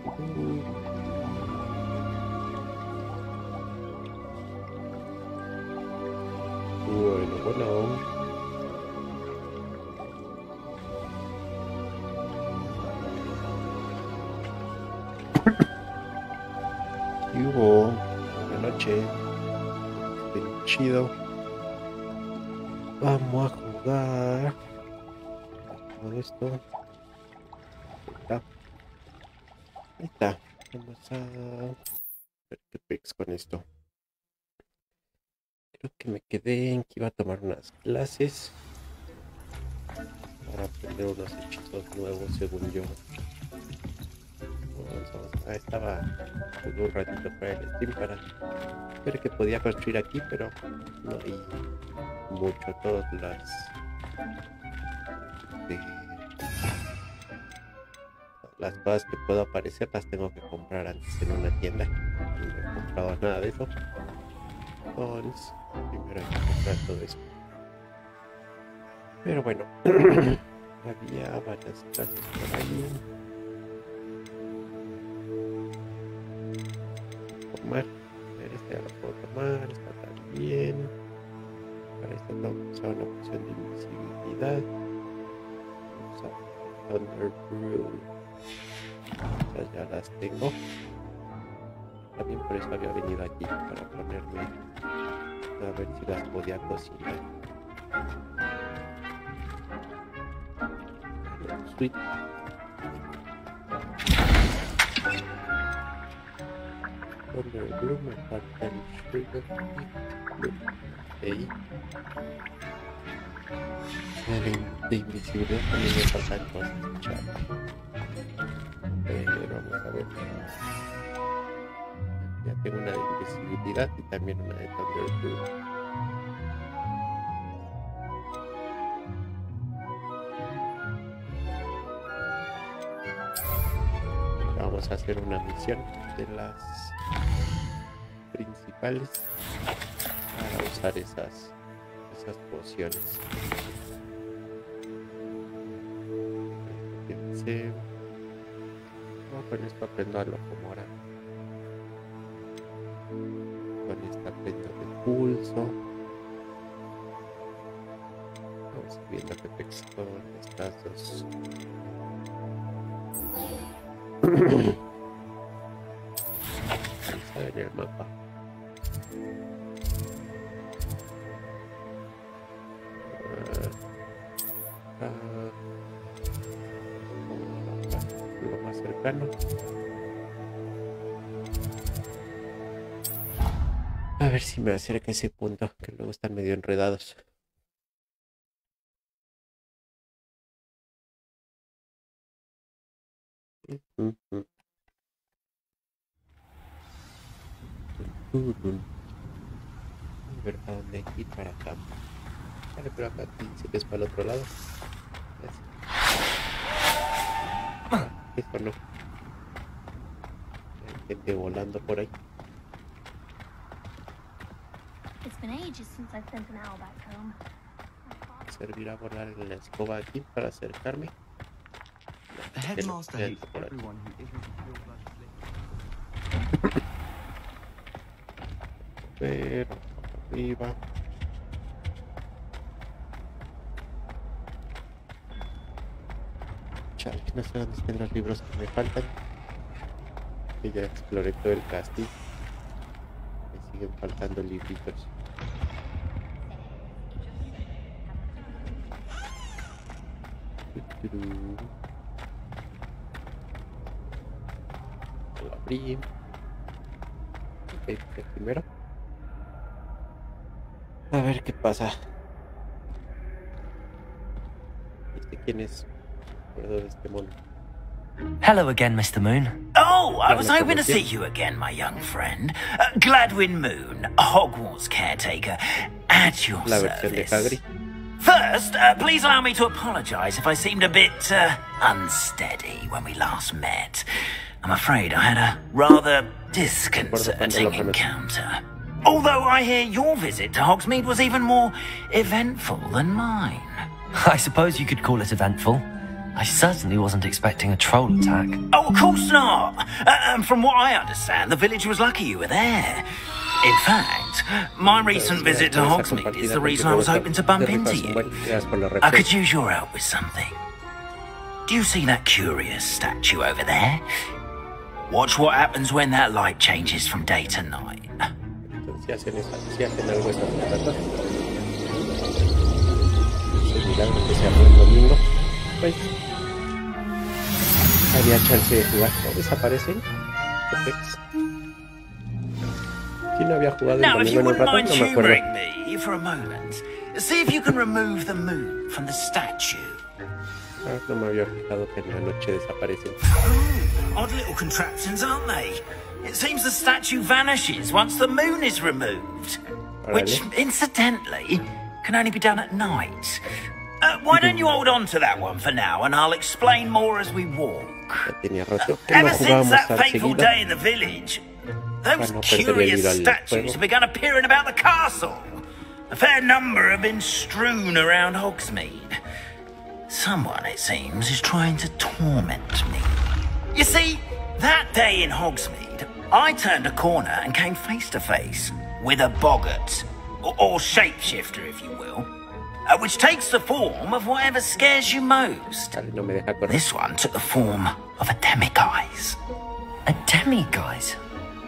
Bueno. Y hubo una noche bien chido. Vamos a jugar todo esto. Ahí está. Vamos a ver qué pex con esto. Creo que me quedé en que iba a tomar unas clases para aprender unos hechizos nuevos, según yo. Estaba un ratito para el stream para ver que podía construir aquí, pero no hay mucho. Todas las cosas que puedo aparecer las tengo que comprar antes en una tienda. No he comprado nada de eso. Entonces, primero hay que comprar todo eso. Pero bueno, había varias clases por ahí. Tomar, a ver, esta ya la puedo tomar, esta también. Para esto tengo que usar una opción de invisibilidad. Vamos a Thunder Brew. Estas ya las tengo. También por eso había venido aquí, para ponerme a ver si las podía cocinar. Sweet. Thunder Brew, me falta el Trigger. Ahí. De invisibilidad también me faltan cosas. Vamos a ver. Ya tengo una de invisibilidad y también una de Thunder Brew. Vamos a hacer una misión de las principales para usar esas pociones. Fíjense. Con esto aprendo a locomorar. Con esta aprendo de pulso. Vamos viendo que texto con estas dos. Ahí sale en el mapa. Lo más cercano. A ver si me acerca ese punto, que luego están medio enredados. A ver a dónde hay que ir para acá. Vale, pero acá dice que es para el otro lado. Esto no. Hay gente volando por ahí. ¿Servirá volar en la escoba aquí para acercarme? The headmaster hates everyone who isn't a Pero arriba. Chale, no sé dónde están los libros que me faltan. Que ya exploré todo el castillo. Me siguen faltando libritos. Lo abrí. Ok, primero. A ver qué pasa. ¿Este quién es? Recuerdo de este mono. Hello again, Mr. Moon. Oh, I was hoping to see you again, my young friend. Gladwin Moon, Hogwarts caretaker, at your La versión de service. Hagrid. First, please allow me to apologize if I seemed a bit unsteady when we last met. I'm afraid I had a rather disconcerting encounter. Although I hear your visit to Hogsmeade was even more eventful than mine. I suppose you could call it eventful. I certainly wasn't expecting a troll attack. Oh, of course not. And from what I understand, the village was lucky you were there. In fact, my recent visit to Hogsmeade is the reason I was hoping to bump into you. I could use your help with something. Do you see that curious statue over there? Watch what happens when that light changes from day to night. Si hacen algo esas ratas. Es milagro que se armó el domingo. Pues había chance de jugar. ¿No desaparecen? Perfecto. ¿Quién no había jugado el Now, if domingo you en un wouldn't rato? mind No me acuerdo. humouring me for a moment, see if you can remove the moon from the statue. Ah, no me había fijado que en la noche desaparecen. Odd little contraptions, aren't they? It seems the statue vanishes once the moon is removed. Which, incidentally, can only be done at night. Why don't you hold on to that one for now, and I'll explain more as we walk. Ya tenía rato que no Ever since jugábamos that tan fateful seguido. day in the village, those no perder el curious hilo al statues juego. have begun appearing about the castle. A fair number have been strewn around Hogsmeade. Someone, it seems, is trying to torment me. You see, that day in Hogsmeade, I turned a corner and came face to face with a boggart, or shapeshifter, if you will, which takes the form of whatever scares you most. Dale, no me deja correr. This one took the form of a demiguise. A demiguise?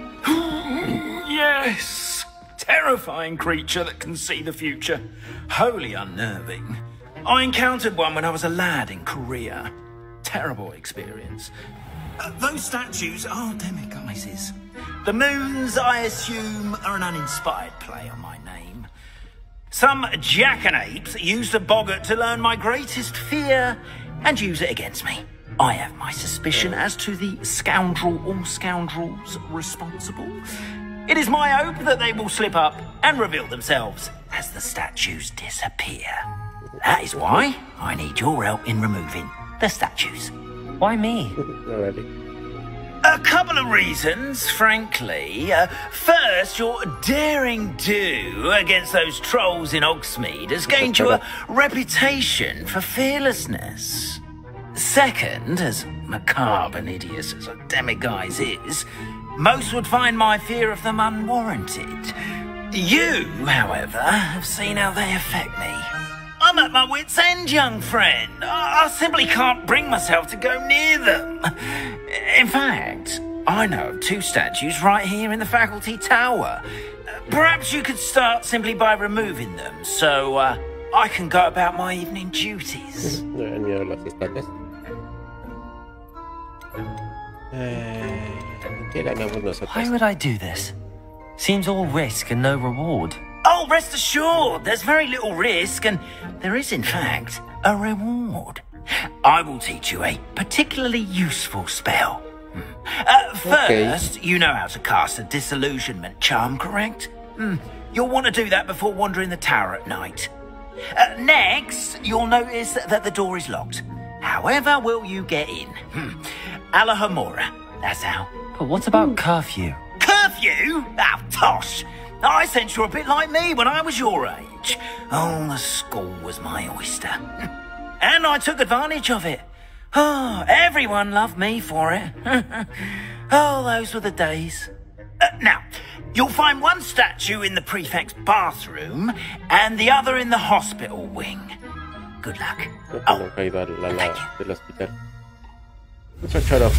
Yes! Terrifying creature that can see the future. Wholly unnerving. I encountered one when I was a lad in Korea. Terrible experience. Those statues are demiguises. The moons, I assume, are an uninspired play on my name. Some jackanapes used a boggart to learn my greatest fear and use it against me. I have my suspicion as to the scoundrel or scoundrels responsible. It is my hope that they will slip up and reveal themselves as the statues disappear. That is why I need your help in removing the statues. Why me? Órale. A couple of reasons, frankly. First, your daring do against those trolls in Hogsmeade has gained you a reputation for fearlessness. Second, as macabre and hideous as a demiguise is, most would find my fear of them unwarranted. You, however, have seen how they affect me. I'm at my wit's end, young friend. I simply can't bring myself to go near them. In fact, I know of two statues right here in the faculty tower. Perhaps you could start simply by removing them, so I can go about my evening duties. No me dan miedo las estatuas. ¿Qué ganamos nosotros? Why would I do this? Seems all risk and no reward. Oh, rest assured, there's very little risk, and there is, in fact, a reward. I will teach you a particularly useful spell. First, you know how to cast a disillusionment charm, correct? You'll want to do that before wandering the tower at night. Next, you'll notice that the door is locked. However will you get in? Alahomora, that's how. But what about curfew? Curfew? Ah, tosh. I sense you're a bit like me when I was your age. Oh, the school was my oyster. And I took advantage of it. Oh, everyone loved me for it. Oh, those were the days. Now, you'll find one statue in the prefect's bathroom and the other in the hospital wing. Good luck. No, nunca he ido al ala del hospital. Mucho choro.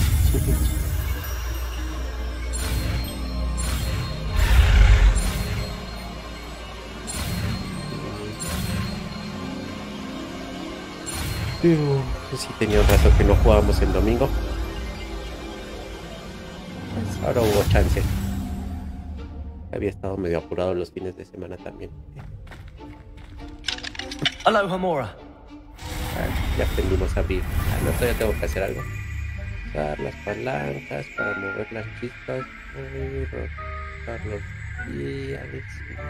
Sí, tenía un rato que no jugábamos el domingo. Pues ahora hubo chance. Había estado medio apurado los fines de semana también. Alahomora. Ya aprendimos a abrir. No, todavía tengo que hacer algo. Usar las palancas para mover las chispas. Rotar los diales.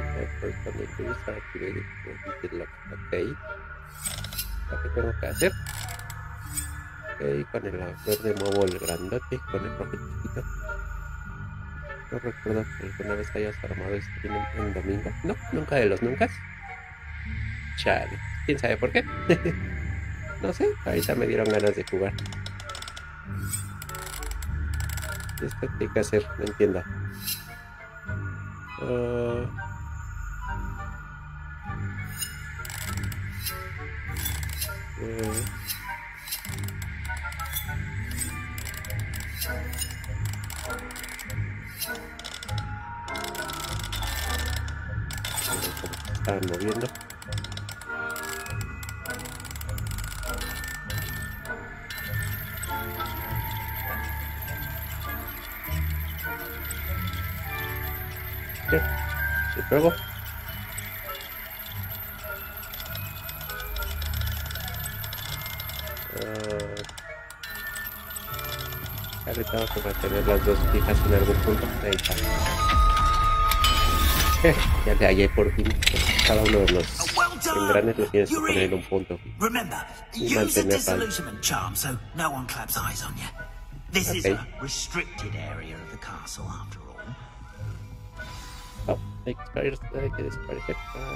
Ok. ¿Qué tengo que hacer? Ok, con el verde muevo el grandote, con el rojo chiquito. No recuerdo que alguna vez hayas armado stream en domingo. No, nunca de los nunca. Chale, quién sabe por qué. No sé, ahorita me dieron ganas de jugar. ¿Esto qué hay que hacer? No entiendo. Estaban moviendo. Y luego ahora tengo que mantener las dos fijas en algún punto. Ahí está. Ya le hallé por fin. Cada uno de los engranes lo tienes que poner en un punto y mantenerlo ahí. Oh, hay que desaparecer.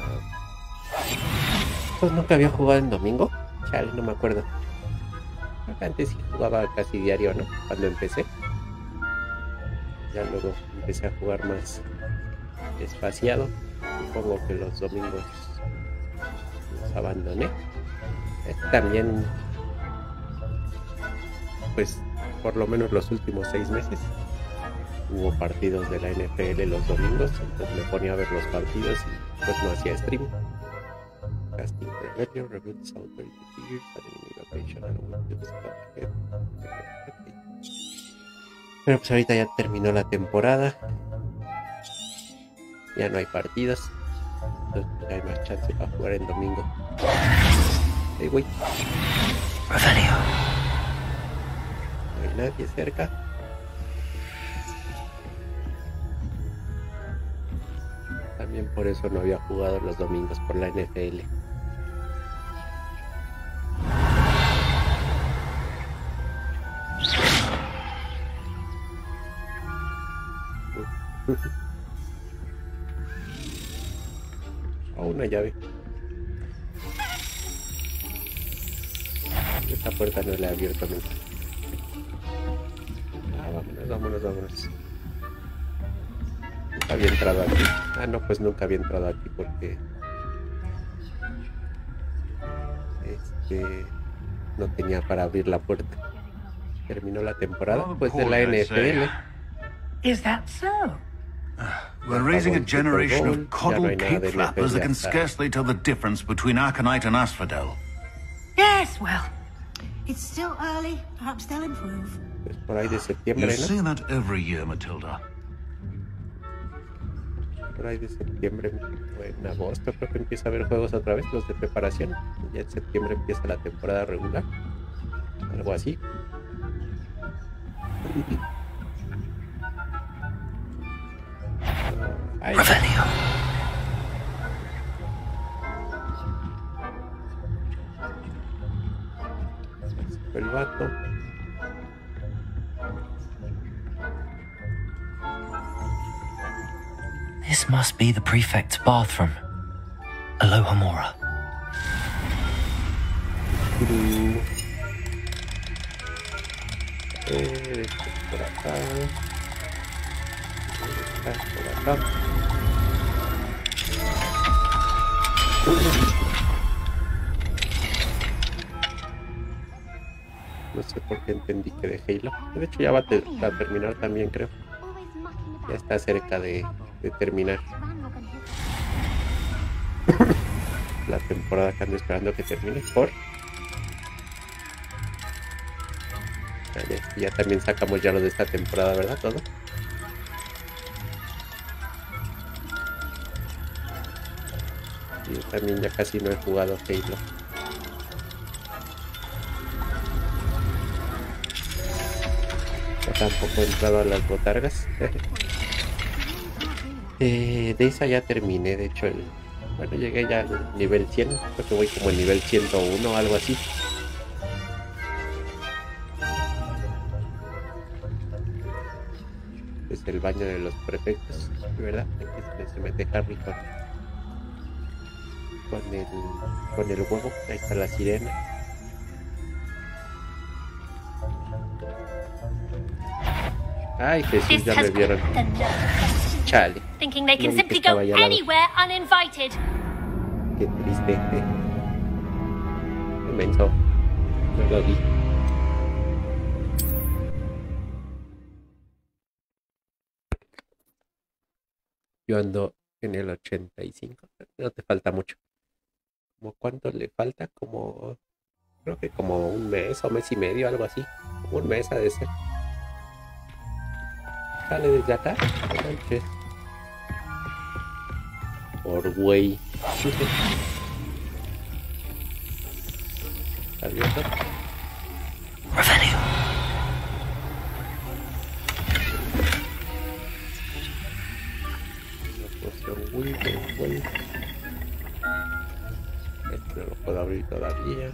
Pues nunca había jugado en domingo. Chale, no me acuerdo. Antes sí jugaba casi diario, ¿no? Cuando empecé. Ya luego empecé a jugar más espaciado. Supongo que los domingos los abandoné. También, pues, por lo menos los últimos 6 meses hubo partidos de la NFL los domingos, entonces me ponía a ver los partidos y pues no hacía stream. Casting Revenue, Reviews Authority Figures, Animation, pero pues ahorita ya terminó la temporada. Ya no hay partidos. Entonces ya hay más chance para jugar en domingo. Hey, güey. Revelio. No hay nadie cerca. También por eso no había jugado los domingos por la NFL. Oh, una llave. Esta puerta no la he abierto nunca. Vámonos. Nunca había entrado aquí. No, pues nunca había entrado aquí porque no tenía para abrir la puerta. Terminó la temporada pues de la NFL. Is that so? We're raising a generation of coddled pig flappers that can scarcely tell the difference between Aconite and Asphodel. Yes, well, it's still early. Perhaps they'll improve. Pues por ahí de septiembre, You ¿no? say that every year, Matilda. Por ahí de septiembre o en agosto creo que empieza a haber juegos otra vez, los de preparación. Ya en septiembre empieza la temporada regular. Algo así. Revelio. El vato. This must be the prefect's bathroom. Alohomora. Por acá. Por acá. No sé por qué entendí que de Halo. De hecho ya va a terminar también, creo. Ya está cerca de terminar la temporada que ando esperando que termine. Ya también sacamos ya lo de esta temporada, ¿verdad? Todo. Yo también ya casi no he jugado Halo. Ya tampoco he entrado a las botargas. De esa ya terminé, de hecho, bueno, llegué ya al nivel 100, creo que voy como el nivel 101 o algo así. Es el baño de los prefectos, ¿verdad? Aquí se mete Harry con el huevo, ahí está la sirena. Ay, Jesús, ya me vieron. Chale. Thinking they No can vi que simply go estaba allá al lado. anywhere uninvited. Qué triste. Inmenso. No lo vi. Yo ando en el 85. No te falta mucho. ¿Cómo cuánto le falta? Como... Creo que como un mes o mes y medio, algo así. Como un mes ha de ser. Sale desde acá. No manches. Por güey. ¿Está abierto? Revelio. Una poción güey. Este no lo puedo abrir todavía.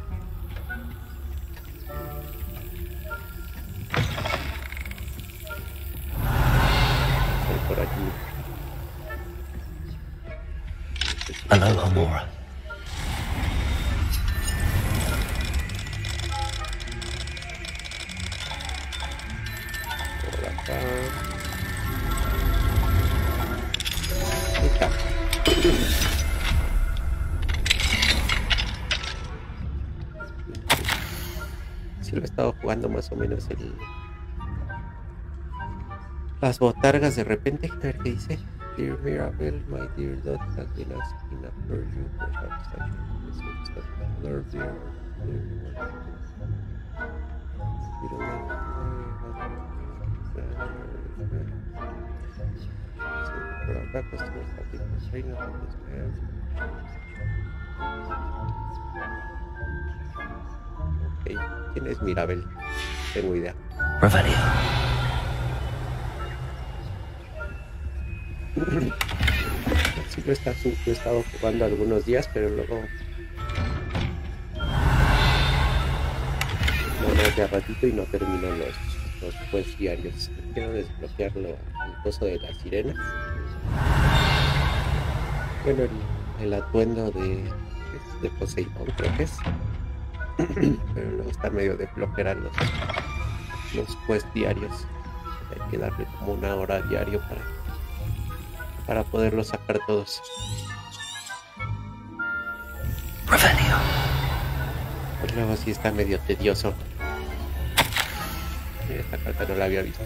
Estoy por aquí. Aloha, Mora. Por acá. Ahí está. Sí lo he estado jugando más o menos las botargas de repente. A ver qué dice. Dear Mirabelle, my dear daughter has been asking after you. Perhaps I should learn your por acá, customers have been complaining about this man. Ok, ¿quién es Mirabelle? Tengo idea. Revelio. Sí, lo he estado jugando algunos días, pero luego nomás de a ratito y no termino los pues diarios. Quiero desbloquearlo, el coso de las sirenas. Bueno, el atuendo de Poseidón, creo que es. Pero luego está medio de flojera los quest diarios. Hay que darle como una hora diario para poderlos sacar todos. Revelio. Pues luego sí está medio tedioso. Esta carta no la había visto.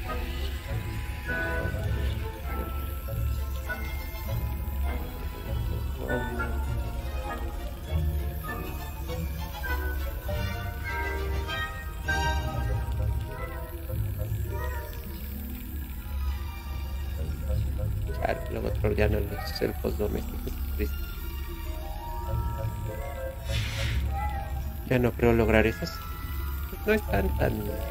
Luego trolean los elfos domésticos. Triste. Ya no creo lograr esos. No están tan...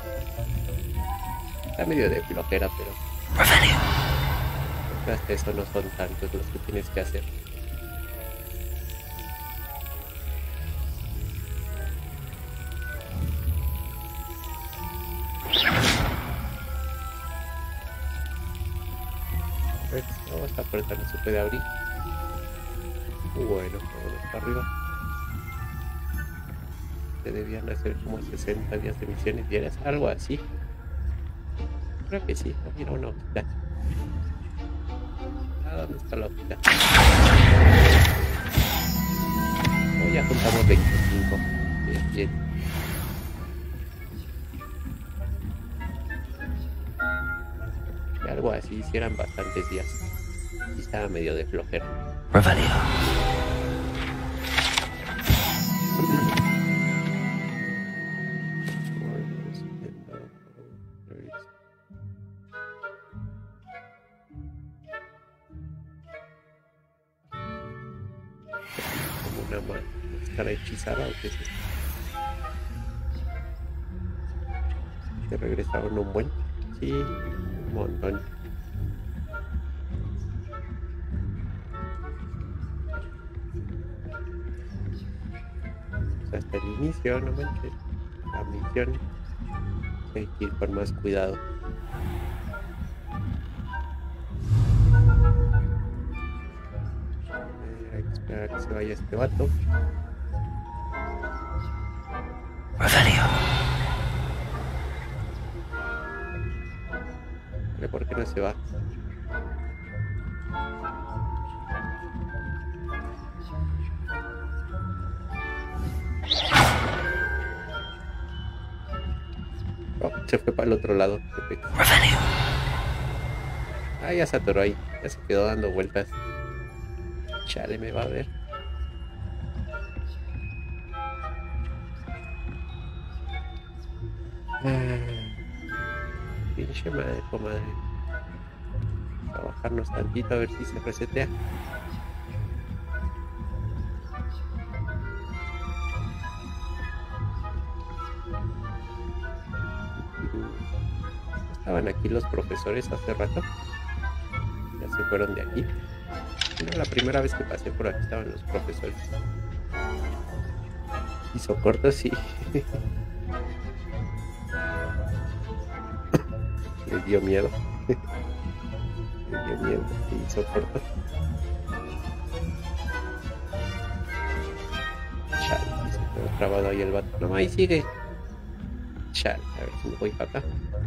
Está medio de flojera, pero... Revelio. Hasta eso no son tantos los que tienes que hacer. No, esta puerta no se puede abrir. Bueno, vámonos para arriba. Se debían hacer como 60 días de misiones diarias, algo así. Creo que sí. Mira una hojita. ¿Dónde está la hojita? No, ya contamos 25. Bien, bien. Algo así, hicieran bastantes días. Y estaba medio de flojera. Revelio. Como una máscara hechizada o qué es esto. Te regresaron un buen. Sí, un montón. Pues hasta el inicio, no manches. La misión hay que ir con más cuidado. Hay que esperar a que se vaya este vato. Revelio. Chale, ¿por qué no se va? Oh, se fue para el otro lado. Ah, ya se atoró ahí. Ya se quedó dando vueltas. Chale, me va a ver. Pinche madre, comadre. Vamos a bajarnos tantito a ver si se resetea. Estaban aquí los profesores hace rato. Ya se fueron de aquí. No, la primera vez que pasé por aquí estaban los profesores. Hizo corto, sí. Le dio miedo. Le dio miedo. Y hizo corto. Chale, se quedó trabado ahí el vato. No, ahí sigue. Chale, a ver si me voy para acá.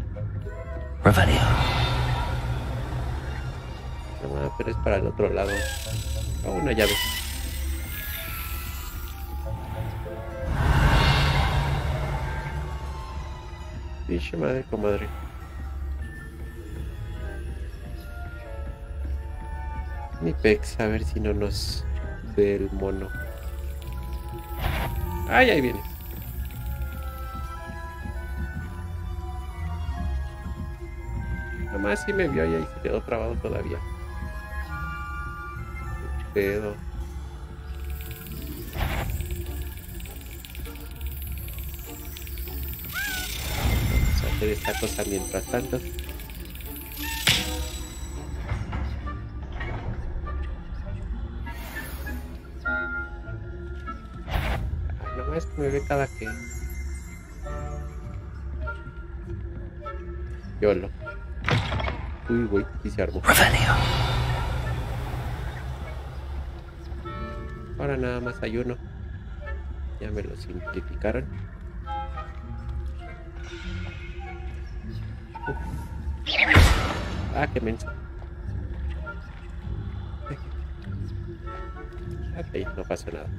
No, pero es para el otro lado. Oh, una llave. Pinche madre, comadre. Ni pex, a ver si no nos ve el mono. Ay, ahí viene. Nomás sí me vio y ahí se quedó trabado todavía. Qué pedo. Vamos a hacer esta cosa mientras tanto. Ay, nomás me ve cada que... Yolo. Uy, güey, y se armó. Ahora nada más hay uno. Ya me lo simplificaron. Ah, qué menso. Ok, no pasa nada.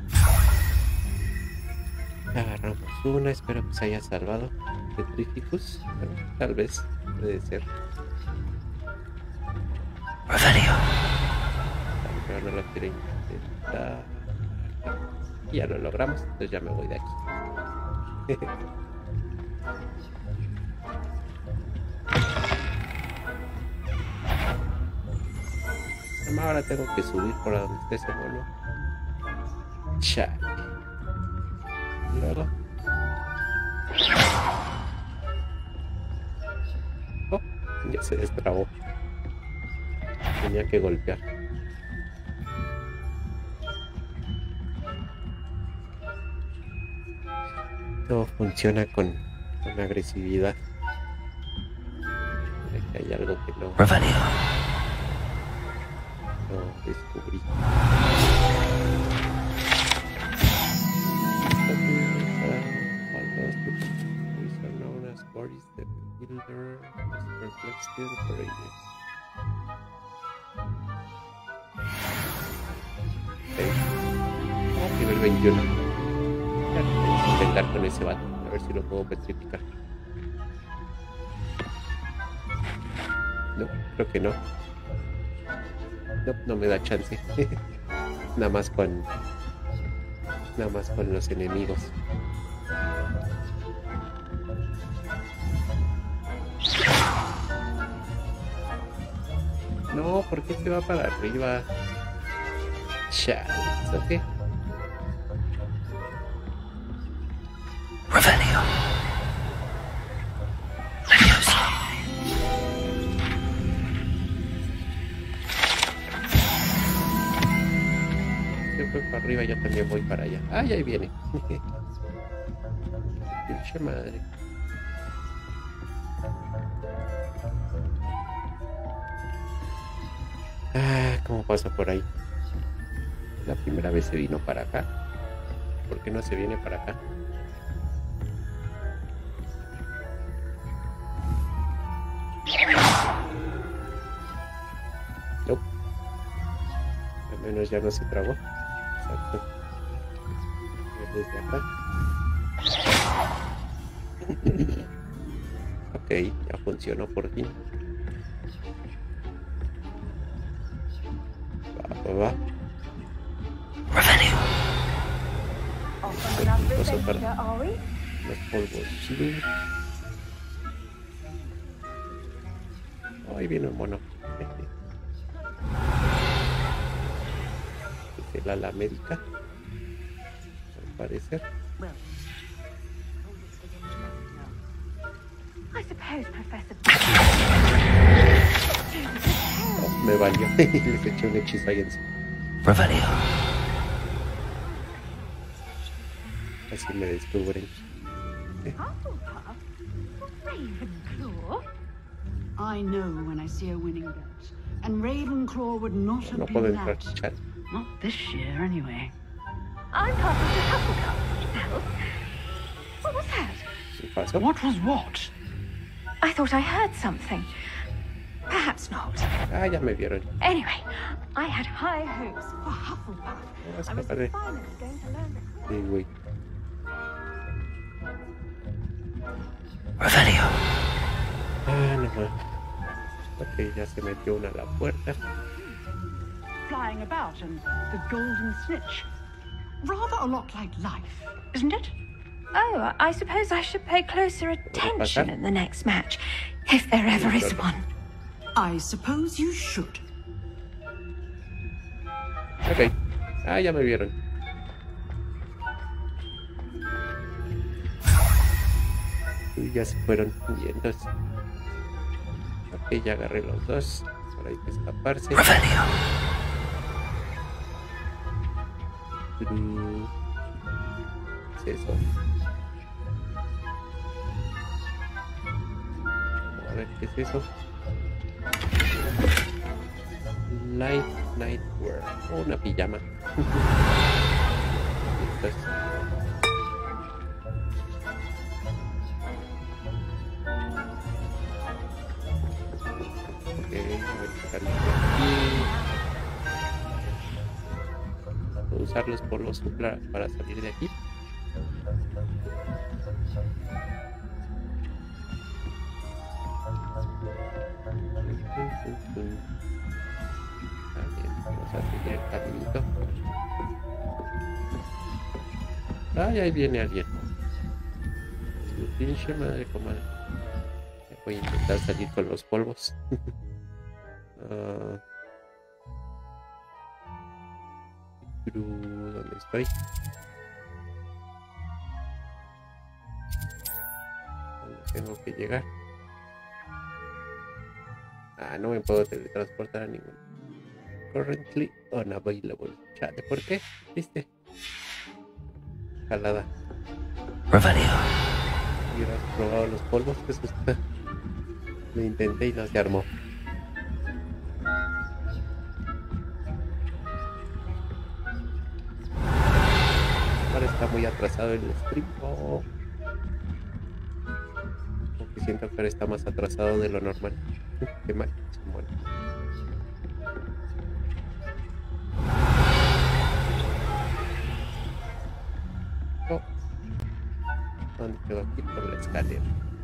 Agarramos una, espero que se haya salvado. Petrificus, bueno, tal vez, puede ser. Pero no lo quiero intentar. Y ya lo logramos, entonces ya me voy de aquí. Ahora tengo que subir por donde esté ese mono. Chale. Y luego. Oh, ya se destrabó. Tenía que golpear. Todo funciona con agresividad. Que hay algo que no descubrí. Nivel 21. Vamos a intentar con ese vato, a ver si lo puedo petrificar. No, creo que no. No, no me da chance. Nada más con los enemigos. No, ¿por qué se va para arriba? Chale, ¿eso qué? Para arriba, yo también voy para allá. Ah, ahí viene. Pinche madre. Ah, ¿cómo pasa por ahí? La primera vez se vino para acá. ¿Por qué no se viene para acá? Menos ya no se trabó. Exacto. Desde acá. Ok, ya funcionó por fin. Va. Cosa para los polvos. Sí. Ahí viene un mono. Es el ala médica, al parecer. Oh, me valió. Les eché un hechizo ahí encima. Revelio. Así me descubren. I know when I see a winning bet, and Ravenclaw would not have No been puedo entrar, that. chat. Not this year, anyway. I'm part of the Hufflepuff. Hell, what was that? ¿Qué pasó? What was what? I thought I heard something. Perhaps not. Ah, ya me vieron. Anyway, I had high hopes for Hufflepuff. I was Escaparé. finally going to learn the Sí, güey. Revelio. Ah, no más. Ok, ya se metió una a la puerta. Flying about and the golden snitch. Rather a lot like life, isn't it? Oh, I suppose I should pay closer attention pasar? at the next match, if there ever is one. I suppose you should. Ok. Ah, ya me vieron. Y ya se fueron viendo. Ok, ya agarré los dos. Ahora hay que escaparse. Revelio. ¿Qué es eso? Vamos a ver qué es eso. Light Nightwear. Oh, una pijama. Entonces, ok, voy a sacarlo de aquí. Puedo usarlos por los para salir de aquí. Vamos a seguir el caminito. Ay, ahí viene alguien. Su pinche madre, comadre. Voy a intentar salir con los polvos. ¿Dónde estoy? ¿Dónde tengo que llegar? Ah, no me puedo teletransportar a ningún. Currently unavailable. Chale, ¿por qué? ¿Viste? Jalada. Revelio. Hubieras probado los polvos, eso está. Lo intenté y no se armó. Ahora está muy atrasado el stream. Oh. Porque siento que ahora está más atrasado de lo normal. Qué mal. Bueno. Oh. ¿Dónde quedó aquí? Por la escalera.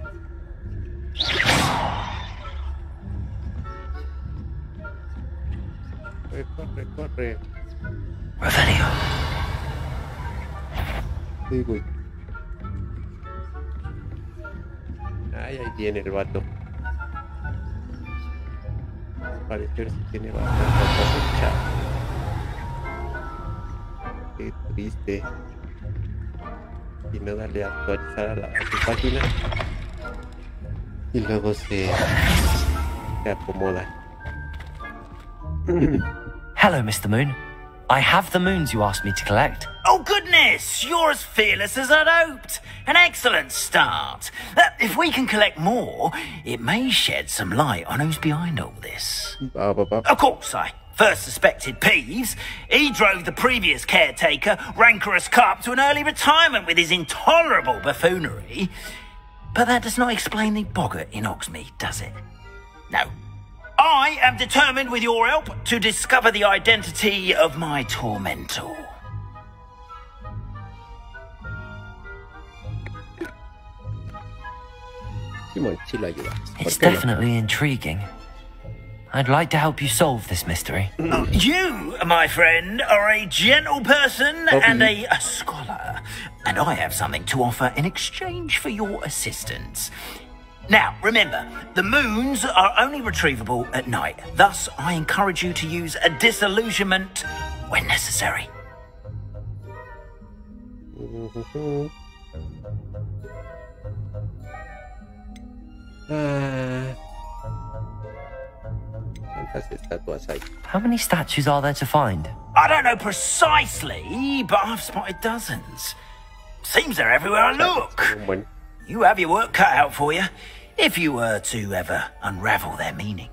Corre, corre. Revelio. Sí, güey. Ay, ahí viene el vato. Al parecer sí tiene bastante cosecha. Qué triste. Y no darle a actualizar a su página. Y luego se acomoda. Hello, Mr. Moon. I have the moons you asked me to collect. Oh, goodness! You're as fearless as I'd hoped. An excellent start. If we can collect more, it may shed some light on who's behind all this. Of course, I first suspected Peeves. He drove the previous caretaker, Rancorous Carp, to an early retirement with his intolerable buffoonery. But that does not explain the boggart in Hogsmeade, does it? No. I am determined, with your help, to discover the identity of my tormentor. Simón, sí lo ayudas. It's definitely intriguing. I'd like to help you solve this mystery. You, my friend, are a gentle person and a scholar, and I have something to offer in exchange for your assistance. Now, remember, the moons are only retrievable at night. Thus, I encourage you to use a disillusionment when necessary. ¿Cuántas estatuas hay? How many statues are there to find? I don't know precisely, but I've spotted dozens. Seems they're everywhere I look. Bueno. You have your work cut out for you, if you were to ever unravel their meaning.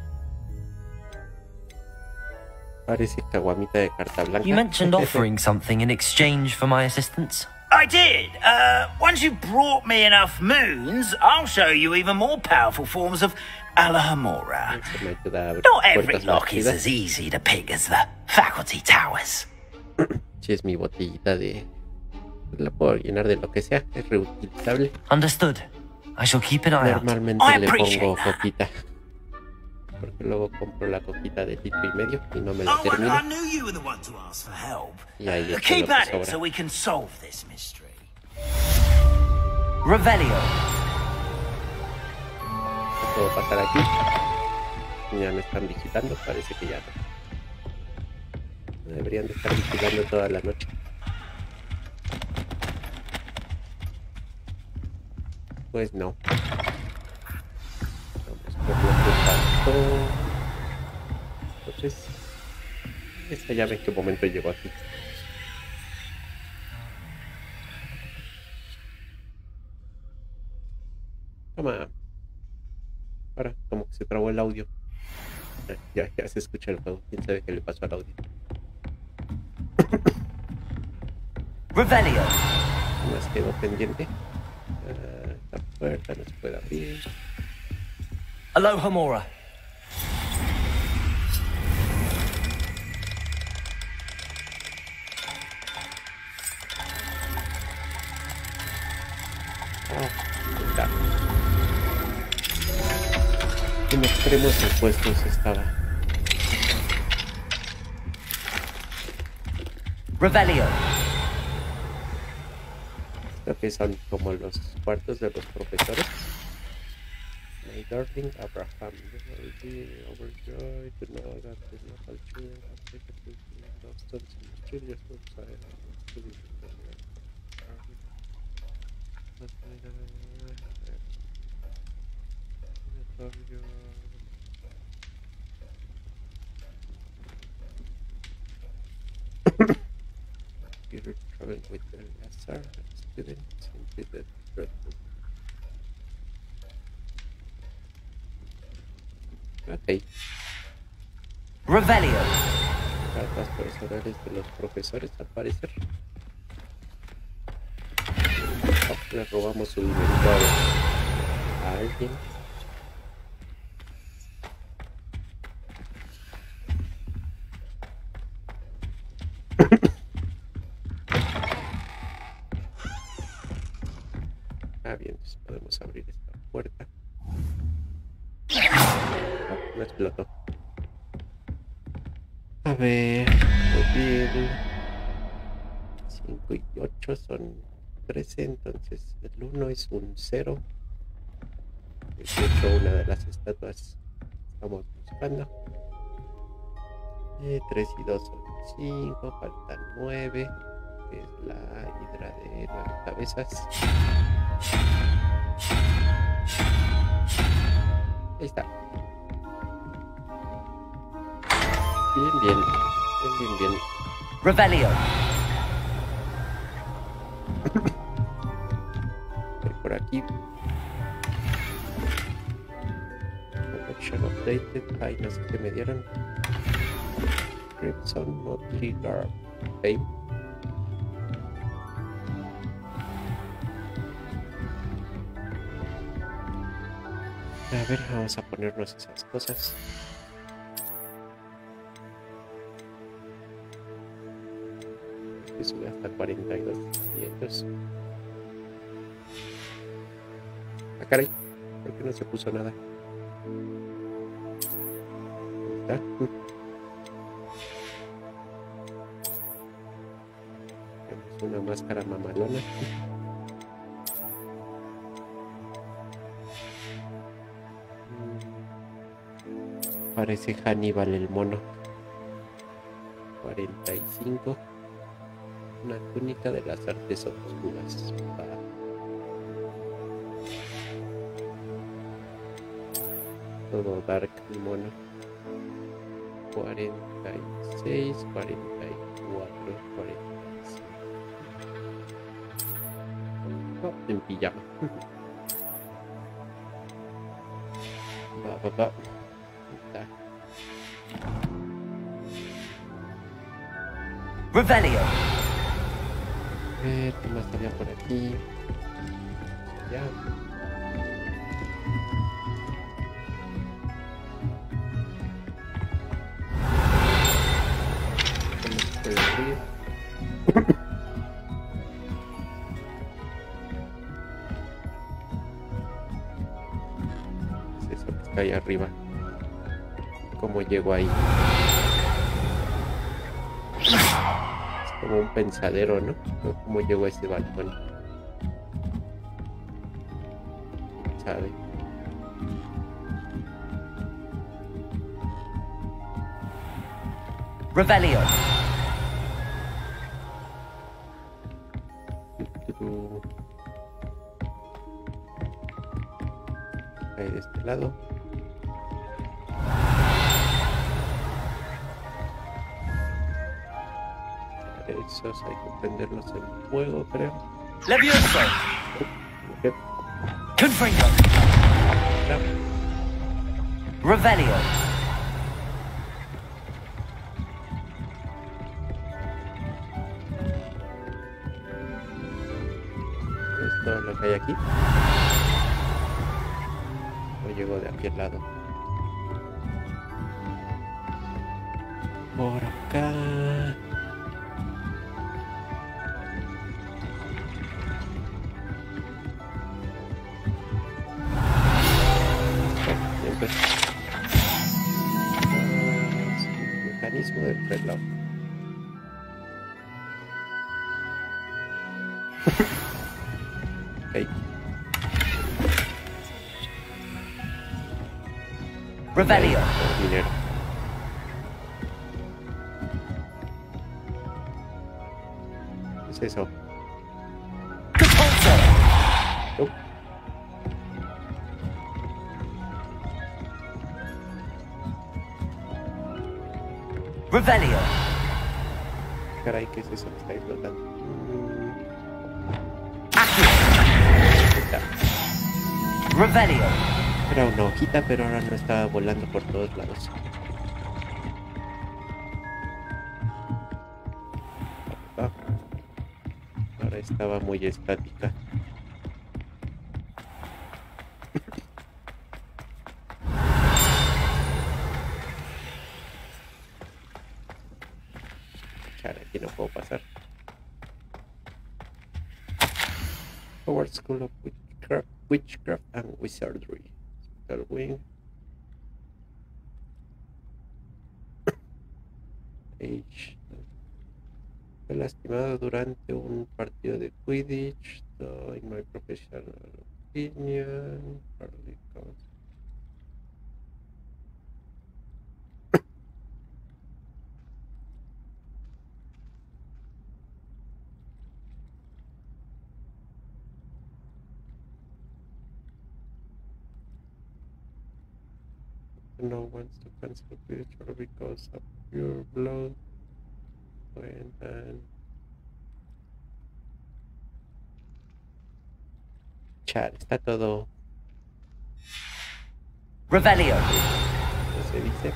Parece caguamita de carta blanca. You mentioned offering something in exchange for my assistance. I did. Once you've brought me enough moons, I'll show you even more powerful forms of Alohomora. Not every lock is as easy to pick as the faculty towers. Si es mi botellita de... La puedo llenar de lo que sea, es reutilizable. Understood. I shall keep an eye out. Normalmente le pongo coquita. Porque luego compro la coquita de litro y medio y no me la termino. I knew you were the one to ask for help. Y ahí es Keep lo at que it so sobra. we can solve this mystery. Revelio. ¿Qué puedo pasar aquí? Ya me están vigilando, parece que ya no. Deberían de estar vigilando toda la noche. Pues no. Vamos por lo que faltó. Entonces, esta llave en qué momento llegó aquí. Toma. Ahora, como que se trabó el audio. Ya se escucha el juego. ¿Quién sabe qué le pasó al audio? Revelio. Más quedó pendiente. Esta puerta no se puede abrir. Alohomora. Está. En extremos opuestos estaba. Revelio. Creo que son como los cuartos de los profesores. My darling Abraham, you will be overjoyed to know that the local children have taken to the studies in Australia outside of studies in the Peter traveled with the lesser students into the dreadful. Ok. Revelio. Cartas personales de los profesores, al parecer. Oh, le robamos su dinerito a alguien. Bien, entonces podemos abrir esta puerta. No explotó. A ver, muy bien. 5 y 8 son 13, entonces el 1 es un 0. 18, una de las estatuas estamos buscando. 3 y 2 son 5, faltan 9, que es la hidra de 9 cabezas. Ahí está. Bien. Revelio. Por aquí. Collection updated. Ay, no sé qué me dieron. Crimson Motley Garb. Ok. A ver, vamos a ponernos esas cosas. Que sube hasta 42,500. Ah, caray, ¿por qué no se puso nada? Ahí está. Tenemos una máscara mamalona. Parece Hannibal el mono. 45. Una túnica de las artes oscuras. Todo dark y mono. 46, 44, 45. Oh, en pijama. Va. Revelio. ¿Qué más había por aquí? Ya. Es eso que está ahí arriba. ¿Cómo llego ahí? Como un pensadero, ¿no? ¿Cómo llegó a ese balcón? ¿Sabe? Revelio. Ahí de este lado. Esos hay que prenderlos en fuego, creo. Levioso. Okay. Confringo. No. Revelio. Es todo lo que hay aquí. O llego de aquí al lado. Por acá. Mecanismo del reloj. Okay. Revelio. Dinero. ¿Qué es eso? Catapulto. Nope. Revelio. Caray, ¿qué es eso que está explotando? Accio. Ahí está. Revelio. Era una hojita, pero ahora no estaba volando por todos lados. Ah, ahora estaba muy estática. Chale, aquí no puedo pasar. Howard School of Witchcraft and Wizardry. Hospital Wing. Age. Fue lastimado durante un partido de Quidditch. So, in my professional opinion, hardly counts. No wants to cancel Quidditch or because of pure blood. When and chat, está todo. Revelio. ¿Cómo se dice?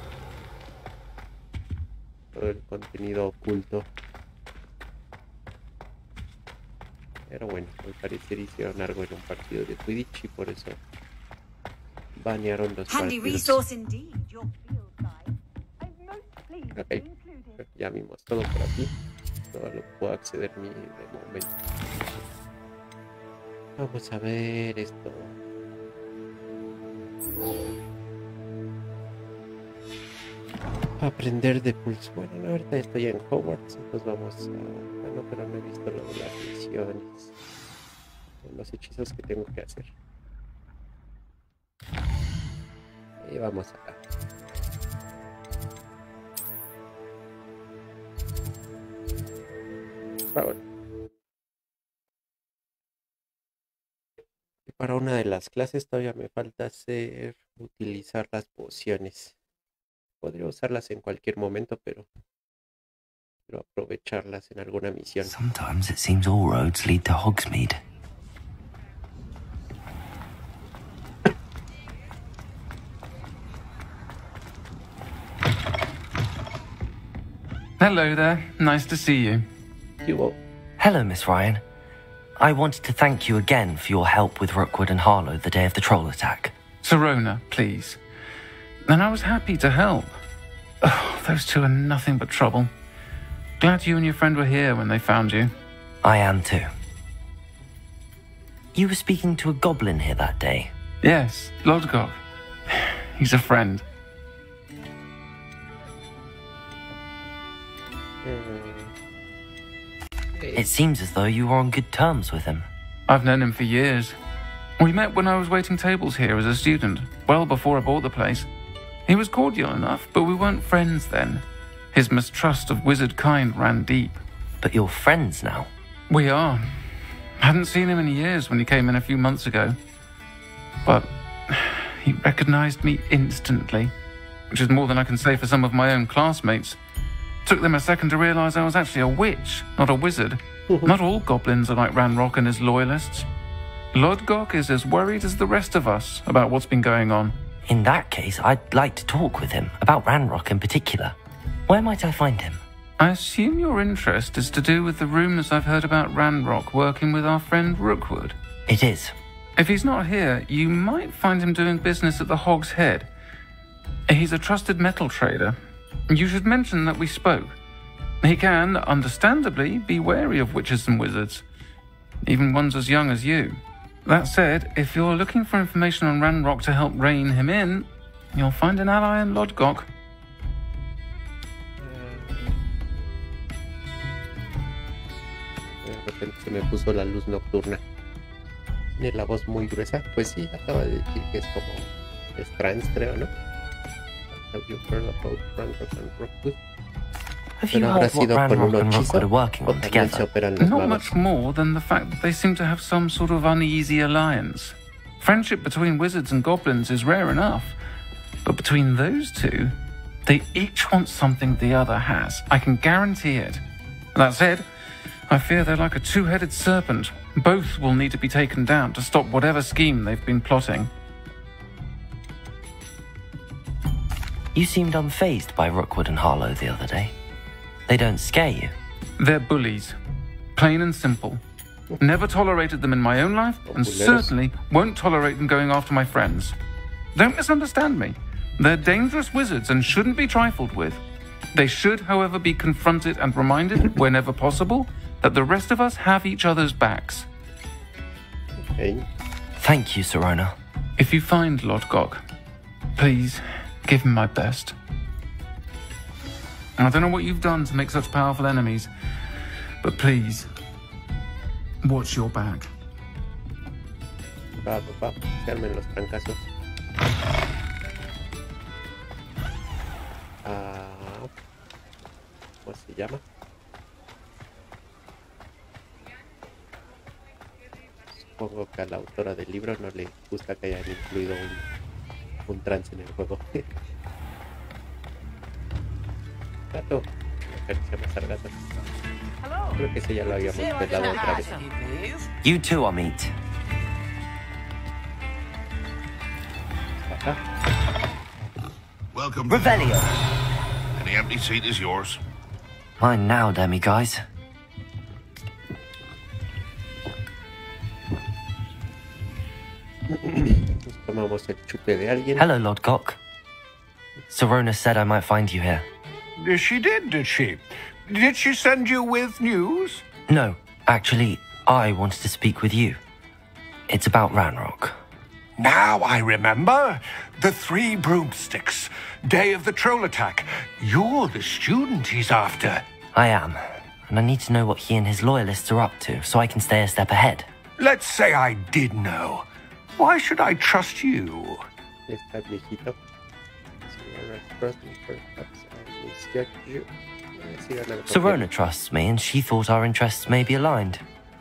Todo el contenido oculto. Pero bueno, al parecer hicieron algo en un partido de Quidditch y por eso banearon los Handy vampiros. resource indeed, your field guide. I'm most pleased to Ok, be included. ya vimos todo por aquí. No lo puedo acceder ni de momento. Vamos a ver esto. Aprender de pulso. Bueno, ahorita estoy en Hogwarts, entonces vamos a... Bueno, pero no he visto lo de las misiones. Los hechizos que tengo que hacer. Y vamos acá. Bueno. Y para una de las clases todavía me falta utilizar las pociones. Podría usarlas en cualquier momento, pero quiero aprovecharlas en alguna misión. Sometimes it seems all roads lead to Hogsmeade. Hello there. Nice to see you. Hello, Miss Ryan. I wanted to thank you again for your help with Rookwood and Harlow the day of the troll attack. Sirona, please. And I was happy to help. Oh, those two are nothing but trouble. Glad you and your friend were here when they found you. I am too. You were speaking to a goblin here that day. Yes, Lodgok. He's a friend. It seems as though you were on good terms with him. I've known him for years. We met when I was waiting tables here as a student, well before I bought the place. He was cordial enough, but we weren't friends then. His mistrust of wizard kind ran deep. But you're friends now? We are. Hadn't seen him in years when he came in a few months ago. But he recognized me instantly, which is more than I can say for some of my own classmates. Took them a second to realize I was actually a witch, not a wizard. Not all goblins are like Ranrock and his loyalists. Lodgok is as worried as the rest of us about what's been going on. In that case, I'd like to talk with him, about Ranrock in particular. Where might I find him? I assume your interest is to do with the rumors I've heard about Ranrock working with our friend Rookwood. It is. If he's not here, you might find him doing business at the Hog's Head. He's a trusted metal trader. You should mention that we spoke. He can, understandably, be wary of witches and wizards, even ones as young as you. That said, if you're looking for information on Ranrock to help rein him in, you'll find an ally in Lodgok. De repente se me puso la luz nocturna. Tiene la voz muy gruesa. Pues sí, acaba de decir que es como... es trans, creo, ¿no? Have you heard about Ranrock and Rookwood? Have you heard what Ranrock and Rookwood are working on together? Not much more than the fact that they seem to have some sort of uneasy alliance. Friendship between wizards and goblins is rare enough. But between those two, they each want something the other has. I can guarantee it. That said, I fear they're like a two-headed serpent. Both will need to be taken down to stop whatever scheme they've been plotting. You seemed unfazed by Rookwood and Harlow the other day. They don't scare you. They're bullies. Plain and simple. Never tolerated them in my own life, and certainly won't tolerate them going after my friends. Don't misunderstand me. They're dangerous wizards and shouldn't be trifled with. They should, however, be confronted and reminded, whenever possible, that the rest of us have each other's backs. Okay. Thank you, Sirona. If you find Lodgok, please give him my best. I don't know what you've done to make such powerful enemies, but please, watch your back. Va, se armen los trancazos. ¿Cómo se llama? Supongo que a la autora del libro no le gusta que hayan incluido un trance en el juego. Gato, acaricia más al gato. Creo que ese ya lo habíamos pelado otra vez. You too, Amit. Welcome. Revelio. Any empty seat is yours. Mine now, demi-guys. Justo tomamos el chupe de alguien. Hello, Lodgok. Sirona said I might find you here. She did she? Did she send you with news? No, actually, I wanted to speak with you. It's about Ranrock. Now I remember. The 3 broomsticks. Day of the troll attack. You're the student he's after. I am, and I need to know what he and his loyalists are up to so I can stay a step ahead. Let's say I did know. Why should I trust you? Está viejito. Sirona trusts me, and she thought our interests may be aligned.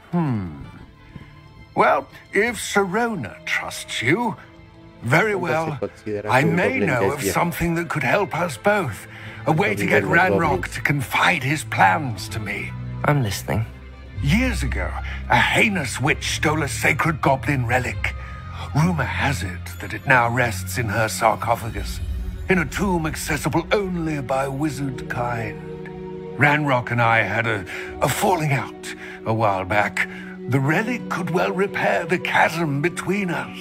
Well, if Sirona trusts you, very well. I may know of something that could help us both. A way to get Ranrock to confide his plans to me. I'm listening. Years ago, a heinous witch stole a sacred goblin relic. Rumor has it that it now rests in her sarcophagus, in a tomb accessible only by wizard kind. Ranrock and I had a falling out a while back. The relic could well repair the chasm between us.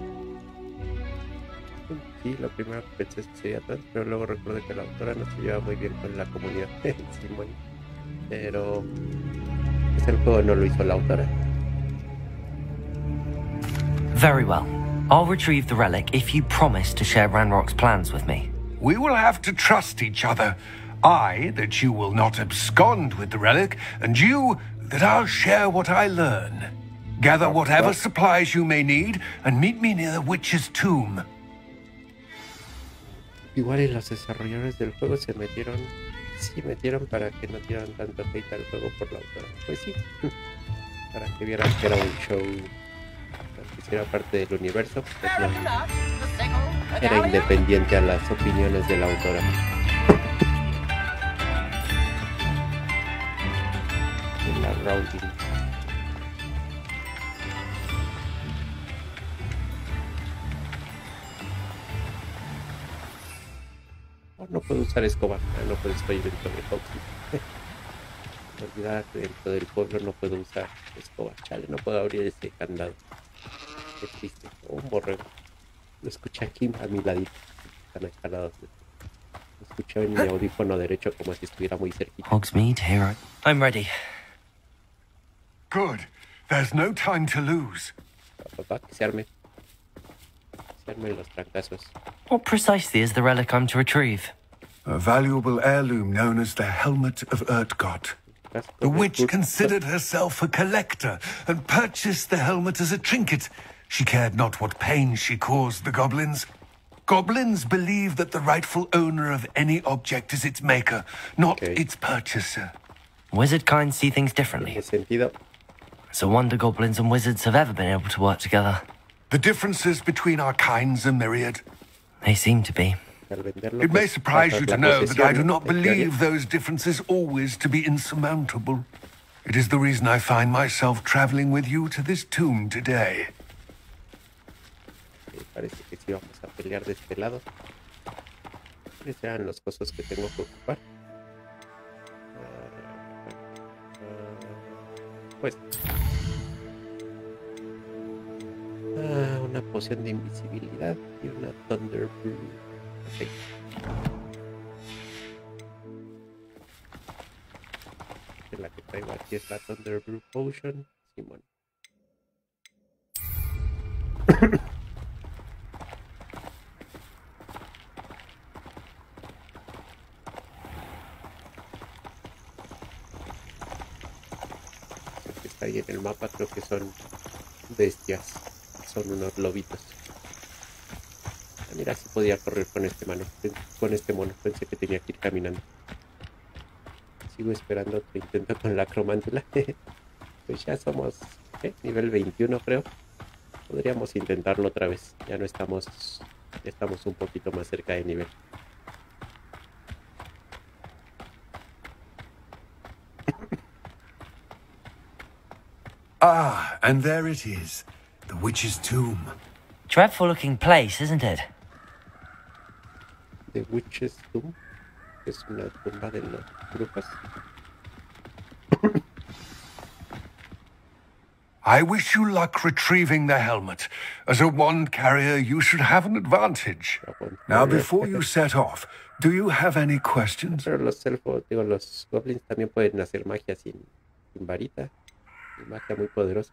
Sí, lo primero que pensé es que sería atrás, pero luego recuerdo que la autora no se lleva muy bien con la comunidad Simón. Pero pues el juego no lo hizo la autora. Very well. I'll retrieve the relic if you promise to share Ranrock's plans with me. We will have to trust each other. I, that you will not abscond with the relic, and you, that I'll share what I learn. Gather whatever supplies you may need, and meet me near the witch's tomb. Igual y los desarrolladores del juego se metieron para que no tiraran tanto hate al juego por la autora. Pues sí, para que vieran que era un show, que hiciera parte del universo, pues no, era independiente a las opiniones de la autora. En la Rowling. No puedo usar escoba, no puedo, estoy dentro de Foxy. Olvidar que dentro del pueblo no puedo usar escoba. Chale, no puedo abrir ese candado. Qué triste. Un borrego. Lo escuché aquí a mi ladito. Están escalados. Lo escuché en mi audífono derecho como si estuviera muy cerquita. Hogsmeade, hero. I'm ready. Good. There's no time to lose. Papá, que se arme. Se armen los trancazos. What precisely is the relic I'm to retrieve? A valuable heirloom known as the Helmet of Urtkot. The witch considered herself a collector and purchased the helmet as a trinket. She cared not what pain she caused the goblins. Goblins believe that the rightful owner of any object is its maker, not its purchaser. Wizard kind see things differently. It's a wonder goblins and wizards have ever been able to work together. The differences between our kinds are myriad. They seem to be. It may surprise you to know that I do not believe those differences always to be insurmountable. It is the reason I find myself traveling with you to this tomb today. Parece que sí vamos a pelear de este lado. ¿Cuáles eran las cosas que tengo que ocupar? Pues una poción de invisibilidad y una Thunder Brew. Okay. La que traigo aquí es la Thunder Brew Potion. Simón. Está ahí en el mapa, creo que son bestias, son unos lobitos. Mira, si podía correr con este mono, pensé que tenía que ir caminando. Sigo esperando otro intento con la cromántula. Pues ya somos nivel 21 creo. Podríamos intentarlo otra vez. Ya estamos un poquito más cerca de nivel. Ah, and there it is. The witch's tomb. Dreadful looking place, isn't it? The Witch's Tomb. Es una tumba de las brujas. I wish you luck retrieving the helmet. As a wand carrier, you should have an advantage. Now, before you set off, do you have any questions? Pero los elfos, digo, los goblins también pueden hacer magia sin varita. Magia muy poderosa.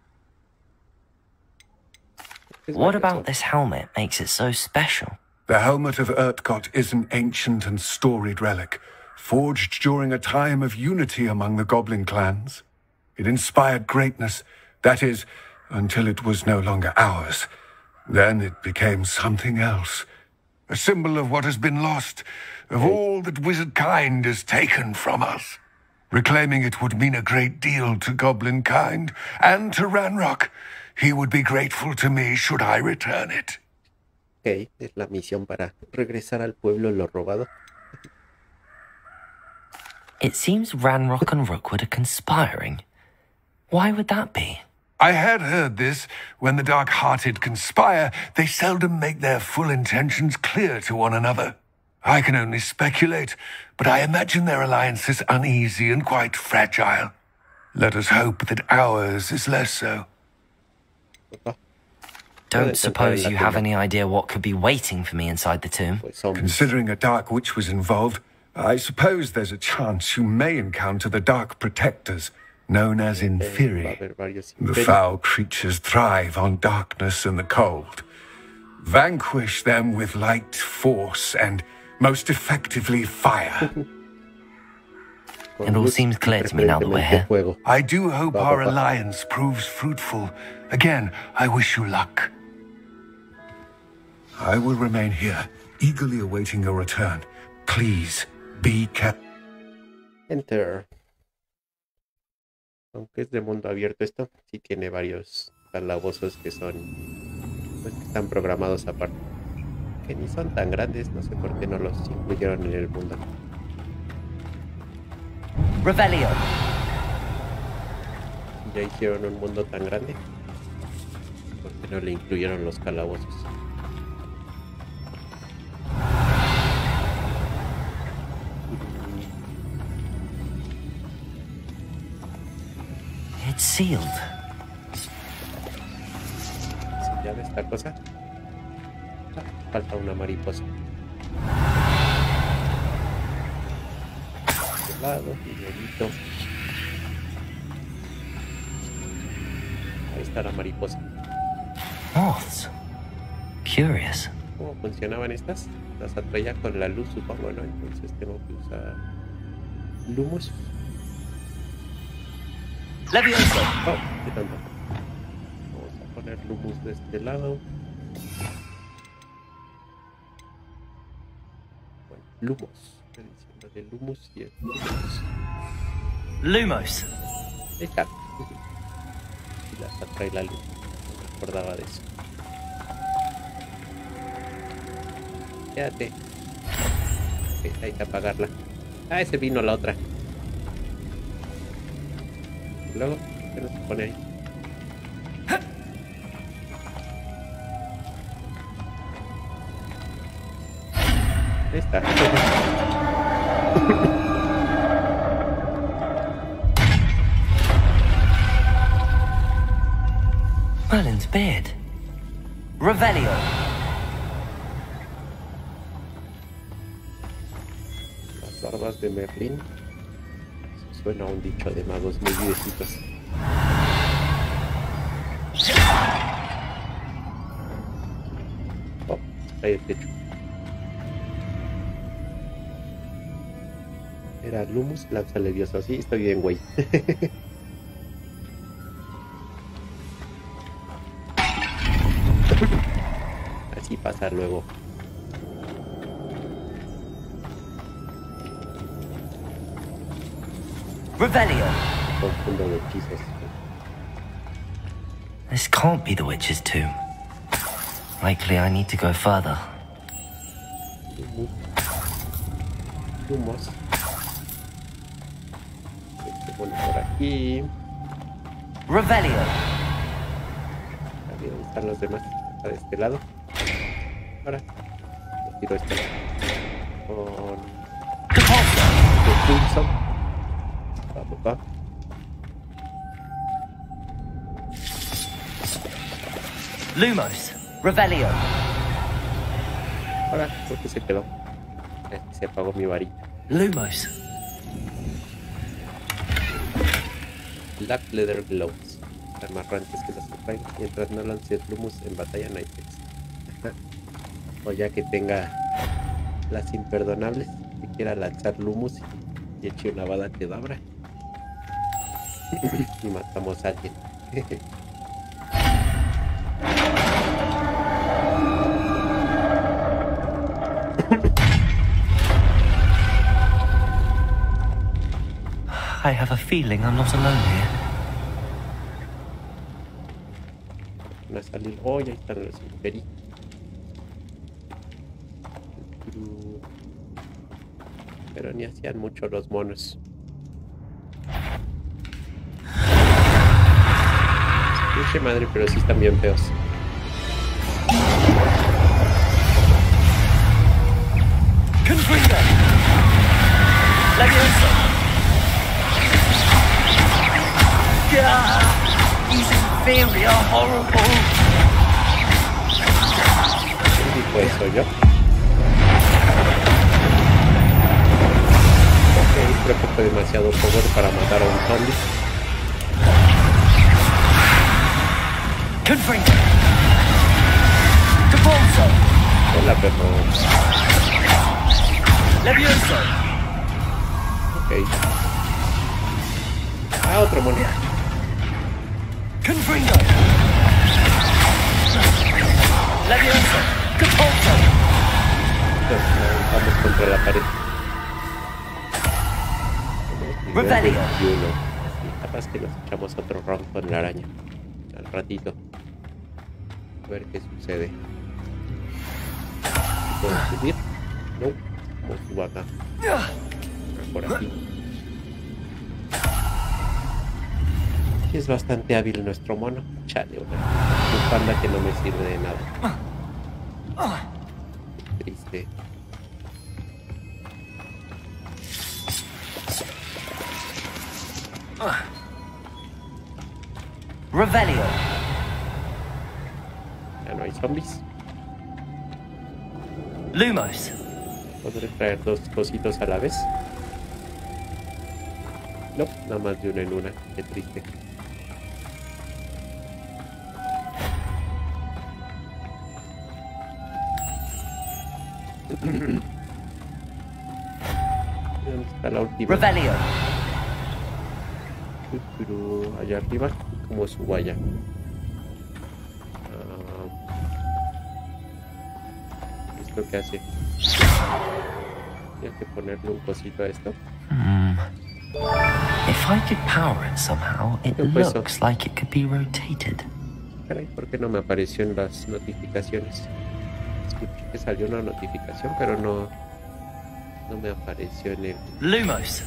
What about this helmet makes it so special? The helmet of Urtkot is an ancient and storied relic, forged during a time of unity among the goblin clans. It inspired greatness, that is, until it was no longer ours. Then it became something else. A symbol of what has been lost, of all that wizard kind has taken from us. Reclaiming it would mean a great deal to goblin kind, and to Ranrock. He would be grateful to me should I return it. Ok, es la misión para regresar al pueblo lo robado. It seems Ranrock and Rookwood are conspiring. Why would that be? I had heard this. When the dark-hearted conspire, they seldom make their full intentions clear to one another. I can only speculate, but I imagine their alliance is uneasy and quite fragile. Let us hope that ours is less so. Don't suppose you have any idea what could be waiting for me inside the tomb? Considering a Dark Witch was involved, I suppose there's a chance you may encounter the Dark Protectors, known as Inferi. The foul creatures thrive on darkness and the cold. Vanquish them with light, force, and most effectively fire. It all seems clear to me now that we're here. I do hope our alliance proves fruitful. Again, I wish you luck. I will remain here, eagerly awaiting your return. Please, be careful. Enter. Aunque es de mundo abierto esto, sí tiene varios calabozos que son, pues, que están programados aparte. Que ni son tan grandes, no sé por qué no los incluyeron en el mundo. Revelio. Ya hicieron un mundo tan grande, ¿por qué no le incluyeron los calabozos? It's sealed. ¿Se llama esta cosa? Ah, falta una mariposa. De lado y dedito. Ahí está la mariposa. Moths. Curious. ¿Cómo funcionaban estas? Las atraía con la luz, supongo, ¿no? Entonces tengo que usar Lumos. Levioso. Oh, qué tonto. Vamos a poner Lumos de este lado. Bueno, Lumos. Estoy diciendo de Lumos y el Lumos. Lumos. Ahí está. Y las atrae la luz. No me acordaba de eso. Quédate. Ok, hay que apagarla. Ah, ese vino la otra. Y luego, ¿qué nos pone ahí? Ahí está. Merlin's beard. Revelio. Las barbas de Merlín. Eso suena a un dicho de magos muy viejitos. Oh, está ahí el techo. Era Lumus, lanza levioso. Sí, estoy bien, güey. Así pasa luego. Revelio. Confundo de hechizos. This can't be the witch's tomb. Likely I need to go further. Lumos. Se pone por aquí. Revelio. A ver, ¿dónde están los demás? Está de este lado. Ahora. Lo tiro este. Con... pulso. Va. Lumos, Revelio. Ahora, creo que se quedó. Se apagó mi varita. Lumos. Black Leather Gloves. Amarrantes que las atraen mientras no lances Lumos en batalla Nightfix. O ya que tenga las imperdonables, que quiera lanzar Lumos y eche una bala Kedavra. Y matamos a alguien. I have a feeling I'm not alone here. Van a salir. Oh, ya están los imperios. Pero ni hacían mucho los monos. Pinche madre, pero sí están bien feos. Confringo! Levioso! He's inferior, horrible! ¿Qué dijo eso yo? Ok, creo que fue demasiado power para matar a un zombie. Confringo! Capulso! Hola, perro. Levioso! Ok. Ah, otro mono. Confringo! Levioso! Capulso! Vamos contra la pared. Revelio. Capaz que nos echamos otro round con la araña. Al ratito. A ver qué sucede. ¿Puedo subir? No. ¿Cómo subo acá? Por aquí. Es bastante hábil nuestro mono. Chale, una bufanda que no me sirve de nada. Triste. Revelio. Ya no hay zombies. Lumos. ¿Podré traer dos cositos a la vez? No, nada más de una en una. Qué triste. ¿Dónde está la última? Revelio. Pero allá arriba, ¿cómo subo allá? ¿Esto qué hace? Tengo que ponerle un cosito a esto. If I could power it somehow, it ¿Qué fue eso? looks like it could be rotated. Caray, ¿por qué no me apareció en las notificaciones? Escuché que salió una notificación, pero no me apareció en Lumos.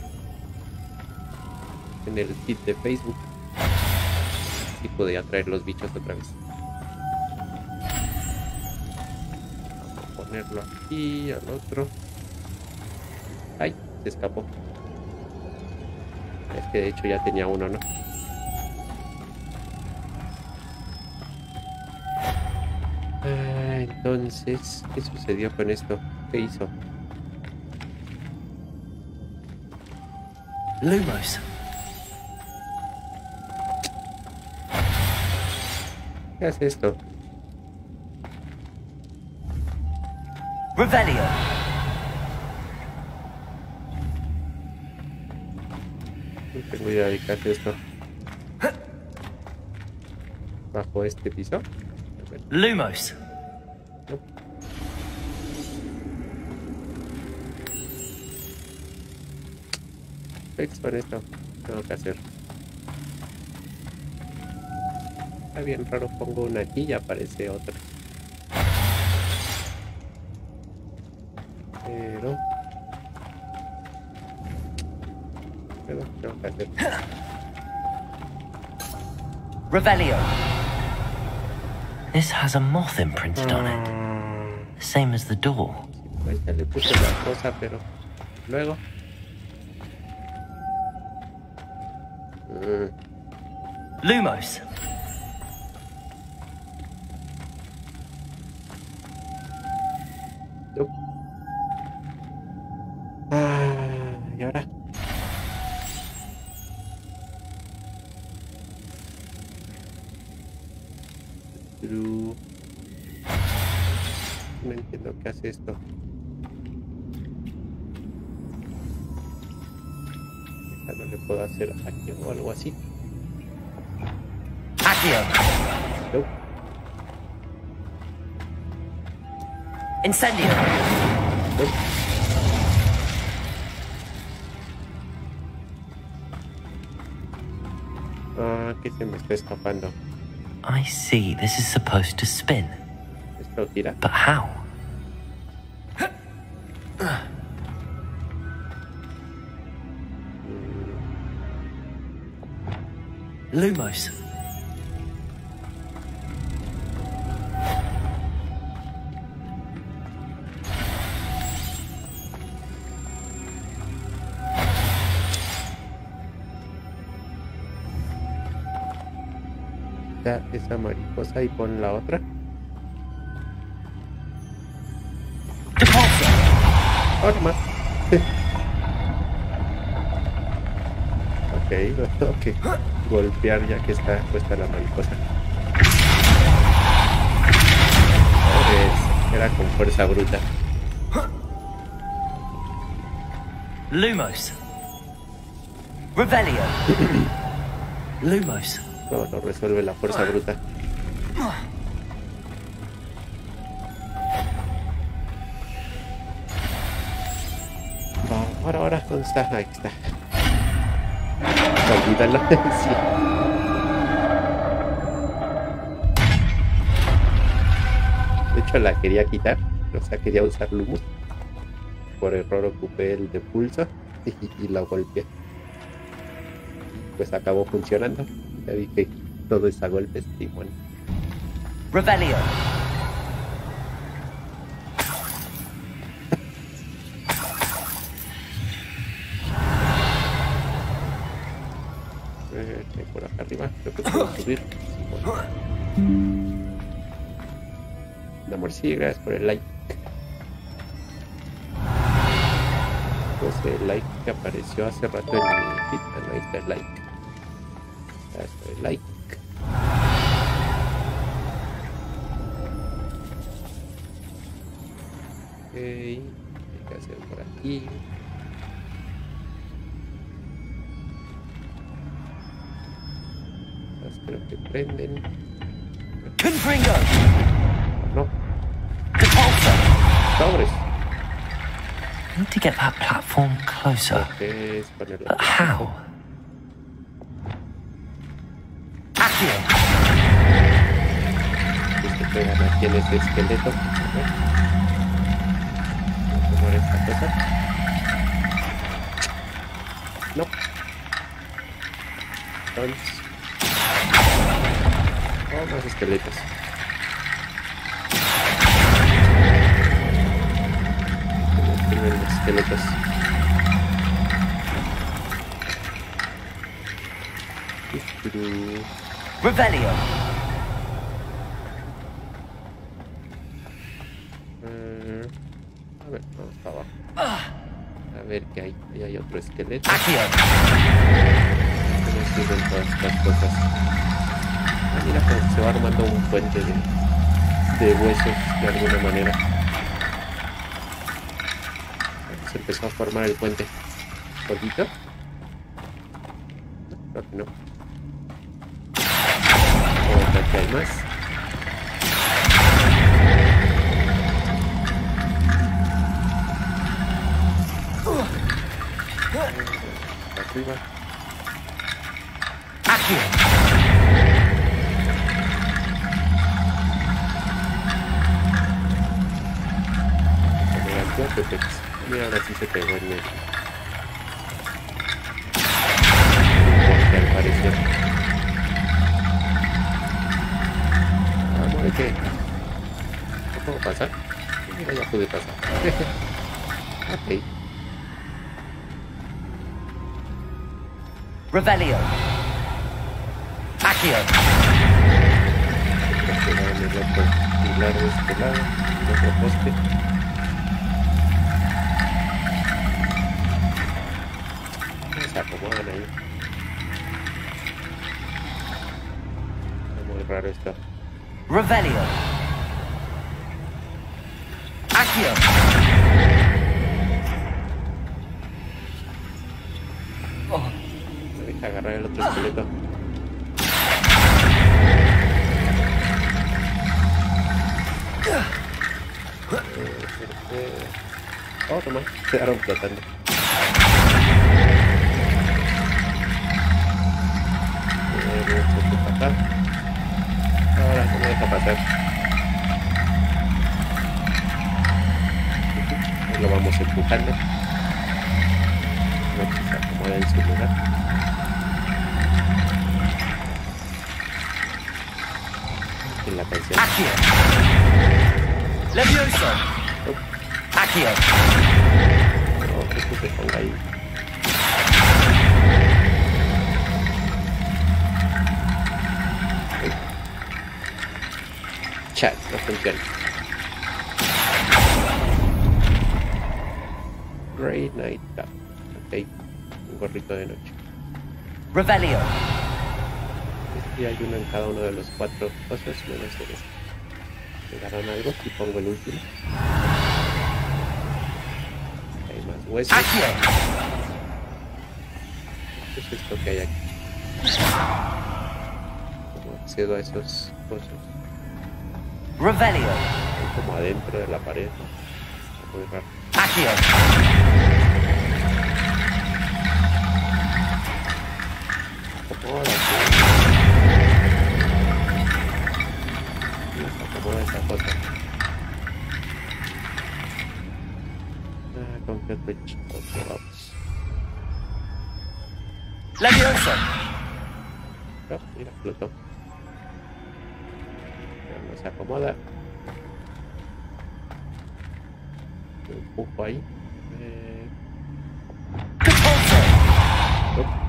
el feed de Facebook. Y podía traer los bichos otra vez. Vamos a ponerlo aquí, al otro. Ay, se escapó. Es que de hecho ya tenía uno, ¿no? Entonces, ¿qué sucedió con esto? ¿Qué hizo? Lumos. ¿Qué hace esto? Revelio. No tengo idea de qué hace esto. ¿Bajo este piso? Lumos. No. Fix con esto. Tengo que hacer. Está bien raro, pongo una aquí y aparece otra. Pero tengo que hacer. Revelio. This has a moth imprinted on it. Same as the door. Pues ya le puse la cosa, pero luego. Lumos. No. Y ahora. No entiendo qué hace esto. No le puedo hacer aquí o algo así. Accio. No. Incendio. No. Que se me está escapando. I see. This is supposed to spin. Esto tira. But how? Lumos. Quita esa mariposa y pon la otra. Ahora más. Ok, lo tengo que golpear ya que está puesta la mariposa. Era con fuerza bruta. Lumos. Revelio. Lumos. No, lo resuelve la fuerza bruta. Ahora, ¿dónde está? Ahí está. Olvídalo. Sí. De hecho, la quería quitar. O sea, quería usar Lumos. Por error ocupé el de pulso y la golpeé. Pues acabó funcionando. Ya vi que todo es a golpes, Timón. Revelio. Por acá arriba, creo que puedo subir. Mi amor, sí, gracias por el like. Pues el like que apareció hace rato en mi feed. Ahí está el like. Gracias por el like. Ok, hay que hacer por aquí. Estas creo que prenden. Confringo. No, Repulsor. sobres. I need to get that platform closer. Es ponerlo. But how? Accio. Se pegan aquí en ese esqueleto. Tomar esta cosa. No. Entonces. Oh, más esqueletos. Tienen los esqueletos. Revelio. A ver, vamos para abajo. A ver qué hay. Ahí hay otro esqueleto. Accio. ¿Cómo sirven todas estas cosas? Ah, mira cómo se va armando un puente de huesos de alguna manera. Se empezó a formar el puente. ¿Solito? No, creo que no. Oh, aquí hay más. Arriba. Accio. Mira, ahora sí se pegó en el... al parecer. Vamos, ¿qué? ¿No puedo pasar? Mira, ya pude pasar. Ok. Revelio. Accio. En el otro pilar de este lado, el otro poste. se acomodan ahí. Es muy raro esto. Revelio. Accio. Me deja agarrar el otro esqueleto. Oh, toma, quedaron flotando. Ahora no me deja pasar. Lo vamos empujando. No se acomoda en su lugar. En la canción. Accio. Levioso. Accio. No, que se ponga ahí. Chat, no funciona. Great Night Cap. Ok, un gorrito de noche. Revelio. Y hay uno en cada uno de los 4 cosas, menos en este. ¿Me darán algo? Si pongo el último. Hay más huesos. Accio. ¿Qué es esto que hay aquí? ¿Cómo accedo a esos cosas? Revelio. Hay como adentro de la pared, ¿no? Muy raro. Accio. Acomoda, acomoda esa cosa. Ah, con qué otro chico que vamos. Levioso. Oh, mira, flotó. Pero no se acomoda. Lo empujo ahí. Compulso. Oh,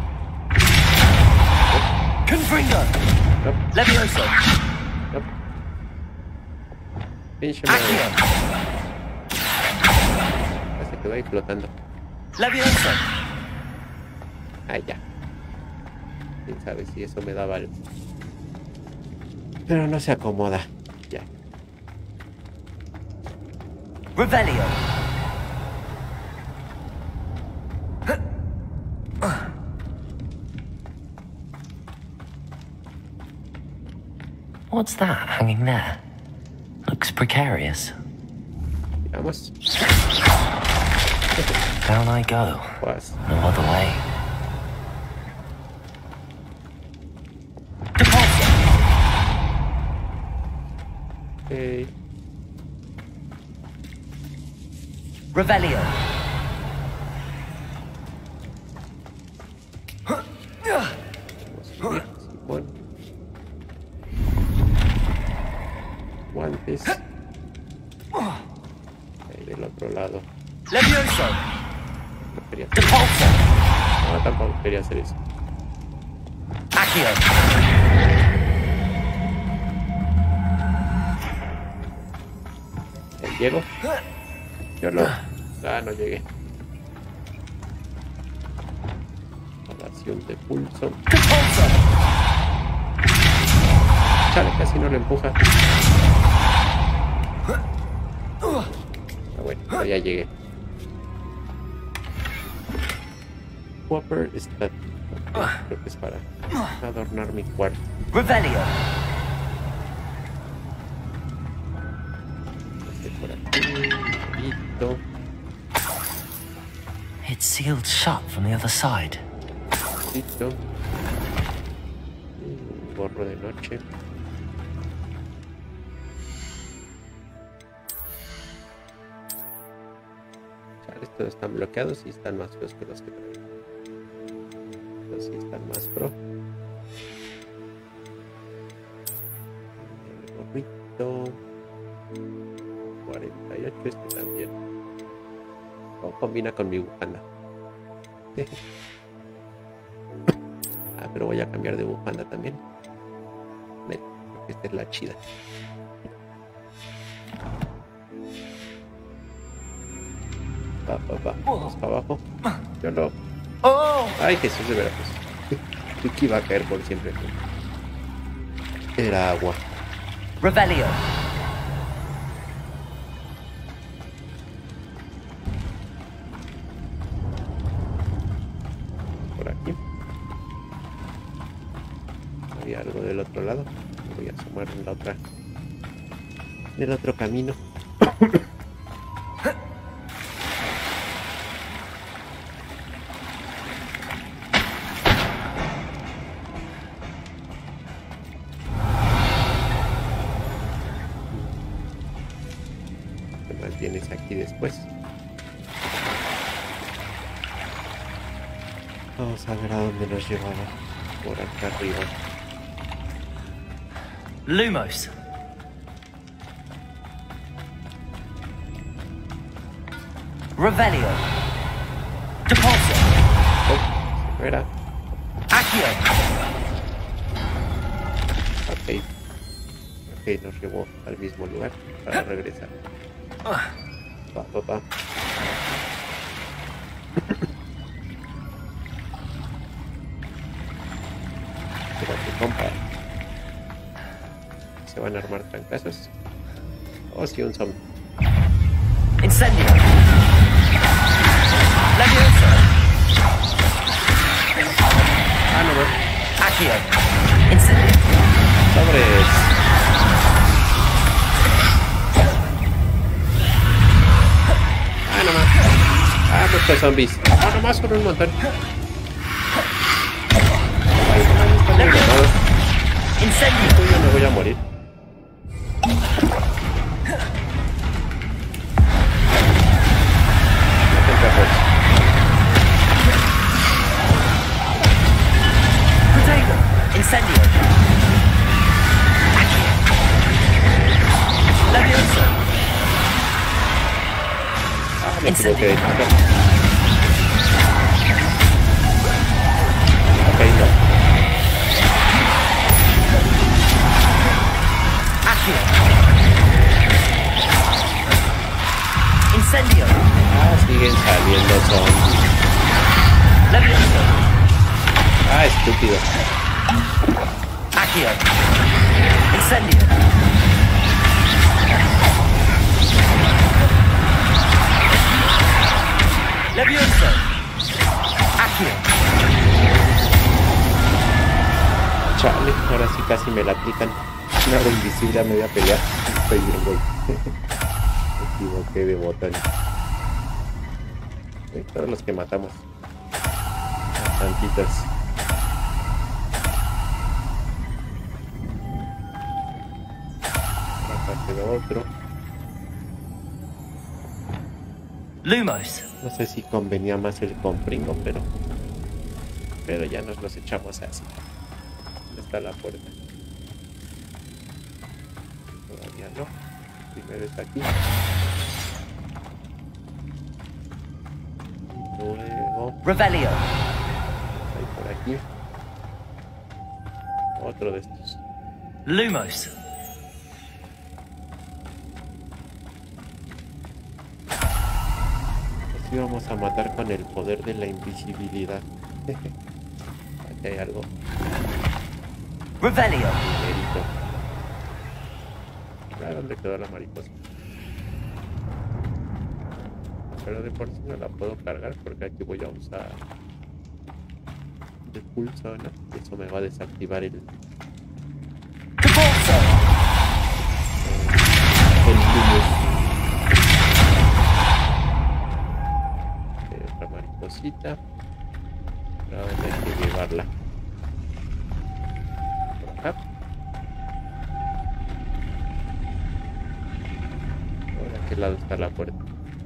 Confringo. oh, Levioso. oh. Pinche madre. Accio. Se quedó ahí flotando. Levioso. Ay, ya. Quién sabe si eso me daba algo. Pero no se acomoda. Ya. Revelio. What's that hanging there? Looks precarious. Vamos. Down I go. Pues. No other way. Depulso. Okay. Revelio. Vamos a subir, Simón. Guantes. Ahí del otro lado. Levioso. No quería hacer eso. Depulso. No, tampoco quería hacer eso. Accio. Ahí llego. Yo no. Ah, no llegué. Alación de pulso. Depulso. Chale, casi no lo empuja. Ah, bueno, pero ya llegué. Whopper Statue. Okay, creo que es para adornar mi cuarto. Revelio. Este por aquí. Listo. It's sealed shut from the other side. Listo. Un gorro de noche. Chale, estos están bloqueados y están más feos que los que traigo. Estos sí están más pro. El gorrito. 48, este también. Oh, combina con mi bufanda. Ah, pero voy a cambiar de bufanda también. Ven, porque esta es la chida. Vamos para abajo. Yo no. Ay, Jesús de Veracruz. Tú que iba a caer por siempre. Era agua. Revelio. Por aquí. Hay algo del otro lado. Voy a asomar en la otra. En el otro camino. ¿Qué más tienes aquí después? Vamos a ver a dónde nos llevaba. Por acá arriba. Lumos. Revelio. Depulso. Oh, se era. Accio. Ok. Ok, nos llevó al mismo lugar para regresar. Va. Espérate, compa. ¿Se van a armar trancazos? Oh, sí, un zombie. Incendio. Levioso. Ah, no más. Accio. Incendio. Sobres. Ah, no más. Ah, muchos zombies. Ah, no más, son un montón. Ay, no, están engranados. Incendio. Yo me voy a morir. Potato. Incendio. Levioso. Ah, me equivoqué de chica. Ok, no. Accio. Incendio. Ah, siguen saliendo zombies. Levioso. Ah, estúpido. Accio. Incendio. Levioso. Accio. Chale, ahora sí casi me la aplican. Me hago invisible a media pelea. Estoy bien, güey. Me equivoqué de botón. Todos los que matamos. Bastantitos. Acá quedó otro. Lumos. No sé si convenía más el compringo, pero ya nos los echamos así. ¿Dónde está la puerta? Todavía no. Primero está aquí. Luego Revelio. hay por aquí. Otro de estos. Lumos. Así vamos a matar con el poder de la invisibilidad. Aquí hay algo. Revelio. Dinerito. Ah, ¿dónde quedó la mariposa? Pero de por sí no la puedo cargar porque aquí voy a usar de pulso, ¿no? Y eso me va a desactivar el Depulso. Lumos. Otra mariposita. Pero ahora hay que llevarla por acá. Ahora, ¿a qué lado está la puerta?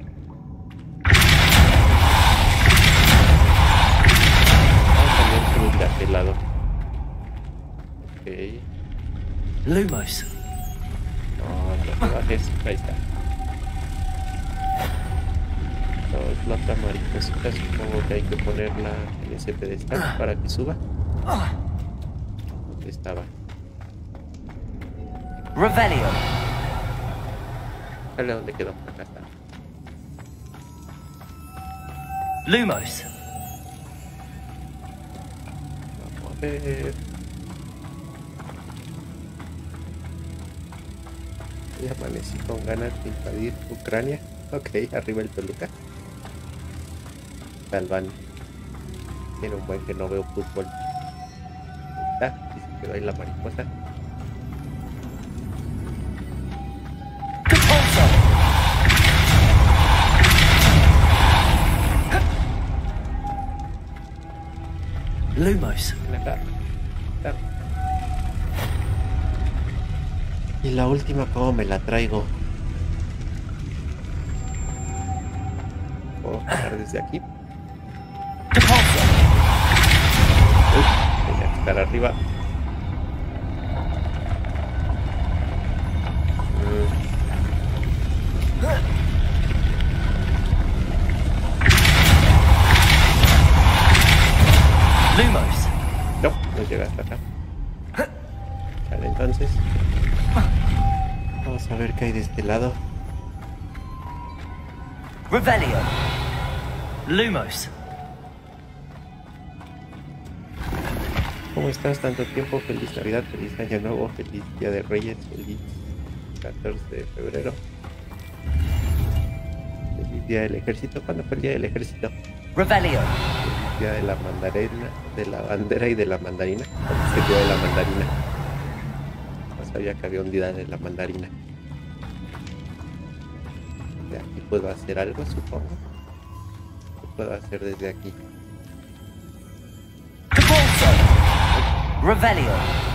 También de aquel lado. Ok. Lumos. No te bajes. Ahí está. Entonces, la otra mariposita supongo que hay que ponerla en ese pedestal para que suba. ¿Dónde estaba? Revelio. Dale, ¿dónde quedó? Acá está. Lumos. romper. Y amanecí con ganas de invadir Ucrania. Ok, arriba el Toluca. Salvan. Tiene un buen que no veo fútbol. Ahí está, y se quedó ahí la mariposa. Lumos. Y la última, ¿cómo me la traigo? ¿Puedo parar desde aquí? Uy, tenía que estar arriba. Lumos. No, no llega hasta acá. Vale, entonces vamos a ver qué hay de este lado. Revelio. Lumos. ¿Cómo estás? Tanto tiempo. Feliz Navidad, feliz Año Nuevo, feliz Día de Reyes, feliz 14 de febrero. Feliz Día del Ejército. ¿Cuándo fue el Día del Ejército? Revelio. Feliz Día de la mandarina, de la bandera y de la mandarina. ¿Cuándo es el Día de la mandarina? No sabía que había un Día de la mandarina. De aquí puedo hacer algo, supongo. ¿Qué puedo hacer desde aquí? Revelio.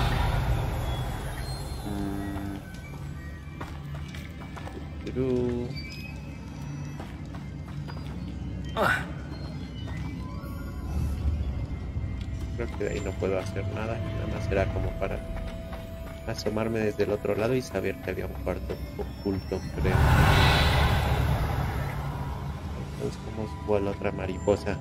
Creo que de ahí no puedo hacer nada. Nada más era como para asomarme desde el otro lado y saber que había un cuarto oculto, creo. Entonces, ¿cómo subo a la otra mariposa?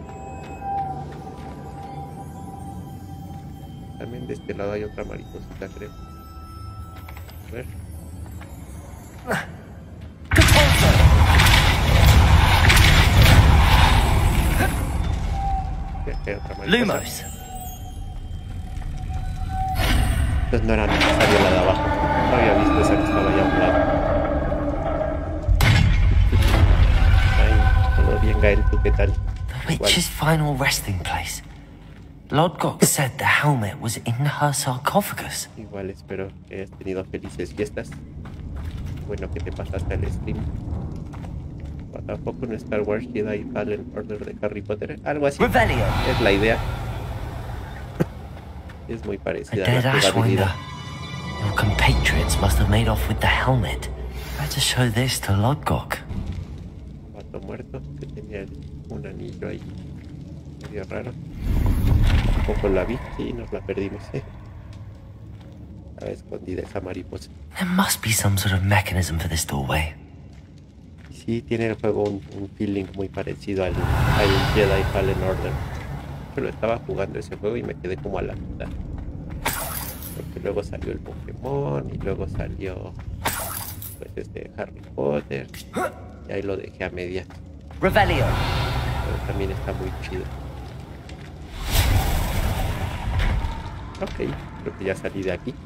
También de este lado hay otra mariposita, creo. A ver. Sí, aquí hay otra mariposa. Lumos. Entonces no era necesario la de abajo. No había visto esa que estaba allá a un lado. Ay, todo bien, Gael, ¿tú qué tal? The witch's final resting place. Lodgok said the helmet was in her sarcophagus. Igual espero que hayas tenido felices fiestas. Bueno que te pasaste el stream. O tampoco un Star Wars Jedi Fallen Order de Harry Potter. Algo así. Revelio. Es la idea. Es muy A parecida a dead la jugabilidad. Ashwinder. Your compatriots must have made off with the helmet. Better show this to Lodgok. Un vato muerto que tenía un anillo ahí. Medio raro. Tampoco la vi. Sí, nos la perdimos. Estaba escondida esa mariposa. There must be some sort of mechanism for this doorway. Sí, tiene el juego un feeling muy parecido al Jedi Fallen Order. Yo lo estaba jugando ese juego y me quedé como a la mitad. Porque luego salió el Pokémon y luego salió pues Harry Potter. Y ahí lo dejé a medias. Revelio. Pero también está muy chido. Ok, creo que ya salí de aquí.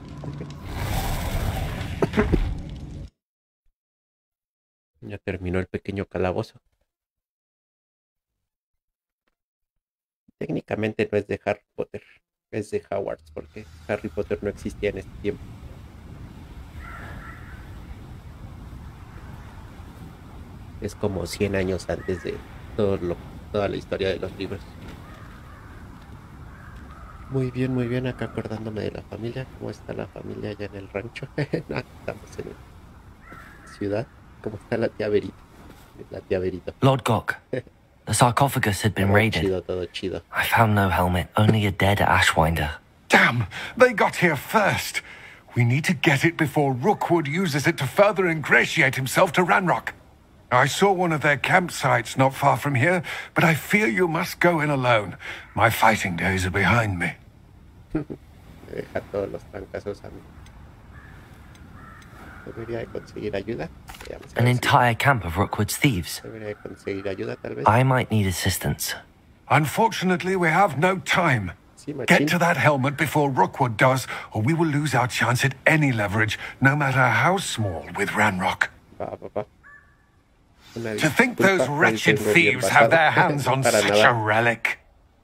Ya terminó el pequeño calabozo. Técnicamente no es de Harry Potter, es de Hogwarts, porque Harry Potter no existía en este tiempo. Es como 100 años antes de toda la historia de los libros. Muy bien, acá acordándome de la familia. ¿Cómo está la familia allá en el rancho? No, estamos en la ciudad. ¿Cómo está la tía Verito? La tía Verito. Lodgok. The sarcophagus had been Todo raided. chido, todo chido. I found no helmet, only a dead Ashwinder. Damn! They got here first. We need to get it before Rookwood uses it to further ingratiate himself to Ranrock. I saw one of their campsites not far from here, but I fear you must go in alone. My fighting days are behind me. Me deja todos los trancazos a mí. Debería de conseguir ayuda. Veamos a An ver si entire camp of Rookwood's thieves. debería de conseguir ayuda, tal vez. I might need assistance. Unfortunately, we have no time. Sí, machín. Get to that helmet before Rookwood does, or we will lose our chance at any leverage, no matter how small, with Ranrock. Va. Una To think disculpa, those no wretched entiendo bien thieves have their basado. hands on Para such nada, a relic.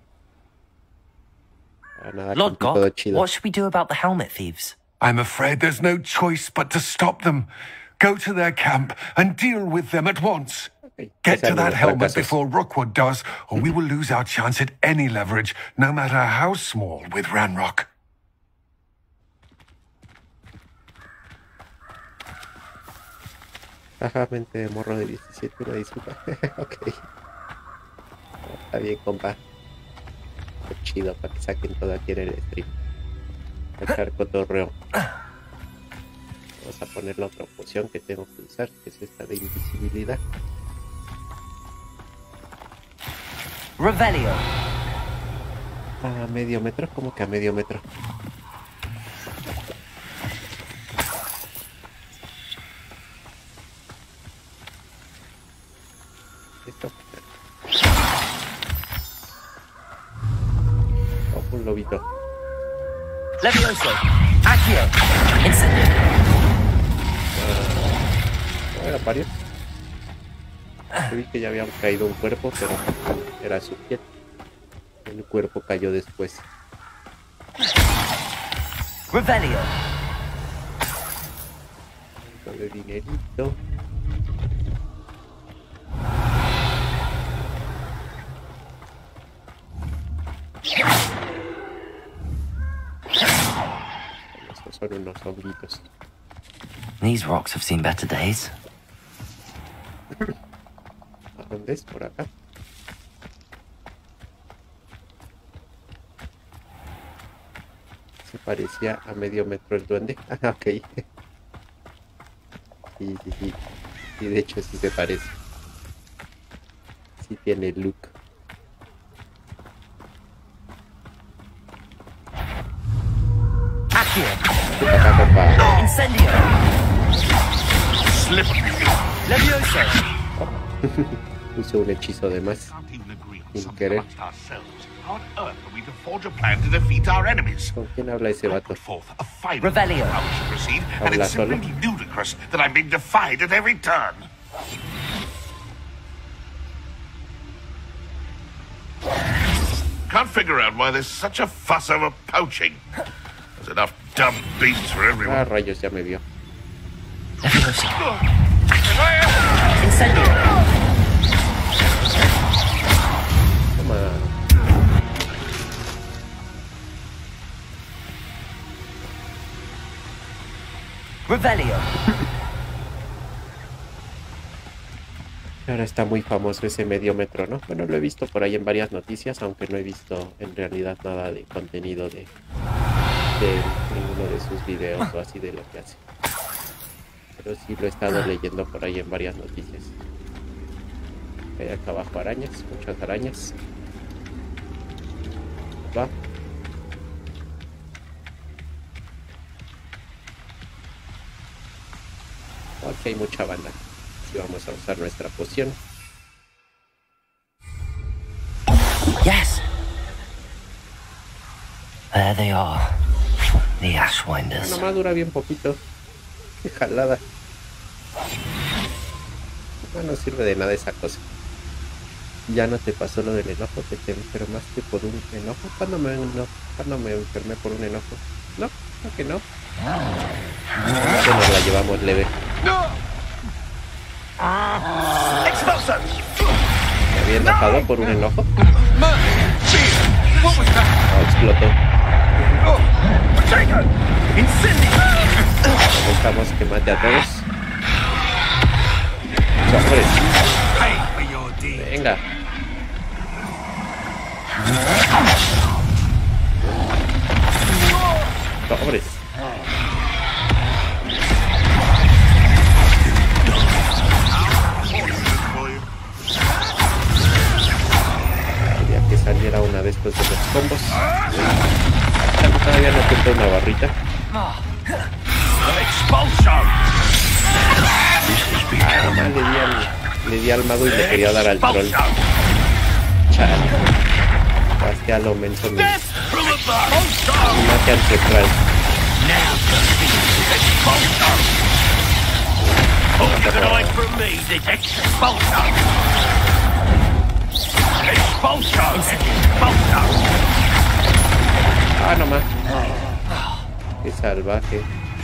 para nada, Lord con todo Gok, chido. what should we do about the helmet thieves? I'm afraid there's no choice but to stop them. Go to their camp and deal with them at once. Ok, Get ese to ando that de helmet fracasos. before Rookwood does, or we will lose our chance at any leverage, no matter how small, with Ranrock. Ajá, mente de morro de 17, una disculpa. Ok. Está bien, compa. Qué chido, para que saquen todo aquí en el stream. Echar cotorreo. Vamos a poner la otra poción que tengo que usar, que es esta de invisibilidad. Revelio. A medio metro, ¿cómo que a medio metro? Listo. Oh, un lobito. Levioso. Accio. Incendio. ¿No eran varios? Yo vi que ya habían caído un cuerpo, pero era su piel. El cuerpo cayó después. Revelio. Algo de dinerito. Estos son unos honguitos. These rocks have seen better days. ¿A dónde es? Por acá. Se parecía a medio metro el duende. Ah, ok. Sí. Sí, de hecho sí se parece. Sí tiene look. Accio. Acá, compa. Incendio. Slip. Levioso. Puse un hechizo de más. Can't even agree on Sin something querer. amongst ourselves. How on earth are we to forge a plan to defeat our enemies? ¿Con quién habla ese I vato? put forth a final Revelio. how we should proceed, and Habla it's solo. simply ludicrous that I'm being defied at every turn. Can't figure out why there's such a fuss over poaching. There's enough dumb beasts for Ah, everyone. rayos, ya me vio. Levioso. Incendio. Toma. Revelio. Ahora está muy famoso ese medio metro, ¿no? Bueno, lo he visto por ahí en varias noticias, aunque no he visto en realidad nada de contenido de ninguno de sus videos o así de lo que hace. Pero sí lo he estado leyendo por ahí en varias noticias. Hay acá abajo arañas, muchas arañas. Va. Ok, hay mucha banda. Así vamos a usar nuestra poción. Yes. There they are. The Ashwinders. Nomás dura bien poquito. Qué jalada. No sirve de nada esa cosa. Ya no te pasó lo del enojo, que te enfermaste por un enojo. ¿Cuándo me enfermé por un enojo? No, creo que no. Que nos la llevamos leve. ¿Me había enojado por un enojo? No, explotó. Buscamos que mate a todos. ¡Sobres! Venga. ¡Sobres! Quería que saliera una de estos de los combos. Todavía no cuenta una barrita. Le di al mago y le quería dar al troll. Chale. Pasé a lo menso Magia ancestral. Ah, nomás. Qué salvaje.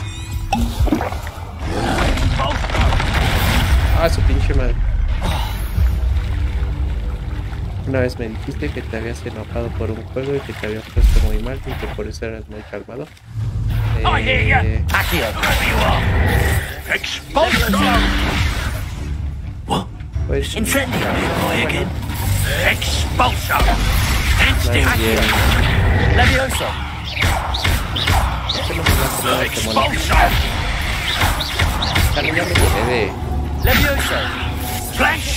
Ah, su pinche madre. Una vez me dijiste que te habías enojado por un juego y que te habías puesto muy mal y que por eso eras muy calmado. Pues Incendio, boy again. Expulso. más bien, Levioso. ¿qué no me vas a dar este mono? También ya me quedé de Levioso. Flash.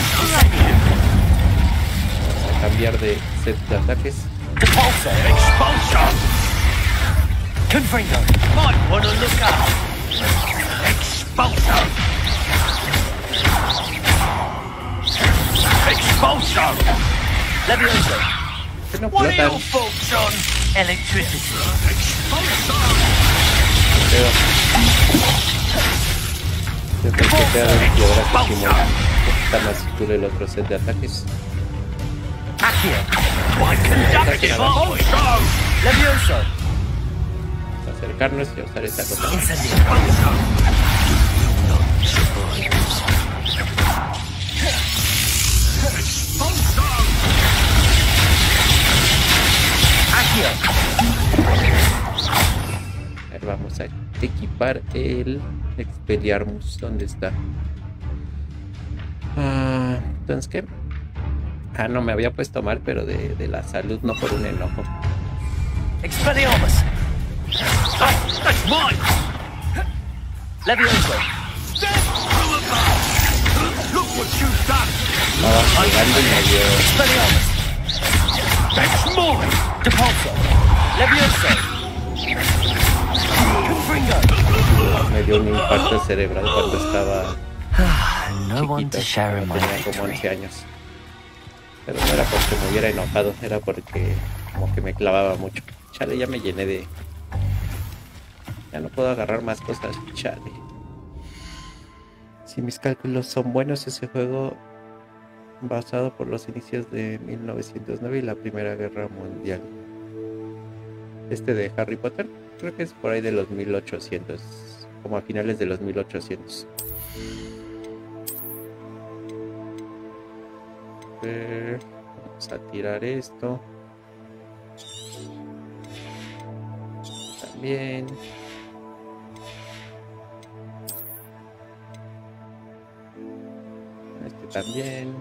cambiar de set de ataques. Repulso. Expulso. Confringo. Might want to look up. Expulso. Expulso. Levioso. Que no What are flotan. your thoughts on electricity? Pero siempre que te hagan piedras y simón. Está más cool el otro set de ataques. Accio. Why conductive Expulso. Levioso. Acercarnos y usar esta cosa. Incendio. Accio. A ver, vamos a equipar el Expelliarmus. ¿Dónde está? Entonces, ¿qué? Ah, no, me había puesto mal, pero de la salud, no por un enojo. Expelliarmus. That's mine. Levioso. Look what you've done. Estaba jugando y me dio. Expelliarmus. That's mine. Depulso. Levioso. Confringo. Me dio un impacto cerebral cuando estaba No one to chiquito, share in my tenía como 11 victory. años. Pero no era porque me hubiera enojado, era porque como que me clavaba mucho. Chale, ya me llené de... Ya no puedo agarrar más cosas, chale. Si mis cálculos son buenos, ese juego basado por los inicios de 1909 y la Primera Guerra Mundial. Este de Harry Potter, creo que es por ahí de los 1800, como a finales de los 1800. Vamos a tirar esto. También. Este también.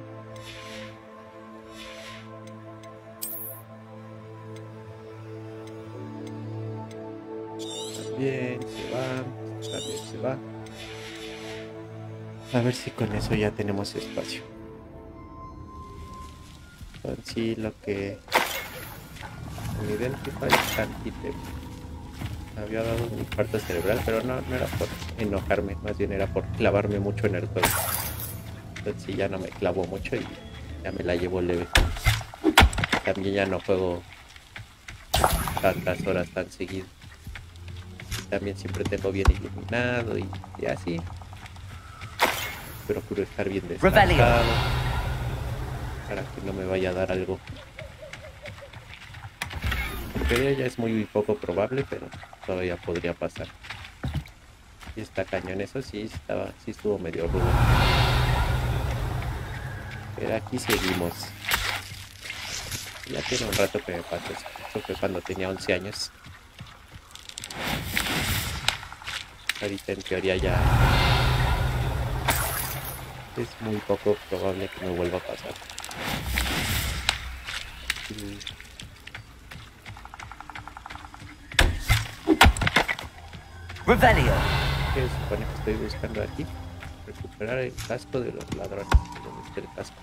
También se va. También se va. A ver si con eso ya tenemos espacio. Con sí lo que mi Identify Antitem había dado un infarto cerebral, pero no era por enojarme, más bien era por clavarme mucho en el juego. Entonces sí, ya no me clavo mucho y ya me la llevo leve. También ya no juego tantas horas tan seguido. También siempre tengo bien iluminado y así. Procuro estar bien descansado para que no me vaya a dar algo. Porque ya es muy poco probable, pero todavía podría pasar. Y está cañón, eso sí estuvo medio rudo. Pero aquí seguimos. Ya tiene un rato que me pasó eso. Eso fue cuando tenía 11 años. Ahorita en teoría ya es muy poco probable que me vuelva a pasar. Revelio. ¿Qué se supone que estoy buscando aquí? Recuperar el casco de los ladrones. ¿Dónde está el casco?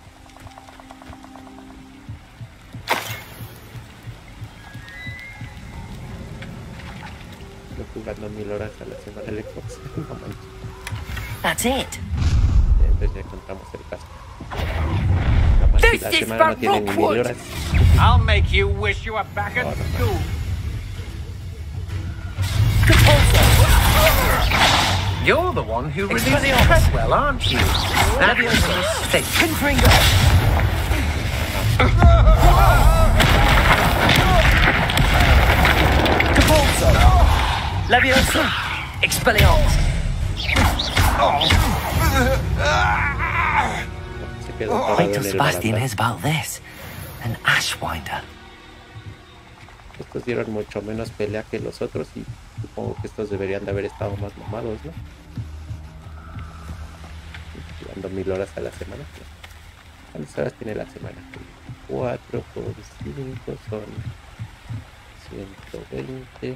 Estoy jugando 1000 horas a la semana el Xbox. No manches. That's it. Entonces ya encontramos el casco. No manches, la semana no tiene ni 1000 horas. I'll make you wish you were back at school. You're the one who released Treadwell, aren't you? That was a mistake. Confringo! Capulso! Leviosa! Expelliarmus! Se quedó I parado en tell el Sebastian barandal. is about this. An Ashwinder. Estos dieron mucho menos pelea que los otros y supongo que estos deberían de haber estado más mamados, ¿no? Jugando 1000 horas a la semana. ¿Cuántas horas tiene la semana? 4 por 5 son 120.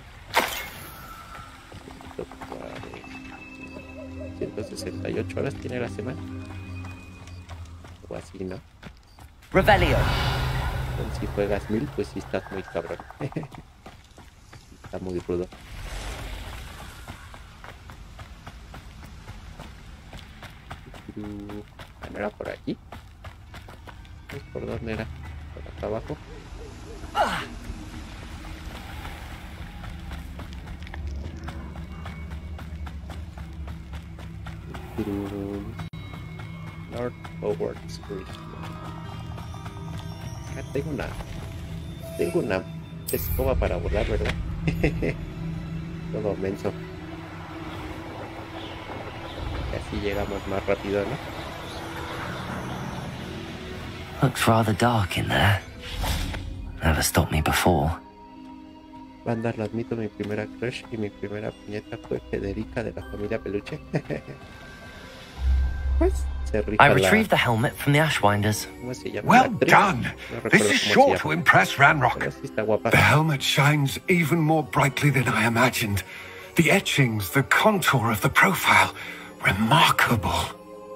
168 horas tiene la semana. O así, ¿no? Revelio. Entonces, si juegas 1000, pues sí estás muy cabrón. Está muy rudo. ¿No era por aquí? Pues, ¿por dónde era? ¿Por acá abajo? North Howard Street. Tengo una escoba para volar, ¿verdad? Todo menso. Así llegamos más rápido, ¿no? Looks rather dark in there. Never stopped me before. Banda, lo admito, mi primera crush y mi primera puñeta fue Federica de la familia Peluche. Pues se rifa I retrieved the helmet from the Ashwinders. ¿Cómo se llama? Well La actriz. done. No recuerdo This is cómo se sure llama, to impress Ranrock. pero sí está guapa. The helmet shines even more brightly than I imagined. The etchings, the contour of the profile. Remarkable.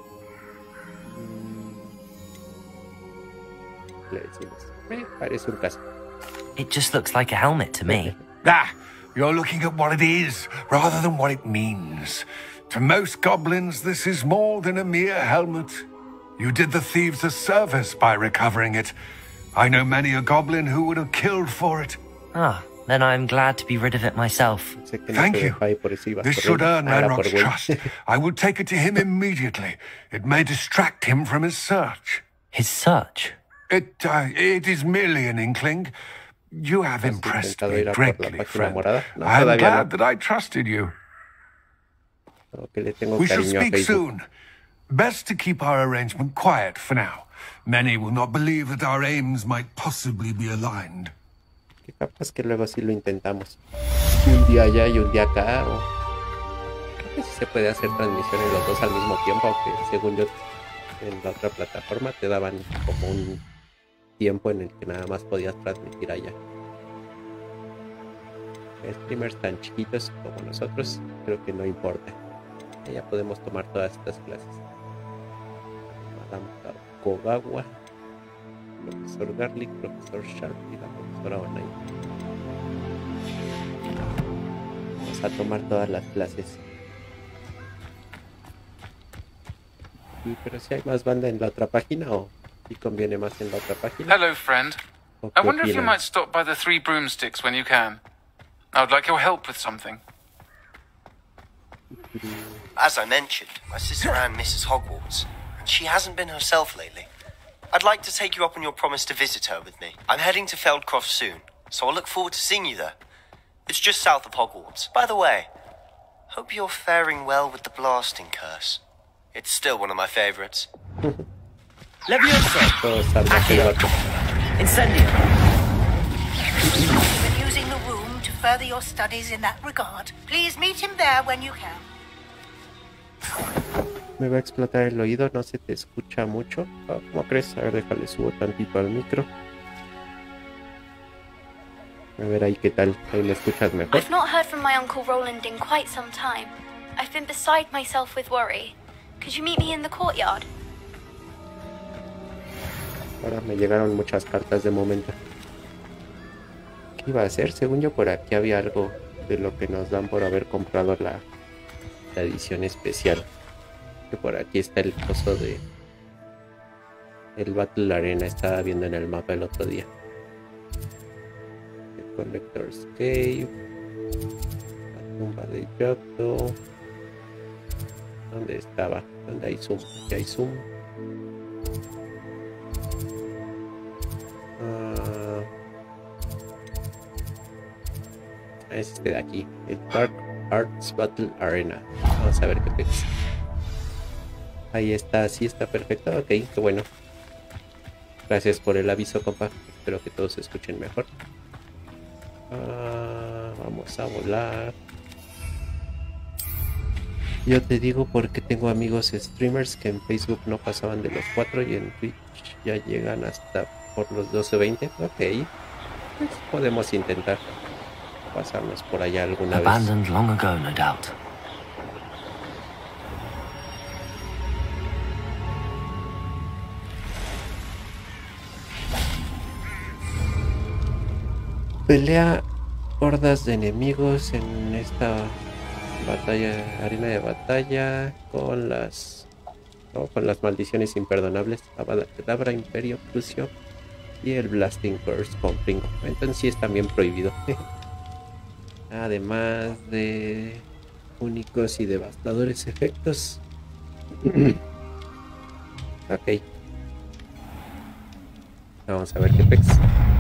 Le decimos, me parece un casco. It just looks like a helmet to me. Ah, you're looking at what it is, rather than what it means. To most goblins, this is more than a mere helmet. You did the thieves a service by recovering it. I know many a goblin who would have killed for it. Ah, then I'm glad to be rid of it myself. Sé que no Thank se you. deja ahí, por eso iba This corriendo. should earn Ah, era por Ranrock's güey. trust. I will take it to him immediately. It may distract him from his search. His search? It is merely an inkling. You have ¿Has impressed intentado me ir a por la greatly, página friend. morada? No, I am todavía glad no. that I trusted you. Creo que le tengo We shall cariño a speak Facebook. soon. Best to keep our arrangement quiet for now. Many will not believe that our aims might possibly be aligned. Que capaz que luego sí lo intentamos. Y un día allá y un día acá. O... Creo que sí se puede hacer transmisiones los dos al mismo tiempo, aunque según yo en la otra plataforma te daban como un tiempo en el que nada más podías transmitir allá. Streamers tan chiquitos como nosotros, creo que no importa. Ya podemos tomar todas estas clases. Madame Kogawa, Profesor Garlic, Profesor Sharp y la Profesora Onai. Vamos a tomar todas las clases. Sí, pero si hay más banda en la otra página o si conviene más en la otra página. Hello, friend. ¿O I qué wonder if you opinan? might stop by the Three Broomsticks when you can. I would like your help with something. As I mentioned, my sister Anne misses Hogwarts, and she hasn't been herself lately. I'd like to take you up on your promise to visit her with me. I'm heading to Feldcroft soon, so I'll look forward to seeing you there. It's just south of Hogwarts. By the way, hope you're faring well with the blasting curse. It's still one of my favorites. Leviosa! Todo salvaje el vato. Incendio! You've been using the room to further your studies in that regard. Please meet him there when you can. Me va a explotar el oído, no se te escucha mucho. Oh, ¿cómo crees? A ver, déjale, subo tantito al micro. A ver ahí qué tal, ahí me escuchas mejor. I've not heard from my Uncle Roland in quite some time. I've been beside myself with worry. Could you meet me in the courtyard? Ahora me llegaron muchas cartas de momento. ¿Qué iba a hacer? Según yo por aquí había algo de lo que nos dan por haber comprado la edición especial. Que por aquí está el coso de el Battle Arena. Estaba viendo en el mapa el otro día. Collector's Cave. La tumba de Yocto. ¿Dónde estaba? ¿Dónde hay zoom? Aquí hay zoom. Es este de aquí, el Dark Arts Battle Arena. Vamos a ver qué pasa. Ahí está, sí está perfecto. Ok, qué bueno. Gracias por el aviso, compa. Espero que todos se escuchen mejor. Vamos a volar. Yo te digo porque tengo amigos streamers que en Facebook no pasaban de los 4 y en Twitch ya llegan hasta por los 12-20. Ok, pues podemos intentar pasarnos por allá alguna vez. Abandoned long ago, no doubt. Pelea hordas de enemigos en esta batalla, arena de batalla, con las maldiciones imperdonables, Abadabra, Imperio, Crucio y el Blasting Curse con Pringo. Entonces sí es también prohibido. Además de únicos y devastadores efectos. Ok. Vamos a ver qué pex.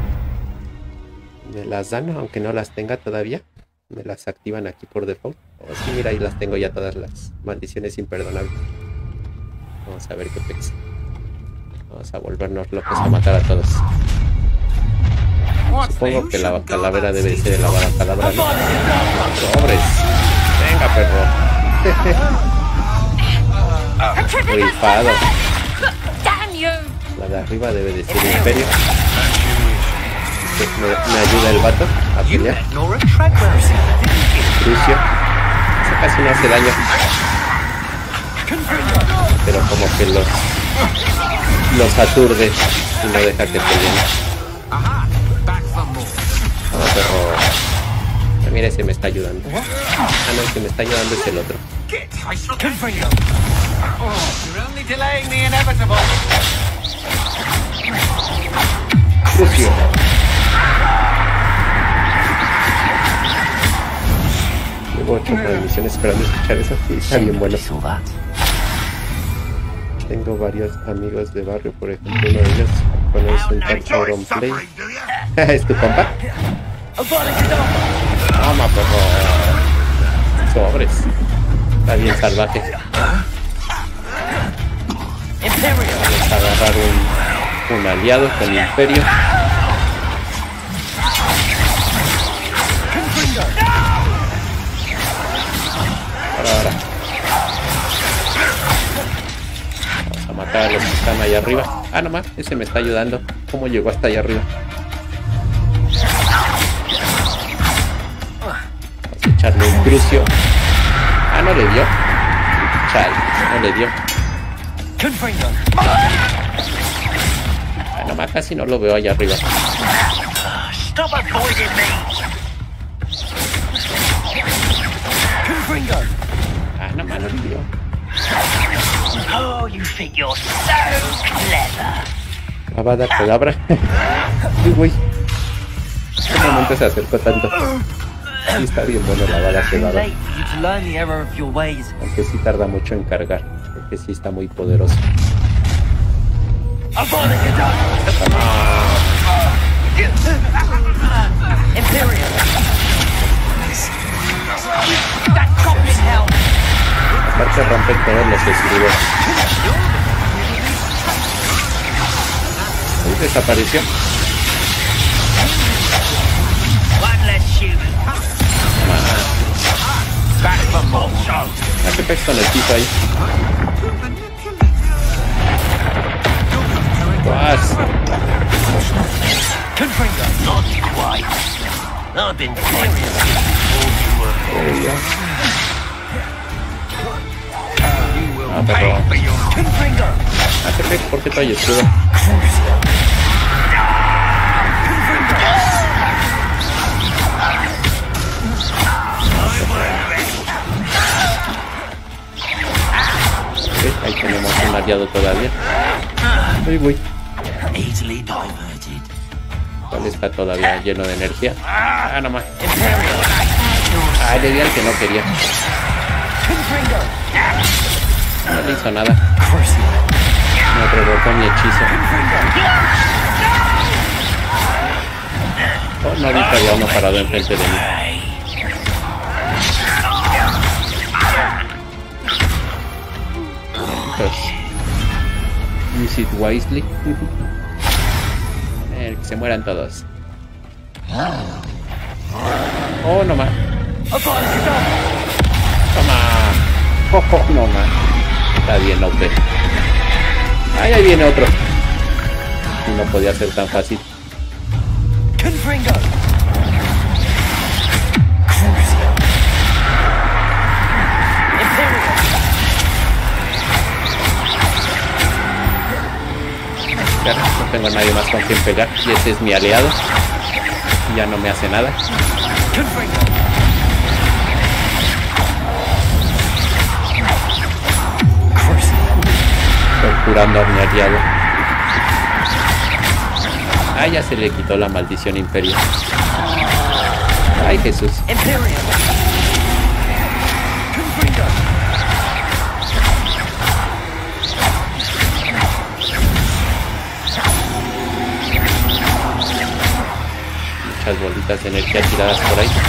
Me las dan, aunque no las tenga todavía. Me las activan aquí por default. Oh, sí, mira, ahí las tengo ya todas las maldiciones imperdonables. Vamos a ver qué pex. Vamos a volvernos locos a matar a todos. Supongo que la calavera debe ser el Abadabra, ¿no? ¡Sobres! ¡Venga, perro! Rifado. La de arriba debe de ser Imperio. Pues me ayuda el vato a pelear. Crucio. Eso casi no hace daño. Pero como que los aturde y no deja que peleen. Vamos, pero... mira, ese me está ayudando. Ah, no, el que me está ayudando es el otro. Crucio. Llevo 8 transmisiones esperando escuchar eso. Sí, está bien bueno. Tengo varios amigos de barrio, por ejemplo, uno de ellos conoce un tal Auron Play. ¿Es tu compa? Toma, perro. Sobres. Está bien salvaje. Vamos a agarrar un aliado con el Imperio. Ahora. Vamos a matar a los que están allá arriba. Ah, nomás, ese me está ayudando. ¿Cómo llegó hasta allá arriba? Vamos a echarle un crucio. Ah, no le dio. Chale, no le dio. Ah, nomás casi no lo veo allá arriba. Ah, nomás no le dio. Oh, you think you're so clever. Abadabra. Uy, güey. ¿En qué momento se acercó tanto? Sí, está bien bueno la Abadabra. Aunque sí tarda mucho en cargar. Porque sí está muy poderoso. Aparte rompe todos los escudos. Ahí desapareció. ¿A qué pez con el piso ahí? ¡Guas! Ah, perro. Ah, qué pez, ¿por qué trae escudo? Ahí tenemos un aliado todavía. Uy, uy. ¿Cuál está todavía lleno de energía? Ah, nomás. Ay, le di al que no quería. No le hizo nada. Me provocó mi hechizo. Oh, no vi que había uno parado enfrente de mí. Pues, use it wisely. Que se mueran todos. Oh, no más. Toma. Oh, no más. Está bien, OP. Ay, ahí viene otro. No podía ser tan fácil. No tengo a nadie más con quien pegar y ese es mi aliado. Ya no me hace nada. Torturando a mi aliado. Ah, ya se le quitó la maldición Imperio. Ay, Jesús. Muchas bolitas de energía tiradas por ahí.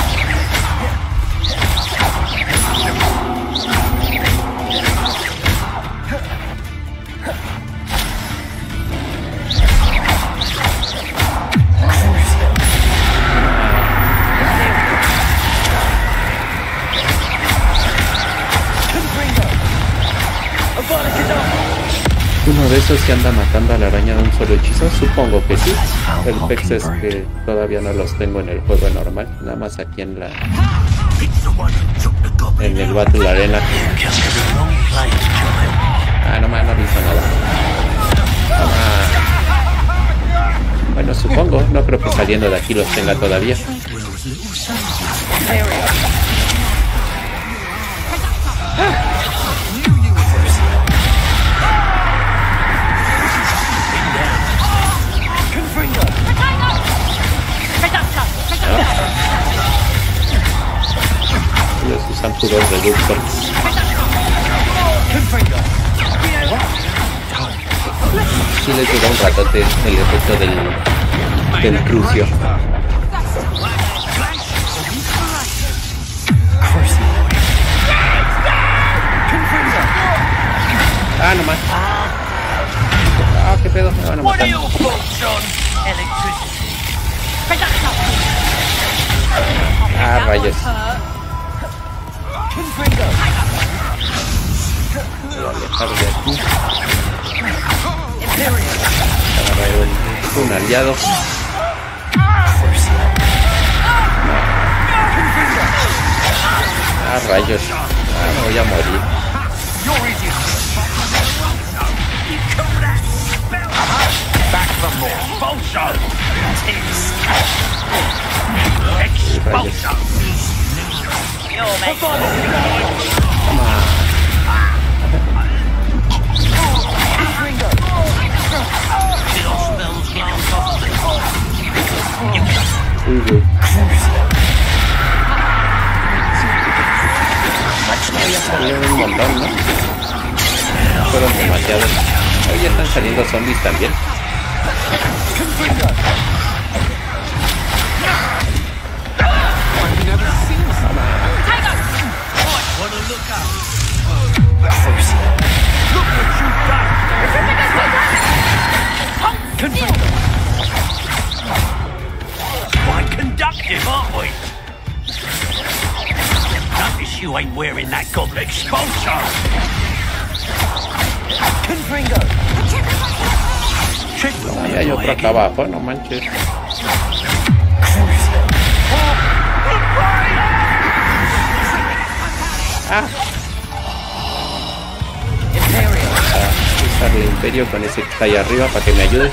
Uno de esos que anda matando a la araña de un solo hechizo, supongo que sí. El pex es que todavía no los tengo en el juego normal, nada más aquí en el Battle Arena. Ah, no más, no hizo nada. Bueno, supongo, no creo que saliendo de aquí los tenga todavía. Ellos usan puros reductores. Sí les dura un ratote el efecto del crucio. Ah, nomás. Ah, qué pedo, me van a matar. Ah, rayos. Voy a alejar de aquí. Agarrar un aliado. Ah, rayos. Ah, me voy a morir. Salieron un montón, ¿no? Fueron demasiados. Hoy ya están saliendo zombies también. Quite conductive, aren't we? Notice you ain't wearing that goblet expulsor. Ahí hay otro acá abajo, no manches. Ah. Usar el Imperio con ese que está ahí arriba para que me ayude.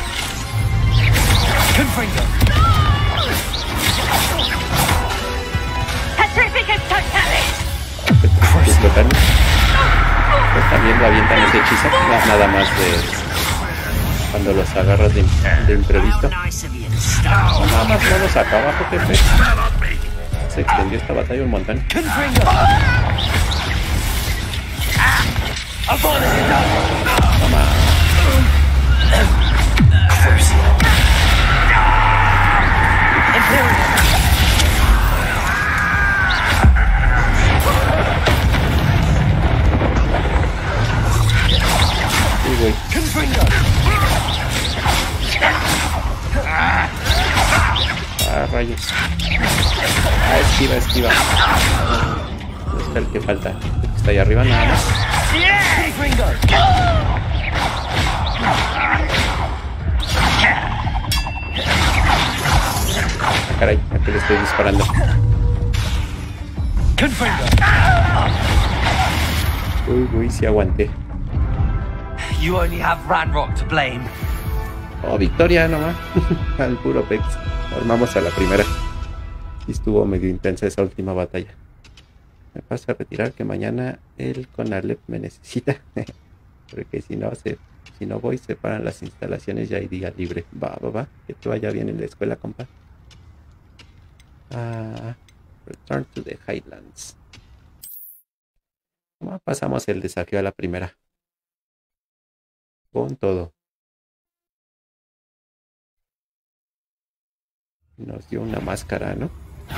Pues también lo avientan ese hechizo, no es nada más de Cuando los agarras de imprevisto. Nada más no los acaba, jefe. Se extendió esta batalla un montón. Toma. Sí, güey. Ah, rayos. Ah, esquiva. No está el que falta. El que está ahí arriba nada más. Ah, caray, ¿a qué le estoy disparando? Uy, sí aguanté. You only have Ranrock to blame. Oh, victoria nomás. Al puro pex. Armamos a la primera. Y estuvo medio intensa esa última batalla. Me pasa a retirar que mañana el Conalep me necesita. Porque si no voy, se paran las instalaciones y hay día libre. Va. Que te vaya bien en la escuela, compa. Return to the Highlands. Pasamos el desafío a la primera. Con todo. Nos dio una máscara, ¿no?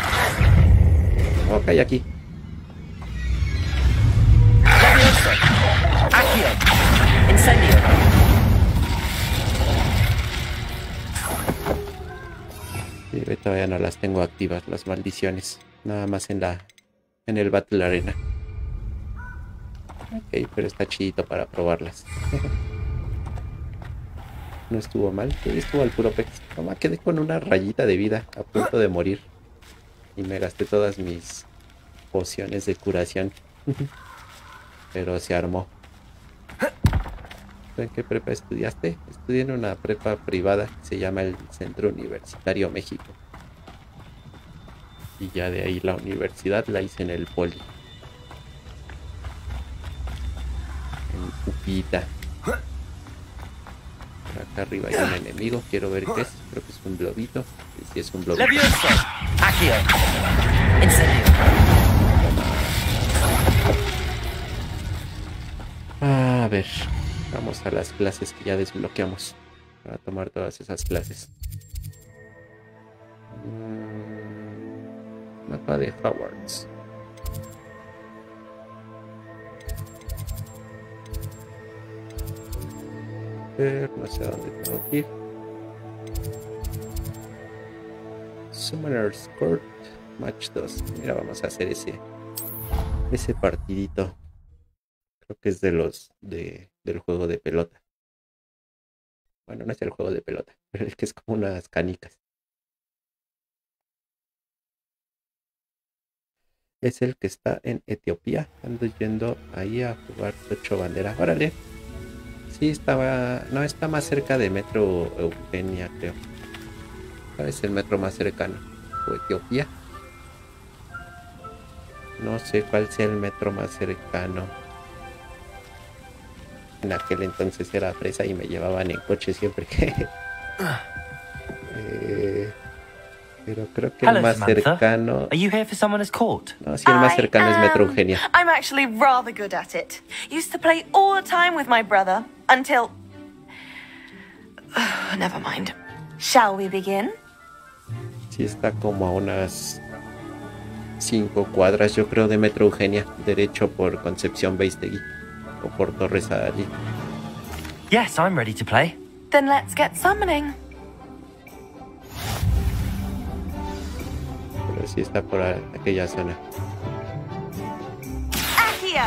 Ok, aquí. Sí, todavía no las tengo activas, las maldiciones. Nada más en el Battle Arena. Ok, pero está chidito para probarlas. No estuvo mal, estuvo al puro pex. Nomás quedé con una rayita de vida, a punto de morir. Y me gasté todas mis pociones de curación. Pero se armó. ¿En qué prepa estudiaste? Estudié en una prepa privada que se llama el Centro Universitario México. Y ya de ahí la universidad la hice en el Poli. En Upita. Acá arriba hay un enemigo, quiero ver qué es. Creo que es un globito. Sí, es un globito. A ver, vamos a las clases que ya desbloqueamos para tomar todas esas clases. Mapa de Hogwarts. No sé a dónde tengo que ir. Summoner's Court Match 2. Mira, vamos a hacer ese partidito. Creo que es del juego de pelota. Bueno, no es el juego de pelota, pero el que es como unas canicas. Es el que está en Etiopía. Ando yendo ahí a jugar Tocho Bandera. ¡Órale! Sí, no, está más cerca de Metro Eugenia, creo. Es el metro más cercano. O Etiopía. No sé cuál sea el metro más cercano. En aquel entonces era fresa y me llevaban en coche siempre que... pero creo que el más cercano... Are you here for Summoner's Court? No, sí, el más cercano es Metro Eugenia. I'm actually rather good at it. Used to play all the time with my brother until... never mind. Shall we begin? Sí, está como a unas 5 cuadras, yo creo, de Metro Eugenia. Derecho por Concepción Beistegui. O por Torres Ali. Yes, I'm ready to play. Then let's get summoning. Pero sí está por aquella zona. Accio.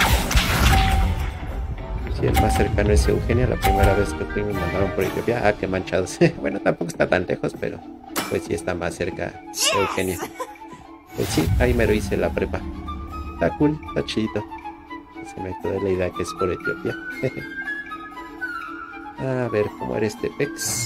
Sí, el más cercano es Eugenia. La primera vez que fui me mandaron por Etiopía. Ah, qué manchados. Bueno, tampoco está tan lejos, pero pues sí está más cerca Eugenia. Pues sí, ahí me lo hice la prepa. Está cool, está chidito. Se me quedó la idea que es por Etiopía. A ver cómo era este pex.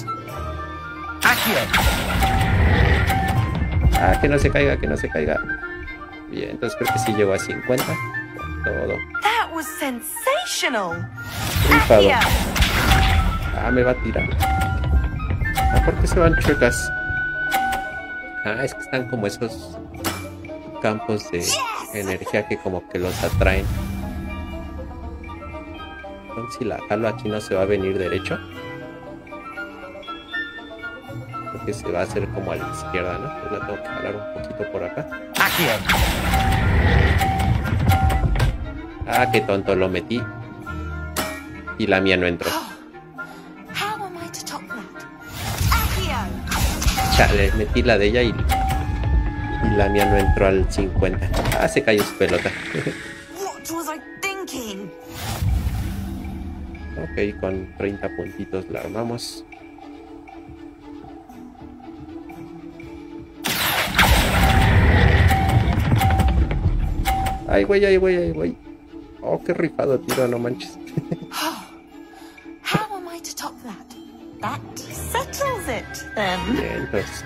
Ah, que no se caiga, que no se caiga. Bien, entonces creo que sí llegó a 50. Con todo. That was sensational. Rifado. Ah, me va a tirar. Ah, ¿por qué se van chuecas? Ah, es que están como esos campos de energía que como que los atraen. Entonces, si la jalo aquí no se va a venir derecho. Porque se va a hacer como a la izquierda, ¿no? Entonces la tengo que jalar un poquito por acá. Ah, qué tonto, lo metí. Y la mía no entró. Chale, metí la de ella y la mía no entró al 50. Ah, se cayó su pelota. Ok, con 30 puntitos la armamos. Ay, güey, ay, güey, ay, güey. Oh, qué rifado tiro, no manches. How am I to top that? That settles it, then. Bien, entonces.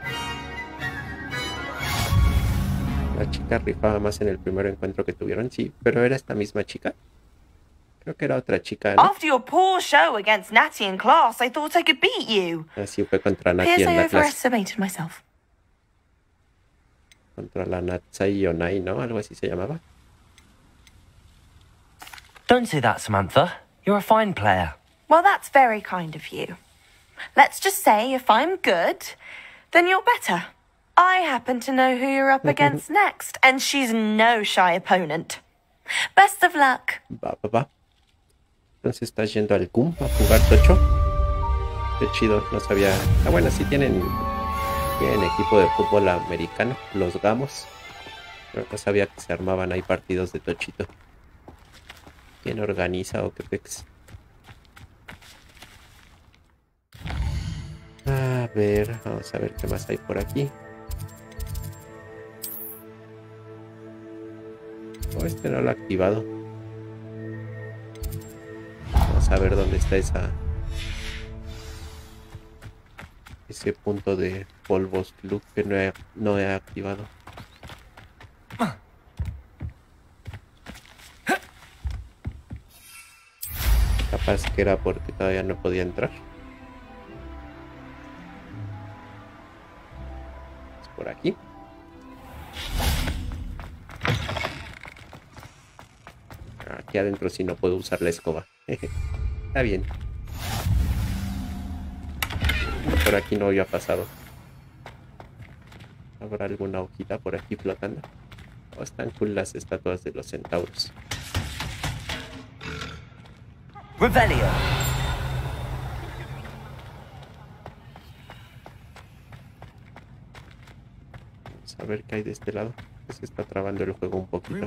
La chica rifaba más en el primer encuentro que tuvieron, sí, pero era esta misma chica. Creo que era otra chica, ¿no? After your poor show against Natty in class, I thought I could beat you. Así fue contra Natty Appears en I la clase. overestimated myself. Contra la Natsai Yonai, ¿no? Algo así se llamaba. Don't say that, Samantha. You're a fine player. Well, that's very kind of you. Let's just say if I'm good, then you're better. I happen to know who you're up against next, and she's no shy opponent. Best of luck. Va. Entonces estás yendo al CUM a jugar tocho. Qué chido, no sabía. Ah, bueno, sí tienen equipo de fútbol americano, los Gamos. Pero no sabía que se armaban ahí partidos de tochito. ¿Quién organiza o qué pex? A ver, vamos a ver qué más hay por aquí. Oh, este no lo he activado. Vamos a ver dónde está ese punto de polvos club que no he activado. Capaz que era porque todavía no podía entrar. Es por aquí. Aquí adentro sí no puedo usar la escoba. Está bien. Por aquí no había pasado. ¿Habrá alguna hojita por aquí flotando? Oh, están cool las estatuas de los centauros. Revelio. Vamos a ver qué hay de este lado. Se está trabando el juego un poquito.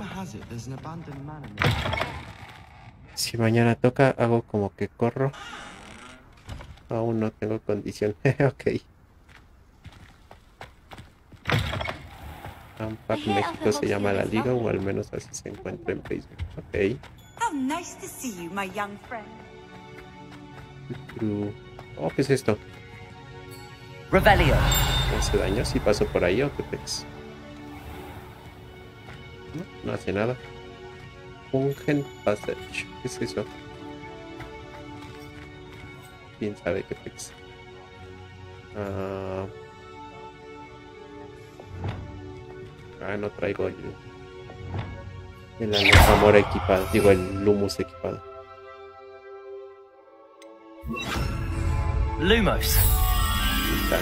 Si mañana toca, hago como que corro. Aún no tengo condición. Ok. Ampac México se llama la liga, o al menos así se encuentra en Facebook. Ok. How nice to see you, my young friend. Oh, ¿qué es esto? Revelio. ¿No hace daño si paso por ahí o qué pex? No hace nada. Pungent Passage. ¿Qué es eso? ¿Quién sabe qué pex? No traigo el Alejamora equipado. Digo, el Lumus equipado. Lumos. Está.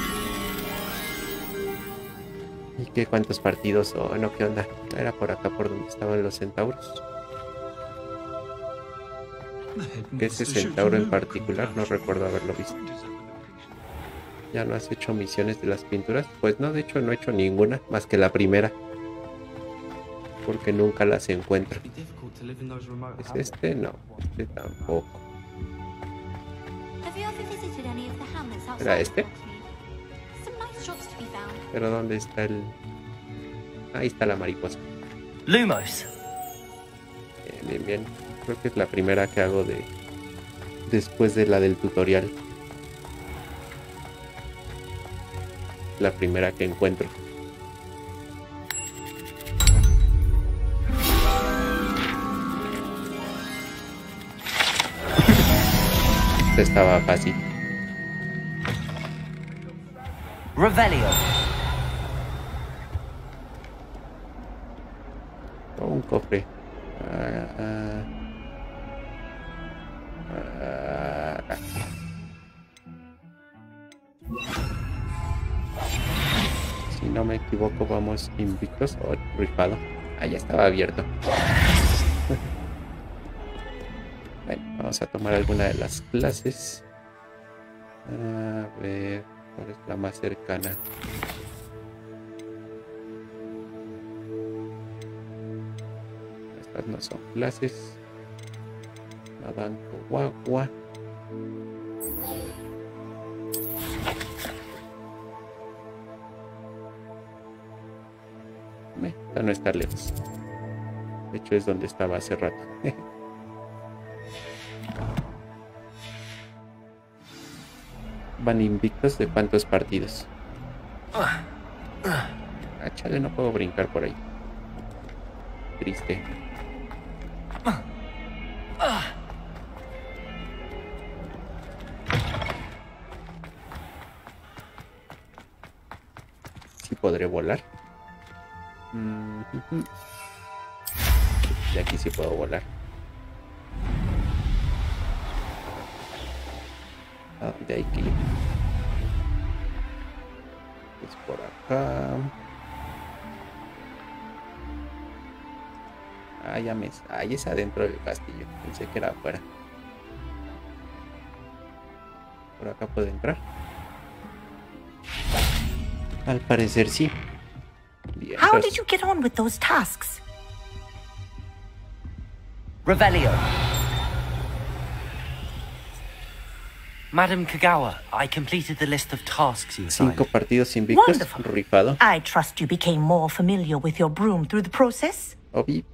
¿Y qué? ¿Cuántos partidos? Oh, no, ¿qué onda? Era por acá por donde estaban los centauros. ¿Qué ese centauro en particular? No recuerdo haberlo visto. ¿Ya no has hecho misiones de las pinturas? Pues no, de hecho no he hecho ninguna, más que la primera. Porque nunca las encuentro. ¿Es este? No, este tampoco. ¿Era este? ¿Pero dónde está el...? Ahí está la mariposa. Lumos. Bien, bien. Creo que es la primera que hago después de la del tutorial. La primera que encuentro. Esta estaba fácil. Revelio. Oh, un cofre. Si no me equivoco, vamos invictos o rifado. Ah, ya estaba abierto. Bueno, vamos a tomar alguna de las clases. A ver, ¿cuál es la más cercana? Estas no son clases. Madanko Guagua. Esta no está lejos. De hecho es donde estaba hace rato. Van invictos de cuántos partidos. Chale, no puedo brincar por ahí. Triste. Sí podré volar. De aquí sí puedo volar. ¿A dónde hay que ir? Es por acá. Ah, ya me... Ahí es adentro del castillo. Pensé que era afuera. ¿Por acá puedo entrar? Al parecer sí. Bien, How did you get on with those tasks? Revelio. Madam Kagawa, I completed the list of tasks you assigned. 5 partidos invictos. Wonderful. Rifado. I trust you became more familiar with your broom through the process? Obi.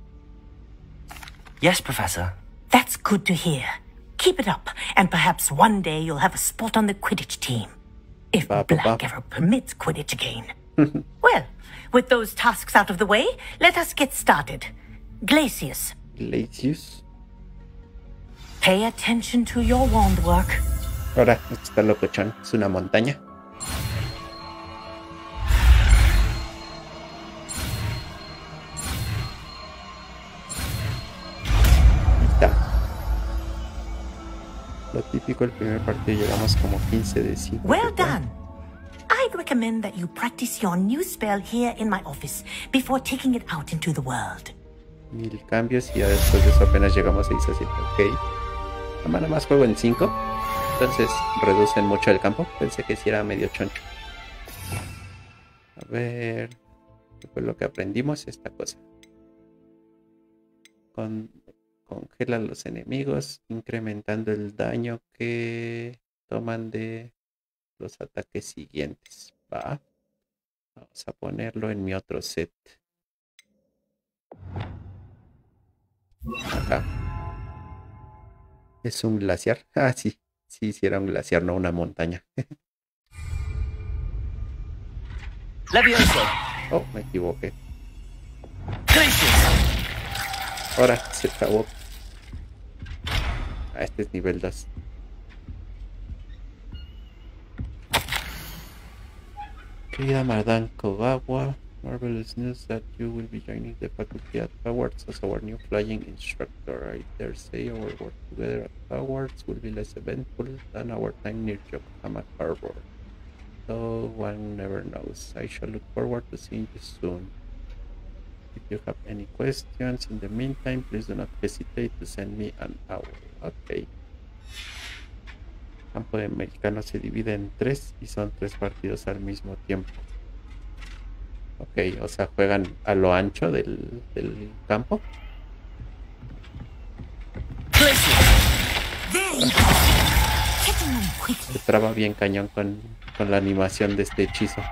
Yes, Professor. That's good to hear. Keep it up, and perhaps one day you'll have a spot on the Quidditch team. If Black ever permits Quidditch again. Well, with those tasks out of the way, let us get started. Glacius. Glacius. Pay attention to your wand work. Ahora, esto está locochón. Es una montaña. Ahí está. Lo típico, el primer partido llevamos como 15 de 5. Well done. I'd recommend that you practice your new spell here in my office before taking it out into the world. 1000 cambios y ya después de eso apenas llegamos a 6 a 7. Ok. Nada más juego en 5. Entonces reducen mucho el campo. Pensé que sí era medio choncho. A ver. ¿Qué fue lo que aprendimos? Esta cosa. Congela a los enemigos, incrementando el daño que toman de los ataques siguientes. Va. Vamos a ponerlo en mi otro set. Acá. Es un glaciar. Ah, sí. Sí, era un glaciar, no una montaña. Oh, me equivoqué. Ahora se acabó. Ah, este es nivel 2. Querida Madame Kagawa, marvelous news that you will be joining the faculty at Hogwarts as our new flying instructor. I dare say our work together at Hogwarts will be less eventful than our time near Yokohama Harbor. Though one never knows. I shall look forward to seeing you soon. If you have any questions in the meantime, please do not hesitate to send me an owl. Ok. El campo de mexicano se divide en 3 y son 3 partidos al mismo tiempo. Ok, o sea, juegan a lo ancho del campo. Se traba bien cañón con la animación de este hechizo.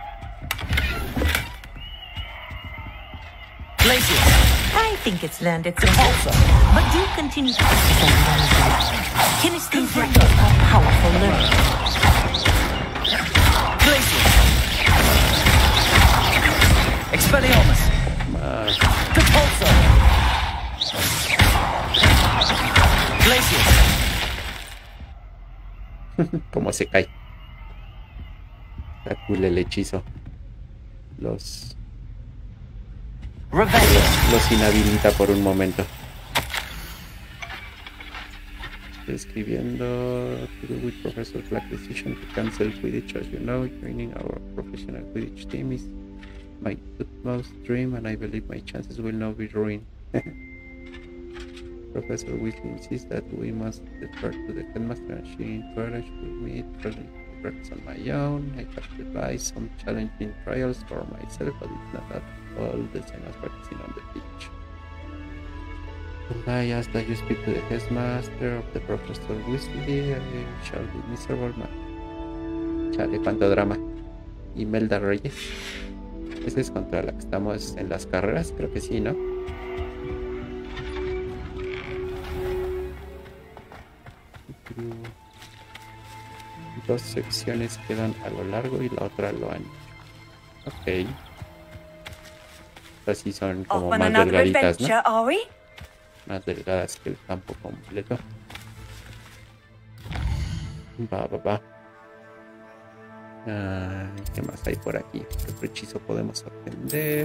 I think it's learned its also, but do continue to practice. Kinesthetic practice are powerful learning. Expelliarmus. Compulso. Glacius. Cómo se cae. Está cool el hechizo. Los inhabilita por un momento. Estoy escribiendo to do with Professor Black's decision to cancel Quidditch. As you know, joining our professional Quidditch team is my utmost dream, and I believe my chances will not be ruined. Professor Weasley insists that we must defer to the headmaster, and she encouraged me to practice on my own. I have devised some challenging trials for myself, but it's not at all the same as practicing on the pitch. And I ask that you speak to the headmaster of the Professor Weasley. I shall be miserable man. Chale, cuánto drama. Imelda Reyes. ¿Esa es contra la que estamos en las carreras? Creo que sí, ¿no? Dos secciones quedan a lo largo y la otra a lo ancho. Ok. Así son como más delgaditas, ¿no? Más delgadas que el campo completo. Va. ¿Qué más hay por aquí? ¿Qué otro hechizo podemos aprender?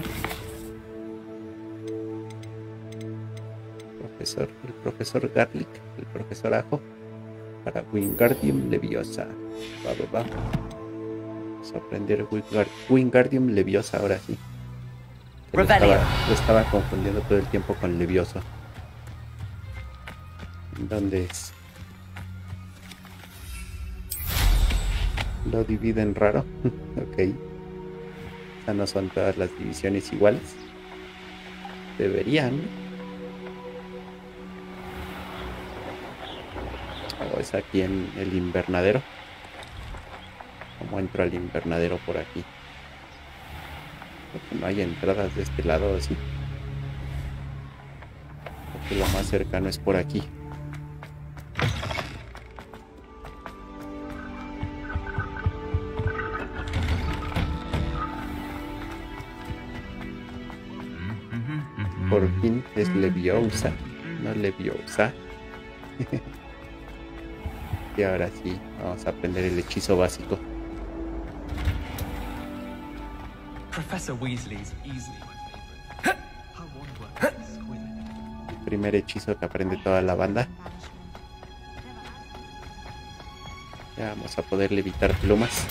El profesor Garlic, el profesor Ajo. Para Wingardium Leviosa. Va. Vamos a aprender Wingardium Leviosa ahora sí. Lo estaba confundiendo todo el tiempo con Levioso. ¿Dónde es? Lo dividen raro. Ok. O sea, no son todas las divisiones iguales. Deberían. O es aquí en el invernadero. ¿Cómo entro al invernadero por aquí? Porque no hay entradas de este lado así. Porque lo más cercano es por aquí. Por fin es Leviosa, no Leviosa. Y ahora sí, vamos a aprender el hechizo básico. Professor Weasley's easily my favorite. Her wand work is exquisite. El primer hechizo que aprende toda la banda. Ya vamos a poder levitar plumas.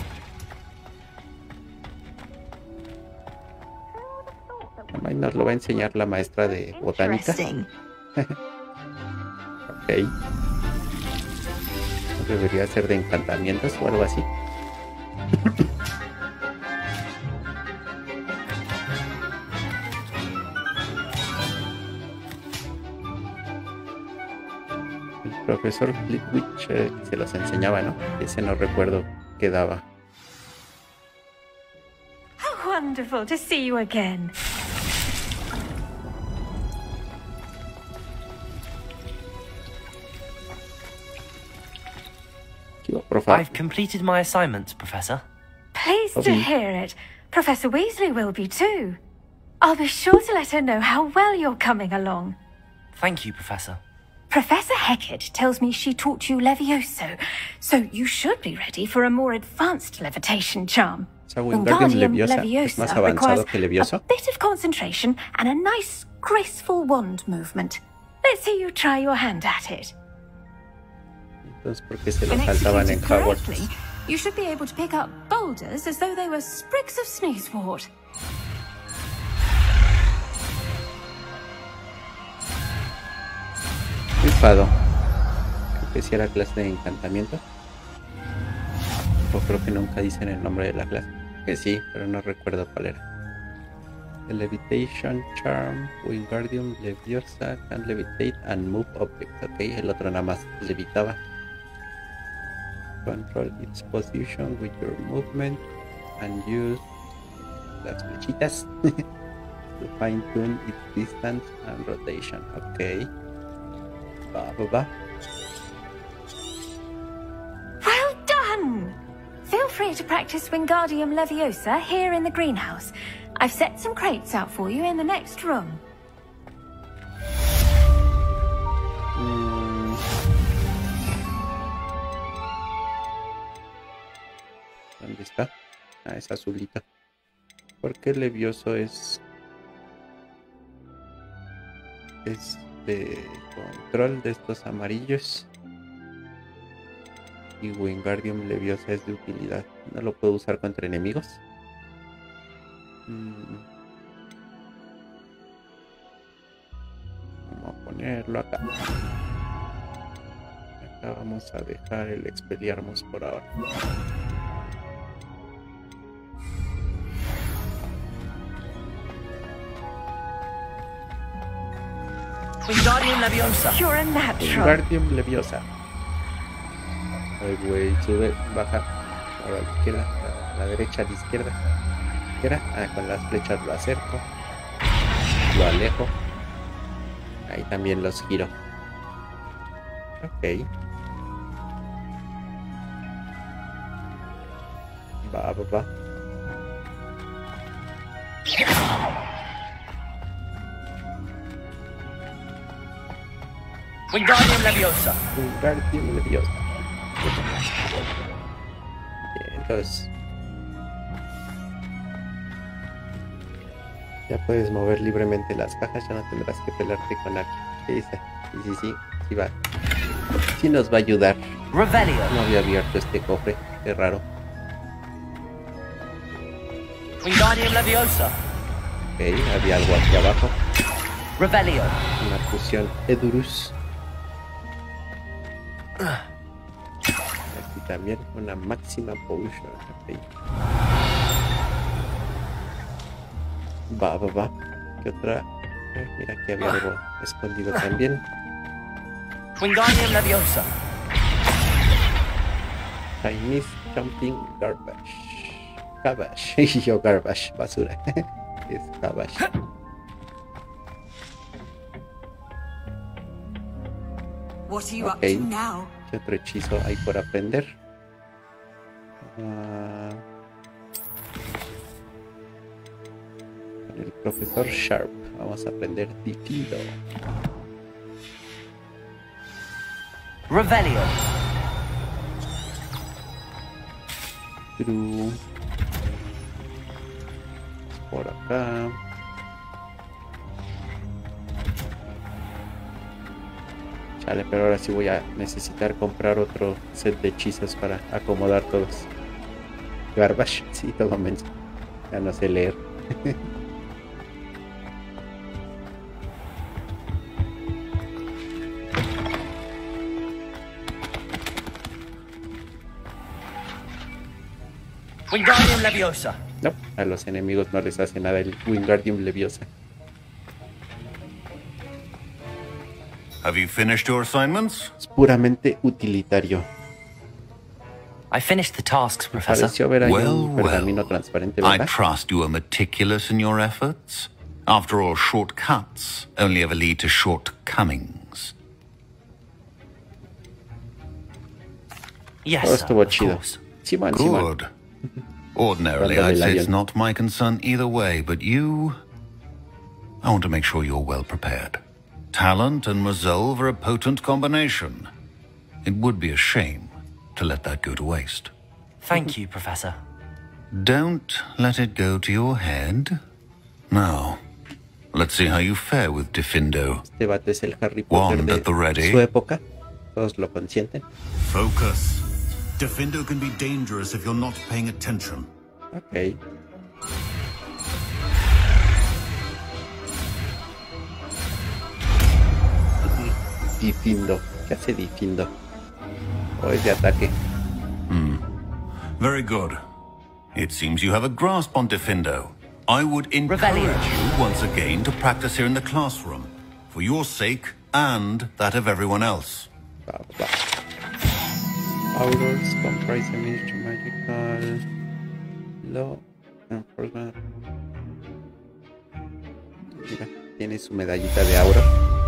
Además nos lo va a enseñar la maestra de botánica. Ok. Debería ser de encantamientos o algo así. El profesor Flitwick se los enseñaba, ¿no? Ese no recuerdo qué daba. How wonderful to see you again. I've completed my assignments, Professor. Pleased to hear it. Professor Weasley will be too. I'll be sure to let her know how well you're coming along. Thank you, Professor. Professor Hecat tells me she taught you Levioso, so you should be ready for a more advanced levitation charm. Wingardium Leviosa requires a bit of concentration and a nice, graceful wand movement. Let's see you try your hand at it. Entonces, ¿por qué se lo saltaban en Hogwarts? You should be able to pick up boulders as though they were sprigs of sneezewort. Rifado. Creo que sí era clase de encantamiento. O creo que nunca dicen el nombre de la clase. Que sí, pero no recuerdo cuál era. The Levitation Charm, Wingardium Leviosa, can levitate and move objects. Ok, el otro nada más levitaba. Control its position with your movement and use las flechitas to fine tune its distance and rotation. Ok. Va. Well done! Feel free to practice Wingardium Leviosa here in the greenhouse. I've set some crates out for you in the next room. ¿Dónde está? Ah, es azulito. Porque el Levioso es de control de estos amarillos. Y Wingardium Leviosa es de utilidad. No lo puedo usar contra enemigos. Vamos a ponerlo acá. Acá vamos a dejar el Expelliarmus por ahora. Wingardium Leviosa. You're a natural. Wingardium Leviosa. Ay, güey, sube, baja. A la izquierda, a la derecha, a la izquierda. Con las flechas lo acerco. Lo alejo. Ahí también los giro. Ok. Va. Wingardium Leviosa. Wingardium Leviosa. Bien, entonces ya puedes mover libremente las cajas, ya no tendrás que pelearte con alguien. Sí va. Sí nos va a ayudar. Revelio. No había abierto este cofre, qué raro. Wingardium Leviosa. Ok, había algo aquí abajo. Revelio. Una fusión Edurus. Aquí también una máxima potion. Okay. Va. ¿Qué otra? Mira, aquí había algo escondido también. Wingardium Leviosa. Chinese Jumping Garbage. Cabbage. Y yo garbage, basura. Es cabbage. What are you up to now? ¿Qué otro hechizo hay por aprender? Con el profesor Sharp vamos a aprender Diffindo. Revelio. True. Por acá. Chale, pero ahora sí voy a necesitar comprar otro set de hechizos para acomodar todos. Garbage, sí, todo menso. Ya no sé leer. Wingardium Leviosa. No, a los enemigos no les hace nada el Wingardium Leviosa. Have you finished your assignments? Es puramente utilitario. I finished the tasks, Professor. Pareció ver ahí un pergamino transparente, ¿verdad? I trust you are meticulous in your efforts. After all, shortcuts only ever lead to shortcomings. Yes, Todo estuvo chido. Simón. Good. Ordinarily, I'd say it's not my concern either way, but you... I want to make sure you're well prepared. Talent and resolve are a potent combination. It would be a shame to let that go to waste. Thank you, Professor. Don't let it go to your head. Now, let's see how you fare with Diffindo. Este vato es el Harry Potter Wand at the ready. Su época. Todos lo consienten. Focus. Diffindo can be dangerous if you're not paying attention. Okay. Diffindo. ¿Qué hace Diffindo? ¿O es de ataque? Very good. It seems you have a grasp on Diffindo. I would encourage you once again to practice here in the classroom, for your sake and that of everyone else. Aurors comprise a miniature magical law enforcement. Mira, tiene su medallita de auro.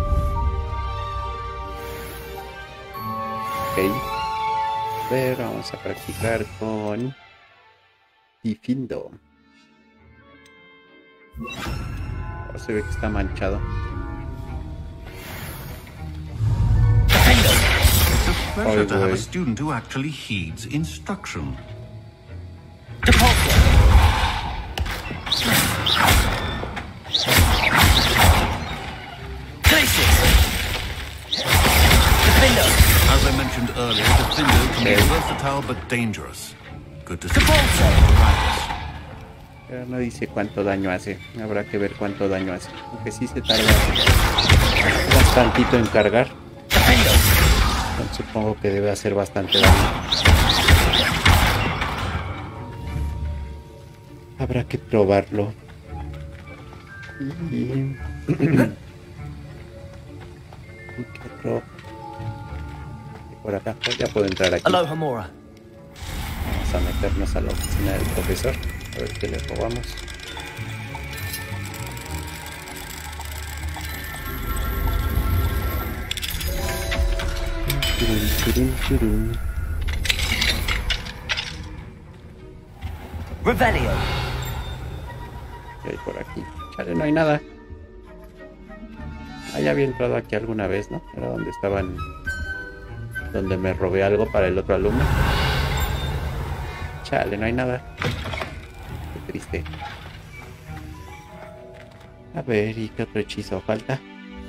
Ok. Pero vamos a practicar con Diffindo. Ahora se ve que está manchado. Pleasure to have a student who actually heeds instruction. As I mentioned earlier, Defendo can be versatile but dangerous. Good to see. Pero no dice cuánto daño hace. Habrá que ver cuánto daño hace. Aunque sí se tarda bastantito en cargar. Entonces, supongo que debe hacer bastante daño. Habrá que probarlo. Y... ¿qué otro? Por acá, pues ya puedo entrar aquí. Aloha, Mora. Vamos a meternos a la oficina del profesor. A ver qué le robamos. Revelio. ¿Qué hay por aquí? Chale, no hay nada. Ah, ya había entrado aquí alguna vez, ¿no? Era donde estaban... donde me robé algo para el otro alumno. Chale, no hay nada. Qué triste. A ver, ¿y qué otro hechizo falta?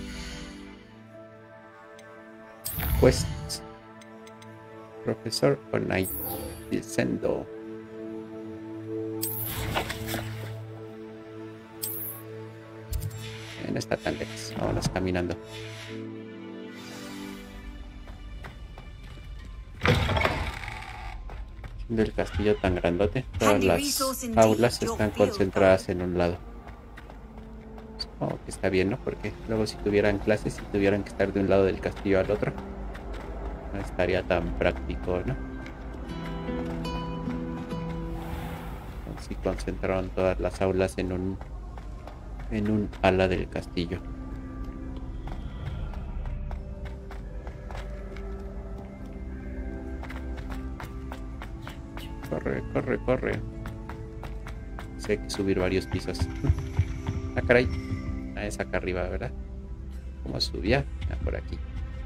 Quests. Profesor Onai. Descendo. No está tan lejos. Vámonos caminando. Del castillo tan grandote, todas las aulas están concentradas en un lado. Supongo que está bien, ¿no? Porque luego si tuvieran clases y tuvieran que estar de un lado del castillo al otro, no estaría tan práctico, ¿no? Así concentraron todas las aulas en un ala del castillo. Corre, corre, corre. Sí, hay que subir varios pisos. Ah, caray. Ah, es acá arriba, ¿verdad? ¿Cómo subía? Ah, por aquí.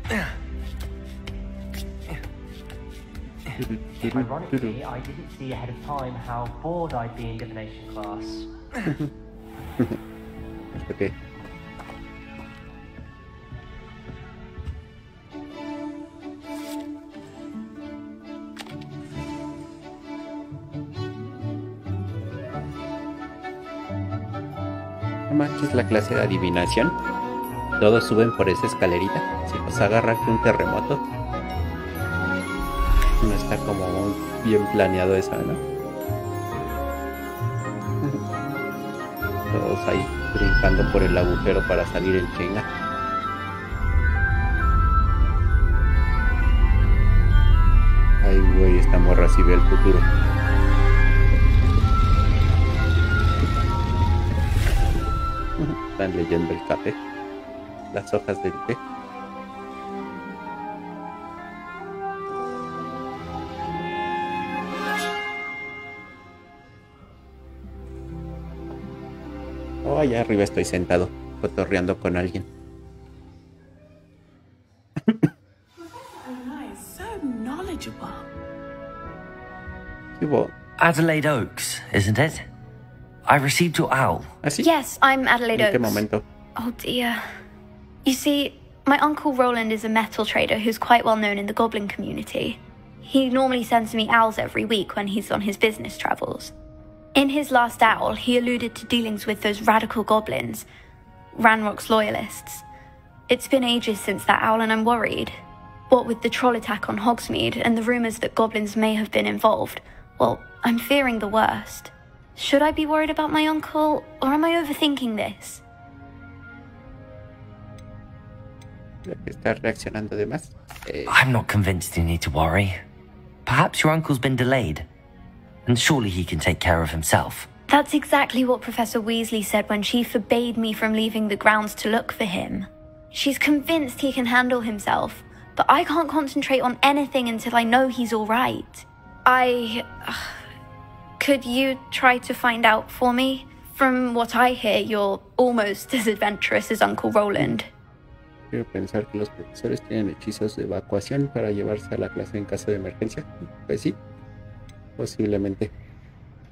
Ironically, I didn't see ahead of time how bored I'd be in divination class. ¿Esto qué? No manches, la clase de adivinación. Todos suben por esa escalerita. Si nos agarra un terremoto. No está como muy bien planeado eso, ¿no? Todos ahí brincando por el agujero para salir en chinga. Ay, güey, esta morra sí ve el futuro. Están leyendo el café, las hojas del té. Oh, allá arriba estoy sentado, cotorreando con alguien. Adelaide Oaks, isn't it? I received your owl. Yes, I'm Adelaide ¿En Oaks. qué momento? Oh dear. You see, my uncle Roland is a metal trader who's quite well known in the goblin community. He normally sends me owls every week when he's on his business travels. In his last owl, he alluded to dealings with those radical goblins, Ranrock's loyalists. It's been ages since that owl and I'm worried. What with the troll attack on Hogsmeade and the rumours that goblins may have been involved, well, I'm fearing the worst. Should I be worried about my uncle, or am I overthinking this? ¿Está reaccionando de más? I'm not convinced you need to worry. Perhaps your uncle's been delayed, and surely he can take care of himself. That's exactly what Professor Weasley said when she forbade me from leaving the grounds to look for him. She's convinced he can handle himself, but I can't concentrate on anything until I know he's all right. Could you try to find out for me? From what I hear, you're almost as adventurous as Uncle Roland. Quiero pensar que los profesores tienen hechizos de evacuación para llevarse a la clase en caso de emergencia. Pues sí, posiblemente.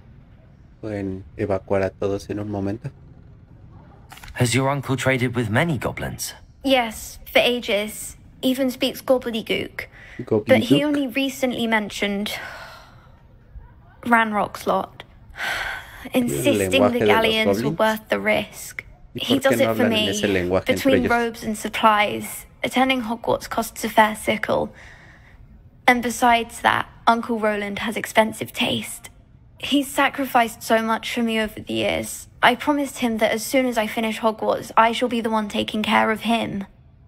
Pueden evacuar a todos en un momento. Has your uncle traded with many goblins? Yes, for ages. Even speaks gobbledygook. But he only recently mentioned Ranrock's lot, insisting the galleons were worth the risk. He does it for me. Between robes and supplies, attending Hogwarts costs a fair sickle. And besides that, Uncle Roland has expensive taste. He's sacrificed so much for me over the years. I promised him that as soon as I finish Hogwarts, I shall be the one taking care of him.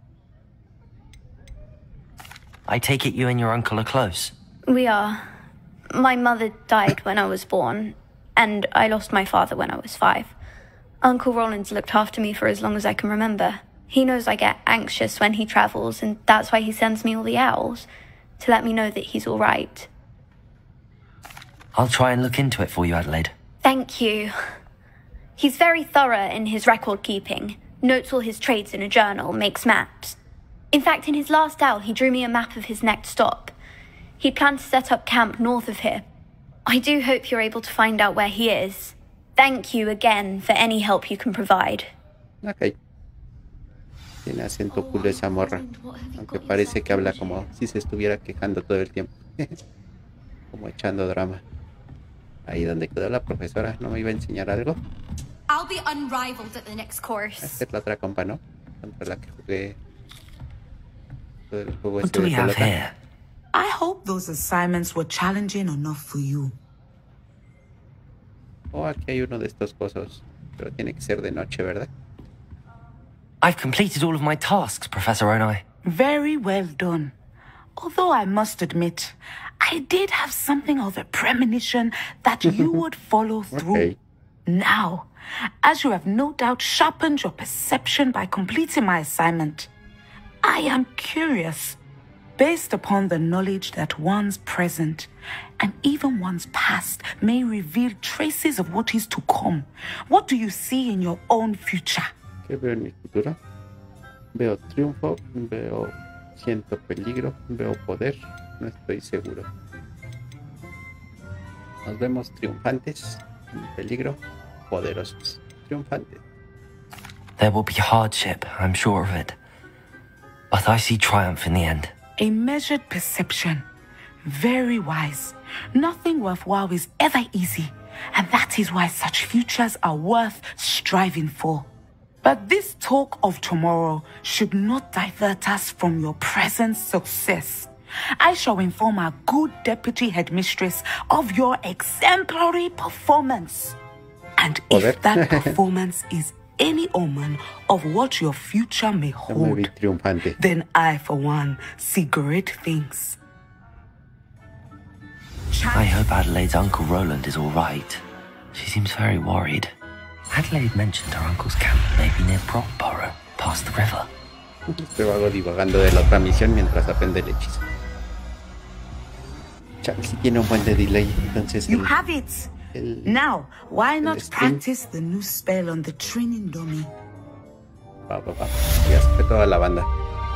I take it you and your uncle are close? We are. My mother died when I was born, and I lost my father when I was 5. Uncle Roland's looked after me for as long as I can remember. He knows I get anxious when he travels, and that's why he sends me all the owls, to let me know that he's all right. I'll try and look into it for you, Adelaide. Thank you. He's very thorough in his record keeping, notes all his trades in a journal, makes maps. In fact, in his last owl, he drew me a map of his next stop. He planned to set up camp north of here. I do hope you're able to find out where he is. Thank you again for any help you can provide. Ok. Tiene acento cool esa morra. Aunque parece que habla como si se estuviera quejando todo el tiempo. Como echando drama. Ahí donde quedó la profesora, ¿no me iba a enseñar algo? I'll be unrivaled at the next course. Esta es la otra compa, ¿no? Contra la que jugué todo el juego What este do we de have pelota. here? I hope those assignments were challenging enough for you. Oh, aquí hay uno de estos cosas. Pero tiene que ser de noche, ¿verdad? I've completed all of my tasks, Professor Onai. Very well done. Although I must admit, I did have something of a premonition that you would follow through. Okay. Now, as you have no doubt sharpened your perception by completing my assignment, I am curious, based upon the knowledge that one's present and even one's past may reveal traces of what is to come. What do you see in your own future? ¿Qué veo en mi futuro? Veo triunfo, siento peligro, veo poder, no estoy seguro. Nos vemos triunfantes, en peligro, poderosos. Triunfantes. There will be hardship, I'm sure of it. But I see triumph in the end. A measured perception. Very wise. Nothing worthwhile is ever easy, and that is why such futures are worth striving for. But this talk of tomorrow should not divert us from your present success. I shall inform our good deputy headmistress of your exemplary performance. And if that performance is any omen of what your future may hold, then I, for one, see great things. I hope Adelaide's Uncle Roland is all right. She seems very worried. Adelaide mentioned her uncle's camp may be near Brockborough, past the river. Estoy vago divagando de la otra misión mientras aprende el hechizo. Charles tiene un buen de delay, entonces You have it! Now, why not practice the new spell on the training dummy? Va. Ya se fue toda la banda.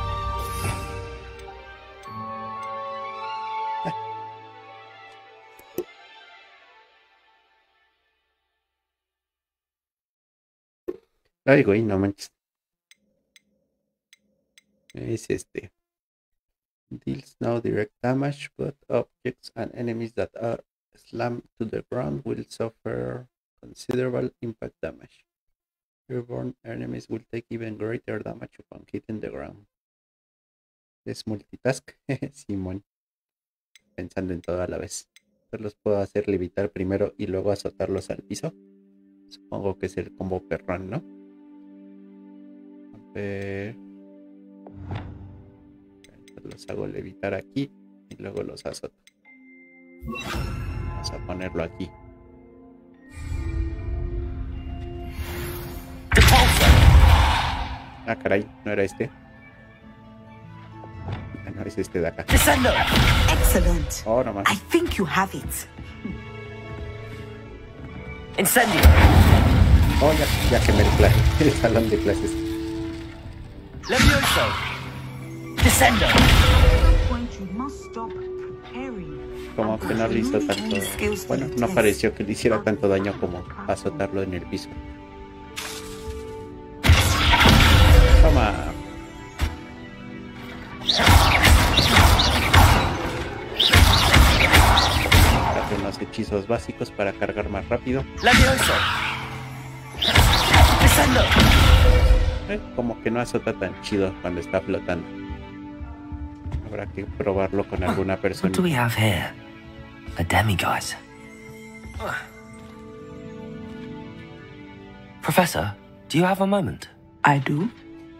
Ay, güey, no manches. Es este. Deals no direct damage, but objects and enemies that are slammed to the ground will suffer considerable impact damage. Reborn enemies will take even greater damage upon hitting the ground. Es multitask, Simón. Pensando en todo a la vez. Los puedo hacer levitar primero y luego azotarlos al piso. Supongo que es el combo perrón, ¿no? A ver. Los hago levitar aquí y luego los azoto. Vamos a ponerlo aquí. Ah, caray, no era este. Ah, no, es este de acá. Excellent. Oh, no más. I think you have it. Incendio. Oh, ya quemé el salón de clases. Levioso. Descendo. At this point, you must stop preparing. como que no le hizo tanto... Bueno, no pareció que le hiciera tanto daño como azotarlo en el piso. Toma. Hace unos hechizos básicos para cargar más rápido. ¡Levioso! ¡Empezando! Como que no azota tan chido cuando está flotando. Habrá que probarlo con alguna persona. What do we have here? A demiguise. Professor, do you have a moment? I do.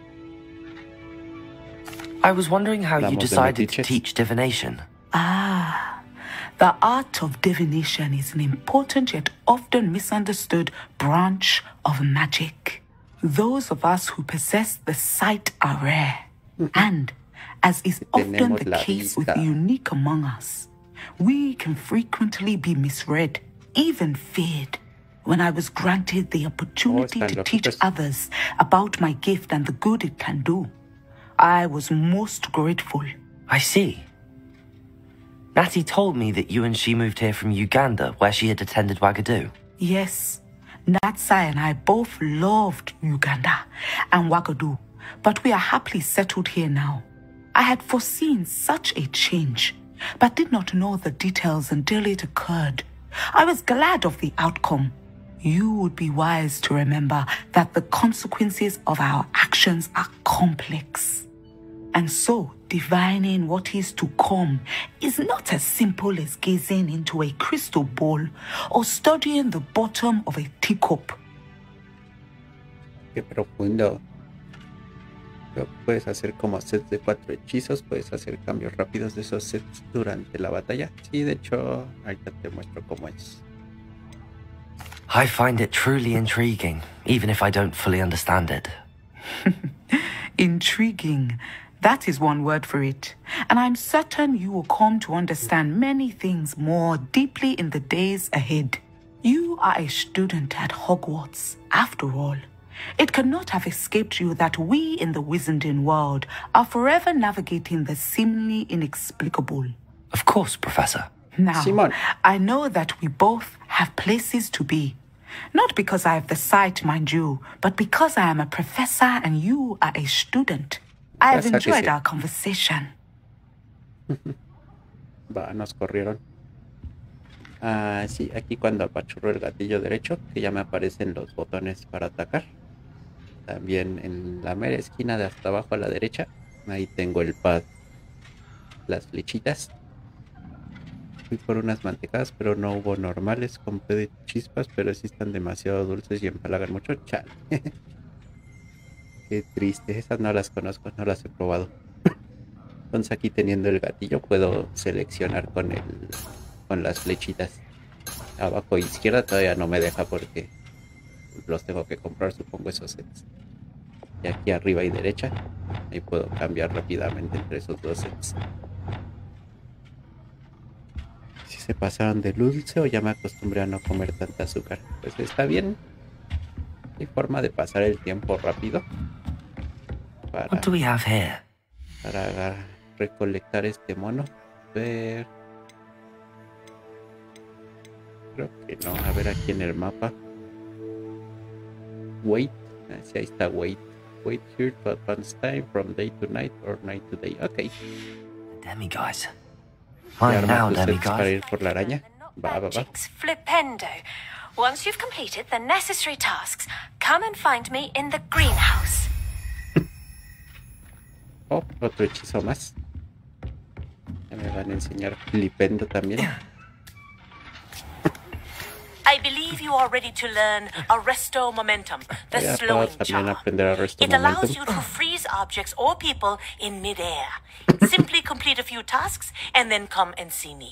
I was wondering how you decided to teach divination. Ah, the art of divination is an important yet often misunderstood branch of magic. Those of us who possess the sight are rare. And, as is often the case with the unique among us, we can frequently be misread, even feared. When I was granted the opportunity to teach others about my gift and the good it can do, I was most grateful. I see. Natty told me that you and she moved here from Uganda, where she had attended Wagadu. Yes, Natsai and I both loved Uganda and Wagadu, but we are happily settled here now. I had foreseen such a change, but did not know the details until it occurred. I was glad of the outcome. You would be wise to remember that the consequences of our actions are complex. And so, divining what is to come is not as simple as gazing into a crystal ball or studying the bottom of a teacup. Qué profundo. Puedes hacer como sets de 4 hechizos, puedes hacer cambios rápidos de esos sets durante la batalla. Sí, de hecho, ahorita te muestro cómo es. I find it truly intriguing, even if I don't fully understand it. Intriguing. That is one word for it. And I'm certain you will come to understand many things more deeply in the days ahead. You are a student at Hogwarts, after all. It cannot have escaped you that we in the Wizarding world are forever navigating the seemingly inexplicable. Of course, Professor. Now, Simon, I know that we both have places to be. Not because I have the sight, mind you, but because I am a professor and you are a student. I have enjoyed our conversation. Va, nos corrieron. Ah, sí, aquí cuando apachurro el gatillo derecho, que ya me aparecen los botones para atacar. También en la mera esquina de hasta abajo a la derecha, ahí tengo el pad, las flechitas. Fui por unas mantecadas, pero no hubo normales. Compré de chispas, pero sí están demasiado dulces y empalagan mucho. Chale. Qué triste, esas no las conozco, no las he probado. Entonces aquí teniendo el gatillo puedo seleccionar con las flechitas. Abajo a izquierda todavía no me deja porque los tengo que comprar, supongo, esos sets. Y aquí arriba y derecha, ahí puedo cambiar rápidamente entre esos dos sets. Si se pasaron de dulce o ya me acostumbré a no comer tanta azúcar, pues está bien. Hay forma de pasar el tiempo rápido. What do we have here? Para recolectar este mono. Ver. Creo que no. A ver aquí en el mapa. Wait. Sí, ahí está wait. Wait here to advance time from day to night or night to day. Ok. Demiguise. Now, para ir por la araña. Va. Flipendo. Once you've completed the necessary tasks, come and find me in the greenhouse. Oh, otro hechizo más. Ya me van a enseñar flipendo también. I believe you are ready to learn Arresto Momentum, the slowing jar. It allows you to freeze objects or people in midair. Simply complete a few tasks and then come and see me.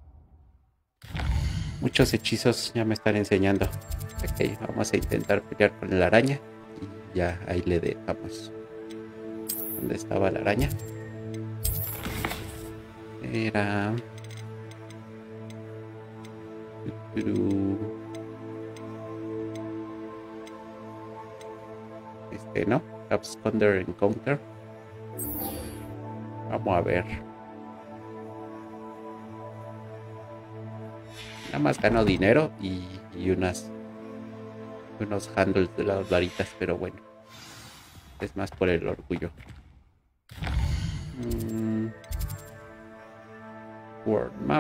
Muchos hechizos ya me están enseñando. Ok, vamos a intentar pelear con la araña. Y ya ahí le dejamos. ¿Dónde estaba la araña? Era... ¿no? Absconder Encounter. Vamos a ver. Nada más gano dinero y unos handles de las varitas, pero bueno. Es más por el orgullo. World Map.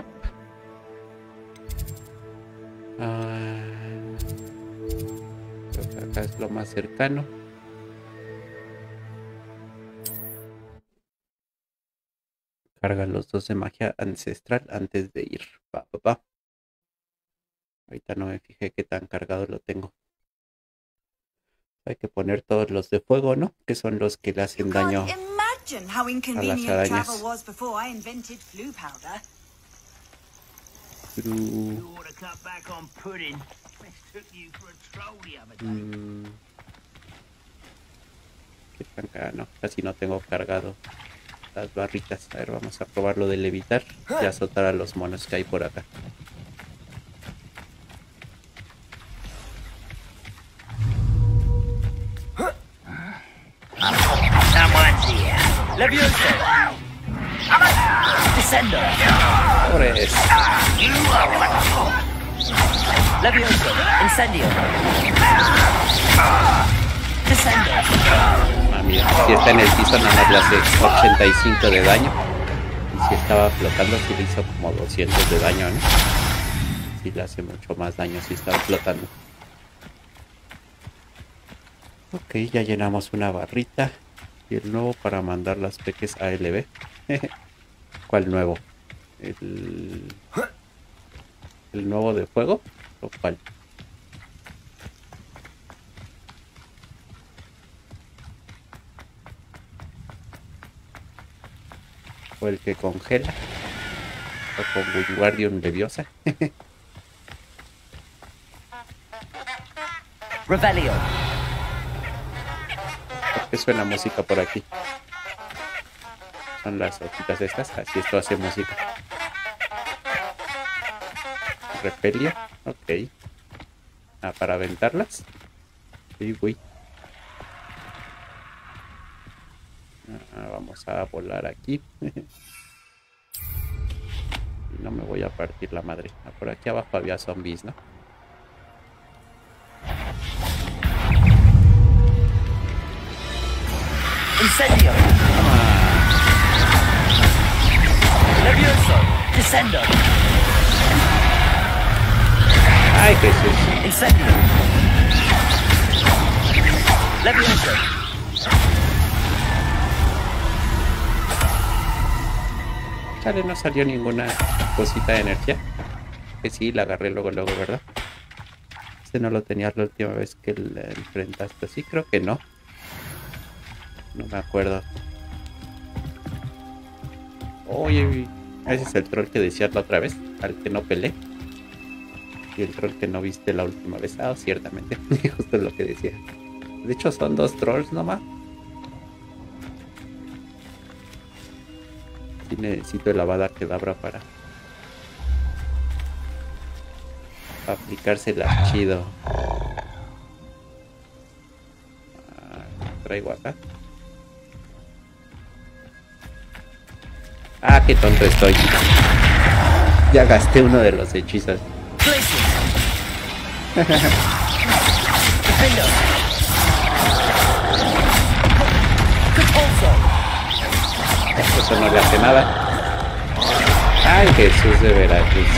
Creo que acá es lo más cercano. Cargan los 2 de magia ancestral antes de ir. Va. Ahorita no me fijé qué tan cargado lo tengo. Hay que poner todos los de fuego, ¿no? Que son los que le hacen daño a las arañas. ¿Qué tan cargado? No, casi no tengo cargado las barritas. A ver, vamos a probar lo de levitar y azotar a los monos que hay por acá. Someone's here. Levioso. Descendo. Levioso. Incendio. Descendo. Mira, si está en el piso nada más le hace 85 de daño. Y si estaba flotando sí le hizo como 200 de daño, ¿no? Sí le hace mucho más daño si estaba flotando. Ok, ya llenamos una barrita. Y el nuevo para mandar las peques a LB. ¿Cuál nuevo? ¿El nuevo de fuego? ¿O cuál? ¿O el que congela? ¿O con Wingardium Leviosa? Revelio. ¿Por qué suena música por aquí? Son las hojitas estas, así esto hace música. Repelio, ok. Para aventarlas. Sí, voy. Vamos a volar aquí. No me voy a partir la madre. Por aquí abajo había zombies, ¿no? Incendio. Levioso. Descendo. Ay, Jesús. Incendio. Levioso. Chale, no salió ninguna cosita de energía. Que sí, la agarré luego, ¿verdad? Este no lo tenías la última vez que la enfrentaste. Sí, creo que no. No me acuerdo. Oye, ese es el troll que decías la otra vez, al que no peleé. Y el troll que no viste la última vez. Ah, ciertamente. Justo lo que decía. De hecho, son 2 trolls nomás. Sí necesito el Avada Kedavra para aplicársela chido. Traigo acá. Ah, qué tonto estoy. Ya gasté uno de los hechizos. Eso no le hace nada. Ay, Jesús de Veracruz.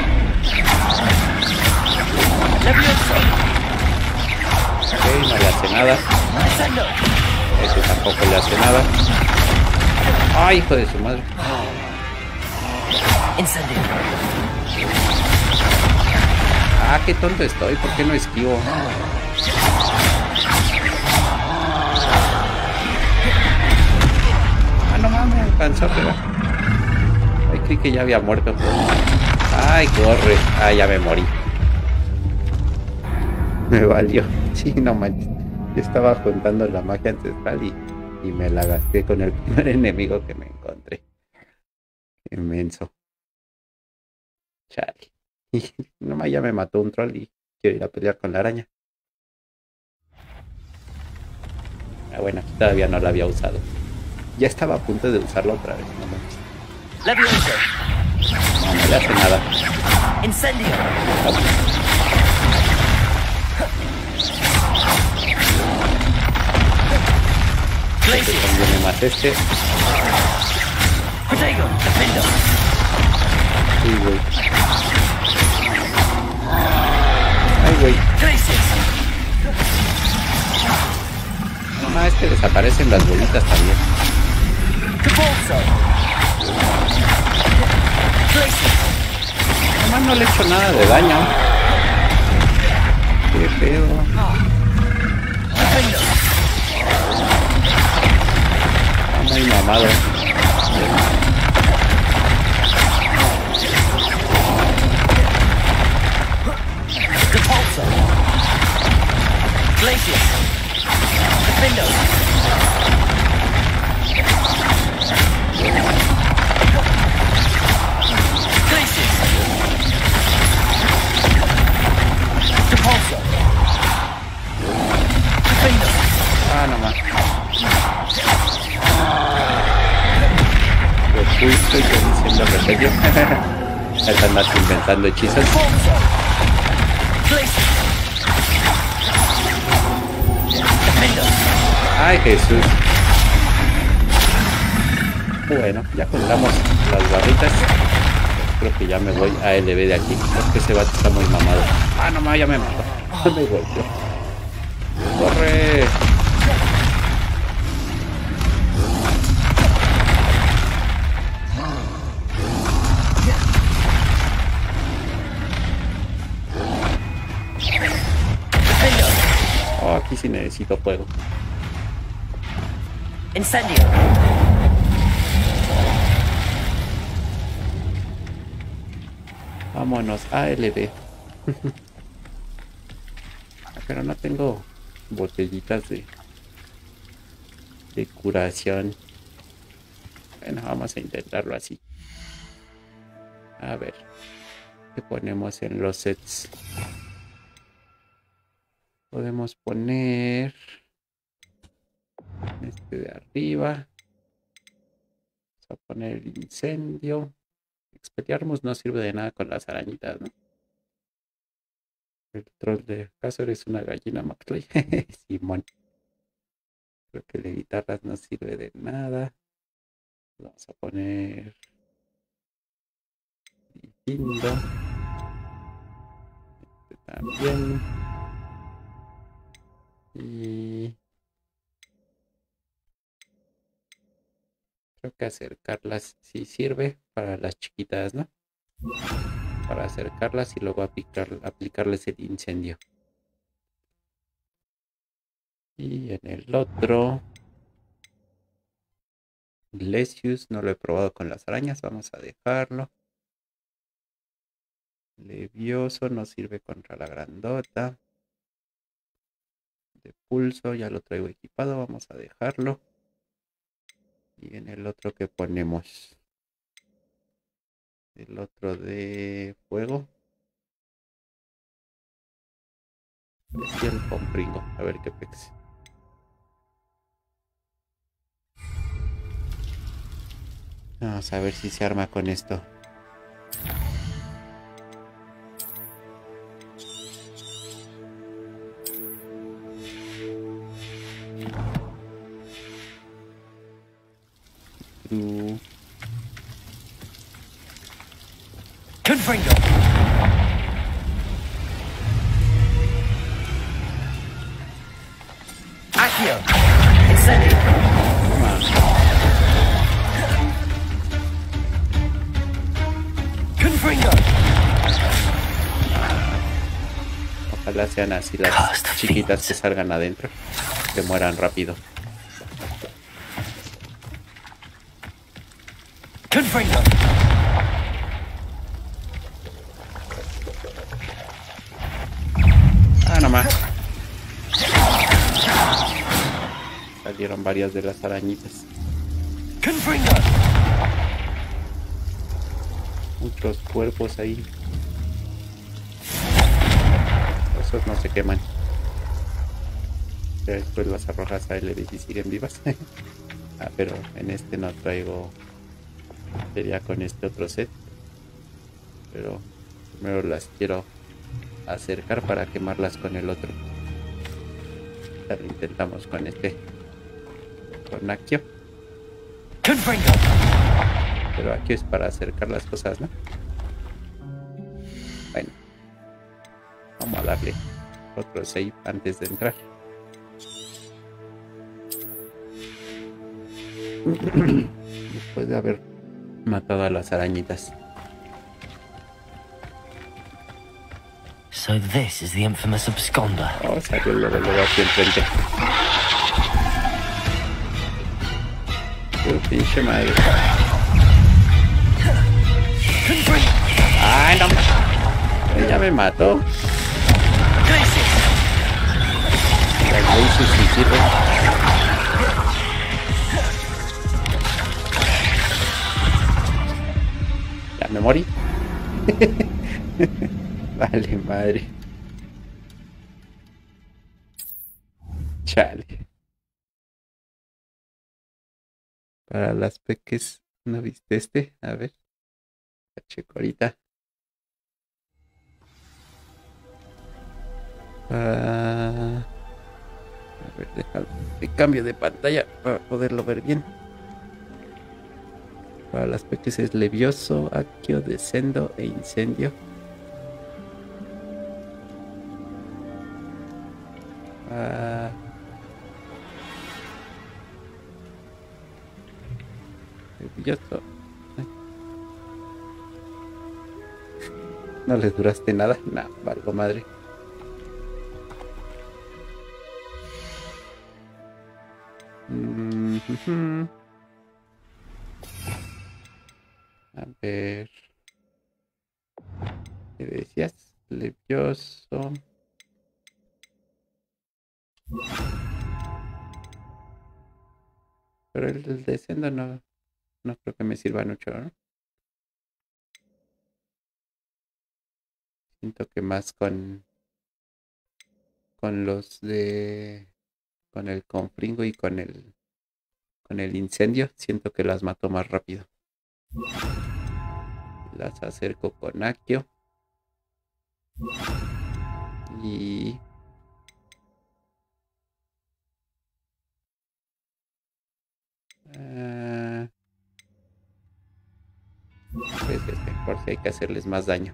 Ok, no le hace nada. Ese tampoco le hace nada. Ay, hijo de su madre. Incendio. Ah, qué tonto estoy. ¿Por qué no esquivo? Ah, no mames, me alcanzó a pegar. Ay, creí que ya había muerto. Ay, corre. Ah, ya me morí. Me valió. Sí, no manches. Yo estaba juntando la magia ancestral y me la gasté con el primer enemigo que me encontré. Qué menso. Chale. Y nomás ya me mató un troll y quiero ir a pelear con la araña. Ah, bueno, aquí todavía no la había usado. Ya estaba a punto de usarla otra vez. No manches. No le hace nada. Incendio. Conviene más este. Protego. Defendo. Sí, güey. Ay, güey. No, es que desaparecen las bolitas también. Nomás no le he hecho nada de daño. Qué pedo. Está muy mamado. Glacier. Defendo. Glacier. Depulso. Defendo. Ah, no más. Repulso y yo diciendo remedio. Están inventando hechizos. Ay, Jesús. Bueno, ya contamos las barritas. Creo que ya me voy a LB de aquí. Creo que ese vato está muy mamado. Ah, no más, ya me mató. Me golpeó. ¡Corre! Oh, aquí sí necesito fuego. Incendio. Vámonos a LB. Pero no tengo botellitas de curación. Bueno, vamos a intentarlo así. A ver, ¿qué ponemos en los sets? Podemos poner este de arriba. Vamos a poner el incendio. Expelliarmus no sirve de nada con las arañitas, ¿no? El troll de Castor es una gallina, Maxley. Simón. Creo que el de guitarras no sirve de nada. Vamos a poner lindo. Este también. Y creo que acercarlas sí sirve para las chiquitas, ¿no? Para acercarlas y luego aplicarles el incendio. Y en el otro, Lesius, no lo he probado con las arañas, vamos a dejarlo. Levioso no sirve contra la grandota. De pulso ya lo traigo equipado, vamos a dejarlo. Y en el otro que ponemos, el otro de fuego, y el compringo, a ver qué pex. Vamos a ver si se arma con esto. Confringo. Accio. Incendio. Confringo. Ojalá sean así las chiquitas que salgan adentro, que mueran rápido. Confringo. Ah, nomás. Salieron varias de las arañitas. Confringo. Muchos cuerpos ahí. Esos no se queman. Ya después las arrojas a LB y siguen vivas. Ah, pero en este no traigo. Sería con este otro set. Pero Primero las quiero acercar para quemarlas con el otro. Ya lo intentamos con este. Con Accio. Pero aquí es para acercar las cosas, ¿no? Bueno. Vamos a darle otro save antes de entrar. Después de haber matado a las arañitas. So this is the infamous absconder. Oh, salió luego aquí enfrente. Pinche madre. Ay, no. Ella me mató. Ya me morí. Vale, madre. Chale. Para las peques, ¿no viste este? A ver. La checo ahorita. A ver, déjalo. De cambio de pantalla para poderlo ver bien. Para las peques es Levioso, Accio, Descendo e Incendio. Levioso. No les duraste nada. Nah, valgo madre. A ver. ¿Qué decías? Levioso. Pero el Descendo no creo que me sirva mucho, ¿no? Siento que más con los de... Con el Confringo y con el Incendio, siento que las mato más rápido. Las acerco con Accio. Y... pues por si hay que hacerles más daño.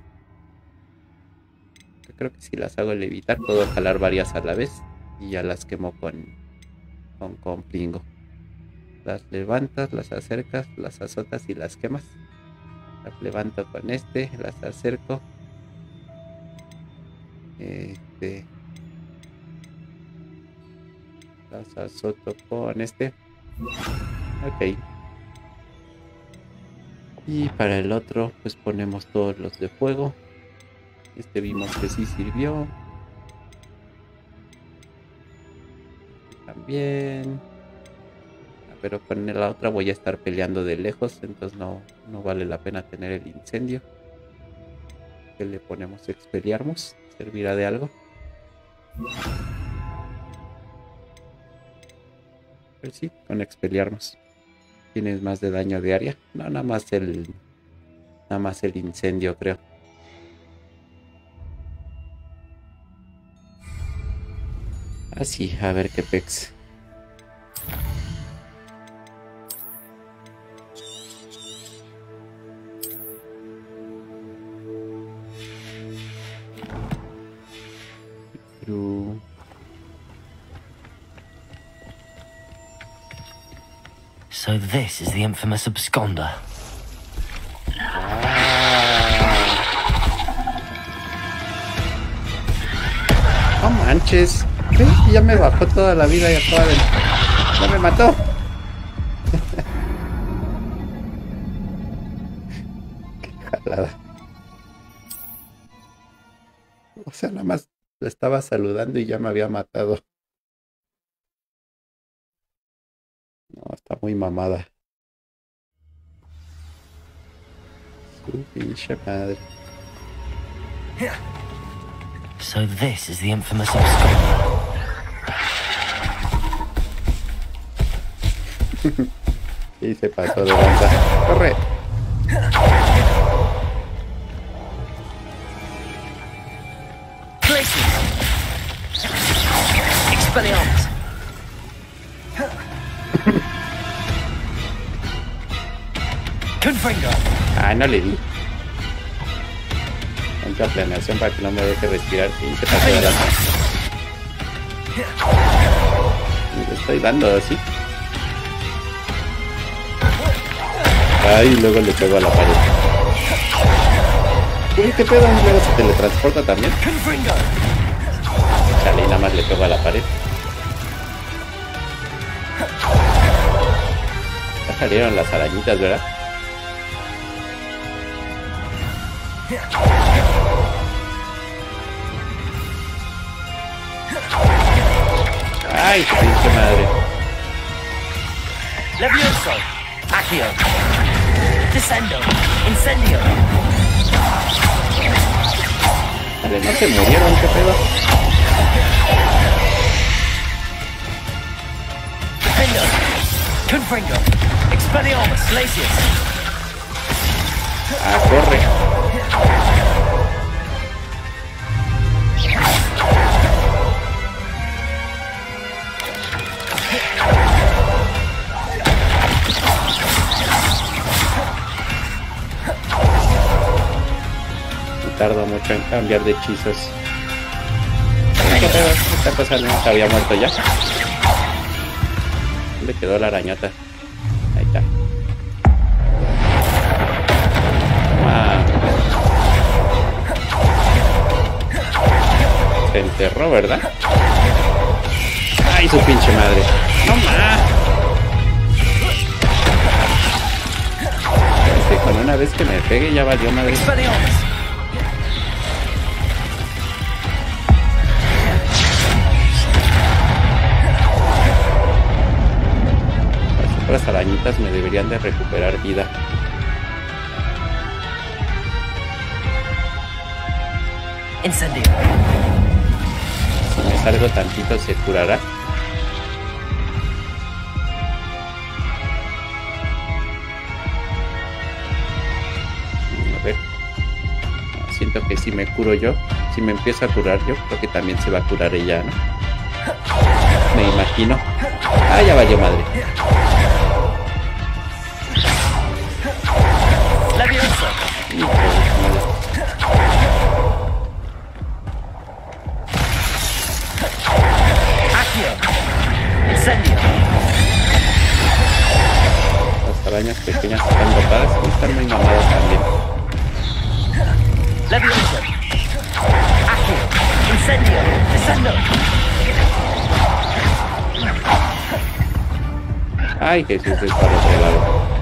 Yo creo que si las hago levitar puedo jalar varias a la vez y ya las quemo con Confringo. Las levantas, las acercas, las azotas y las quemas. Las levanto con este, las acerco. Las azoto con este. Ok. Y para el otro pues ponemos todos los de fuego. Este vimos que sí sirvió. También. Pero con la otra voy a estar peleando de lejos, entonces no vale la pena tener el Incendio. Que le ponemos Expelliarmus. ¿Servirá de algo? Pues sí, con Expelliarmus. Tienes más de daño de área. No, nada más el Incendio, creo. Así, a ver qué pex. So this is the infamous absconder. No manches. ¿Qué? Ya me bajó toda la vida y a toda la... ¡No me mató! Qué jalada. O sea, nada más la estaba saludando y ya me había matado. No, está muy mamada. Su pinche madre. So this is the infamous absconder. Y se pasó de banda. ¡Corre! Expelliarmus. Confringo. Ah, no le di. Mucha planeación para que no me deje respirar. Sí, se pasó de la... Le estoy dando así. Ay, luego le pego a la pared. Uy, qué pedo, luego se teletransporta también. Chale, y nada más le pego a la pared. Ya salieron las arañitas, ¿verdad? Ay, qué pinche madre. Levioso. Accio. Descendo. Incendio. Vale, no se murieron, qué pedo. Defendo. Confringo. Expelliarmus. Glacius. Ah, corre. Tardo mucho en cambiar de hechizos. ¿Qué pedo? ¿Qué está pasando? ¿Se había muerto ya? ¿Dónde quedó la arañata? Ahí está. Ah. Se enterró, ¿verdad? ¡Ay, su pinche madre! ¡No más! Con una vez que me pegue ya valió madre. Las arañitas me deberían de recuperar vida. Incendio. Si me salgo tantito se curará. A ver. Siento que si me curo yo, si me empiezo a curar yo, creo que también se va a curar ella, ¿no? Me imagino. Ah, ya valió madre. Levioso. Accio. Incendio. Las arañas pequeñas están dotadas y están muy mamadas también. Levioso. Accio. Incendio. Descendo. Ay, Jesús, es para otro lado.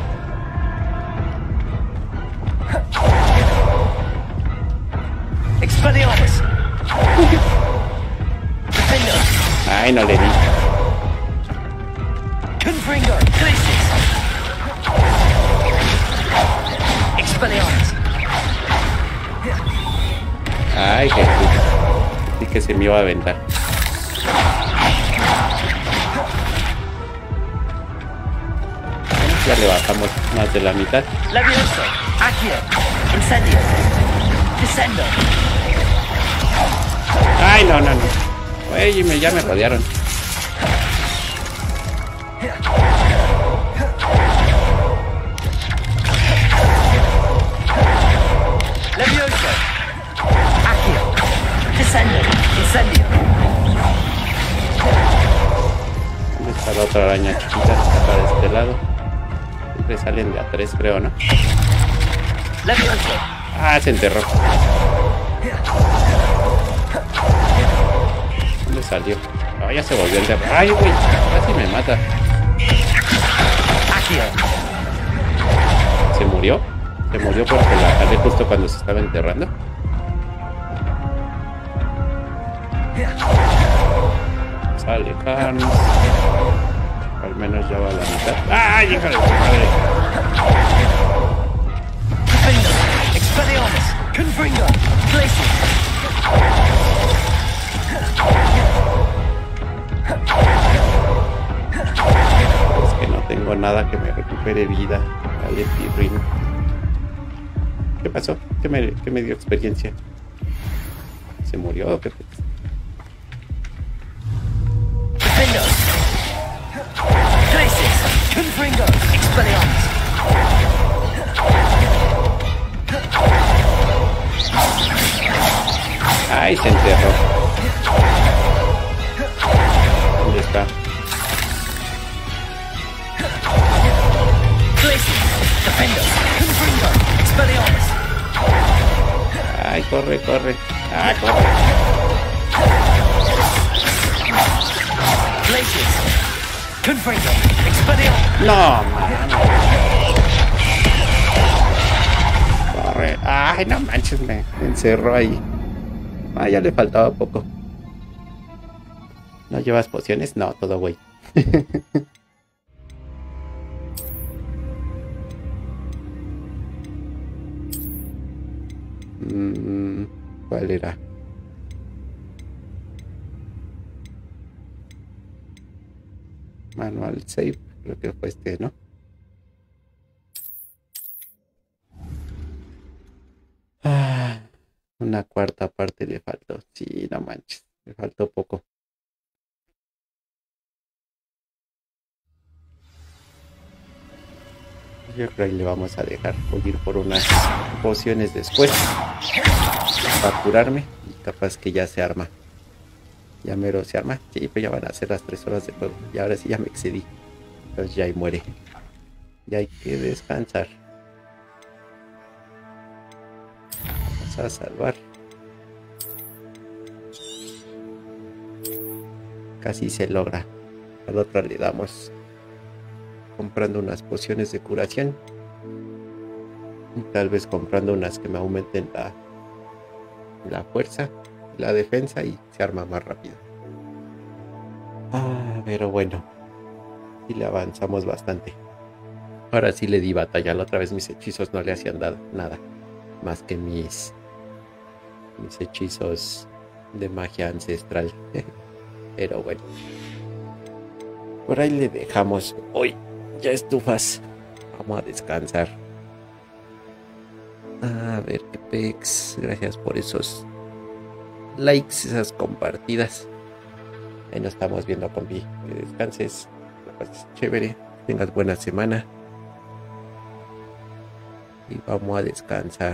Expelliarmus. Defendo. Ay, no le di. Confringo. Glacius. Expelliarmus. Ay, Jesús. Sí que se me iba a aventar. Ya le bajamos más de la mitad. Levioso. Accio. Incendio. Descendo. Ay, no, no, no. Güey, ya me rodearon. Levioso. Accio. Descendo. Incendio. ¿Dónde está la otra araña chiquita? Está de este lado. Siempre salen de a 3, creo, ¿no? Levioso. Ah, se enterró. ¿Dónde salió? Ah, ya se volvió a enterrar. Ay, güey, casi me mata. ¿Se murió? ¿Se murió porque la jalé justo cuando se estaba enterrando? Sale Carnes. Al menos ya va a la mitad. ¡Ay, hija de su madre! Expelliarmus. Confringo. Glacius. Es que no tengo nada que me recupere vida. Vale, Tirrin. ¿Qué pasó? ¿Qué me dio experiencia? Se murió, ¿qué? Defenders! Glacius! Confringo! Expelliarmus! Ay, se enterró. ¿Dónde está? Glacius! Defenders! Confringo! Expelliarmus! Ay, corre, corre. Ah, corre. Glacius! Confringo! Expelliarmus! No, man. Corre. Ay, no manches, me encerró ahí. Ah, ya le faltaba poco. ¿No llevas pociones? No, todo güey. ¿Cuál era? Manual save, creo que fue este, ¿no? Ah, una cuarta parte le faltó. Sí, no manches, le faltó poco. Yo creo que le vamos a dejar. Voy a ir por unas pociones después para curarme y capaz que ya se arma. Ya mero se arma. Sí, pues ya van a ser las 3 horas de juego. Y ahora sí ya me excedí. Entonces ya ahí muere. Ya hay que descansar. Vamos a salvar. Casi se logra. Al otro le damos comprando unas pociones de curación. Y tal vez comprando unas que me aumenten la fuerza, la defensa y se arma más rápido. Ah, pero bueno, sí le avanzamos bastante. Ahora sí le di batalla. La otra vez mis hechizos no le hacían nada más que mis hechizos de magia ancestral. Pero bueno, por ahí le dejamos hoy. Ya estufas. Vamos a descansar. A ver qué pex. Gracias por esos likes, esas compartidas. Ahí nos estamos viendo, compi. Que descanses. La pases chévere. Tengas buena semana. Y vamos a descansar.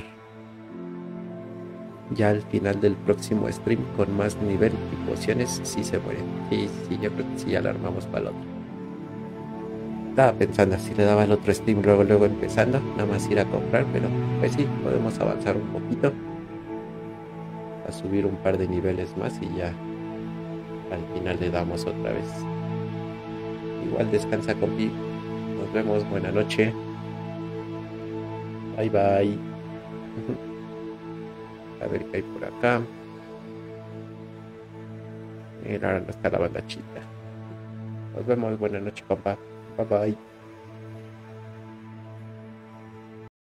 Ya al final del próximo stream con más nivel y pociones, sí se muere. Sí, yo creo que sí, ya la armamos para el otro. Estaba pensando si le daba el otro stream luego empezando, nada más ir a comprar, pero pues sí, podemos avanzar un poquito. A subir un par de niveles más y ya al final le damos otra vez. Igual descansa, compi. Nos vemos, buena noche. Bye bye. A ver qué hay por acá. Mira, ahora no está la bandachita. Nos vemos, buena noche, compa. Bye bye.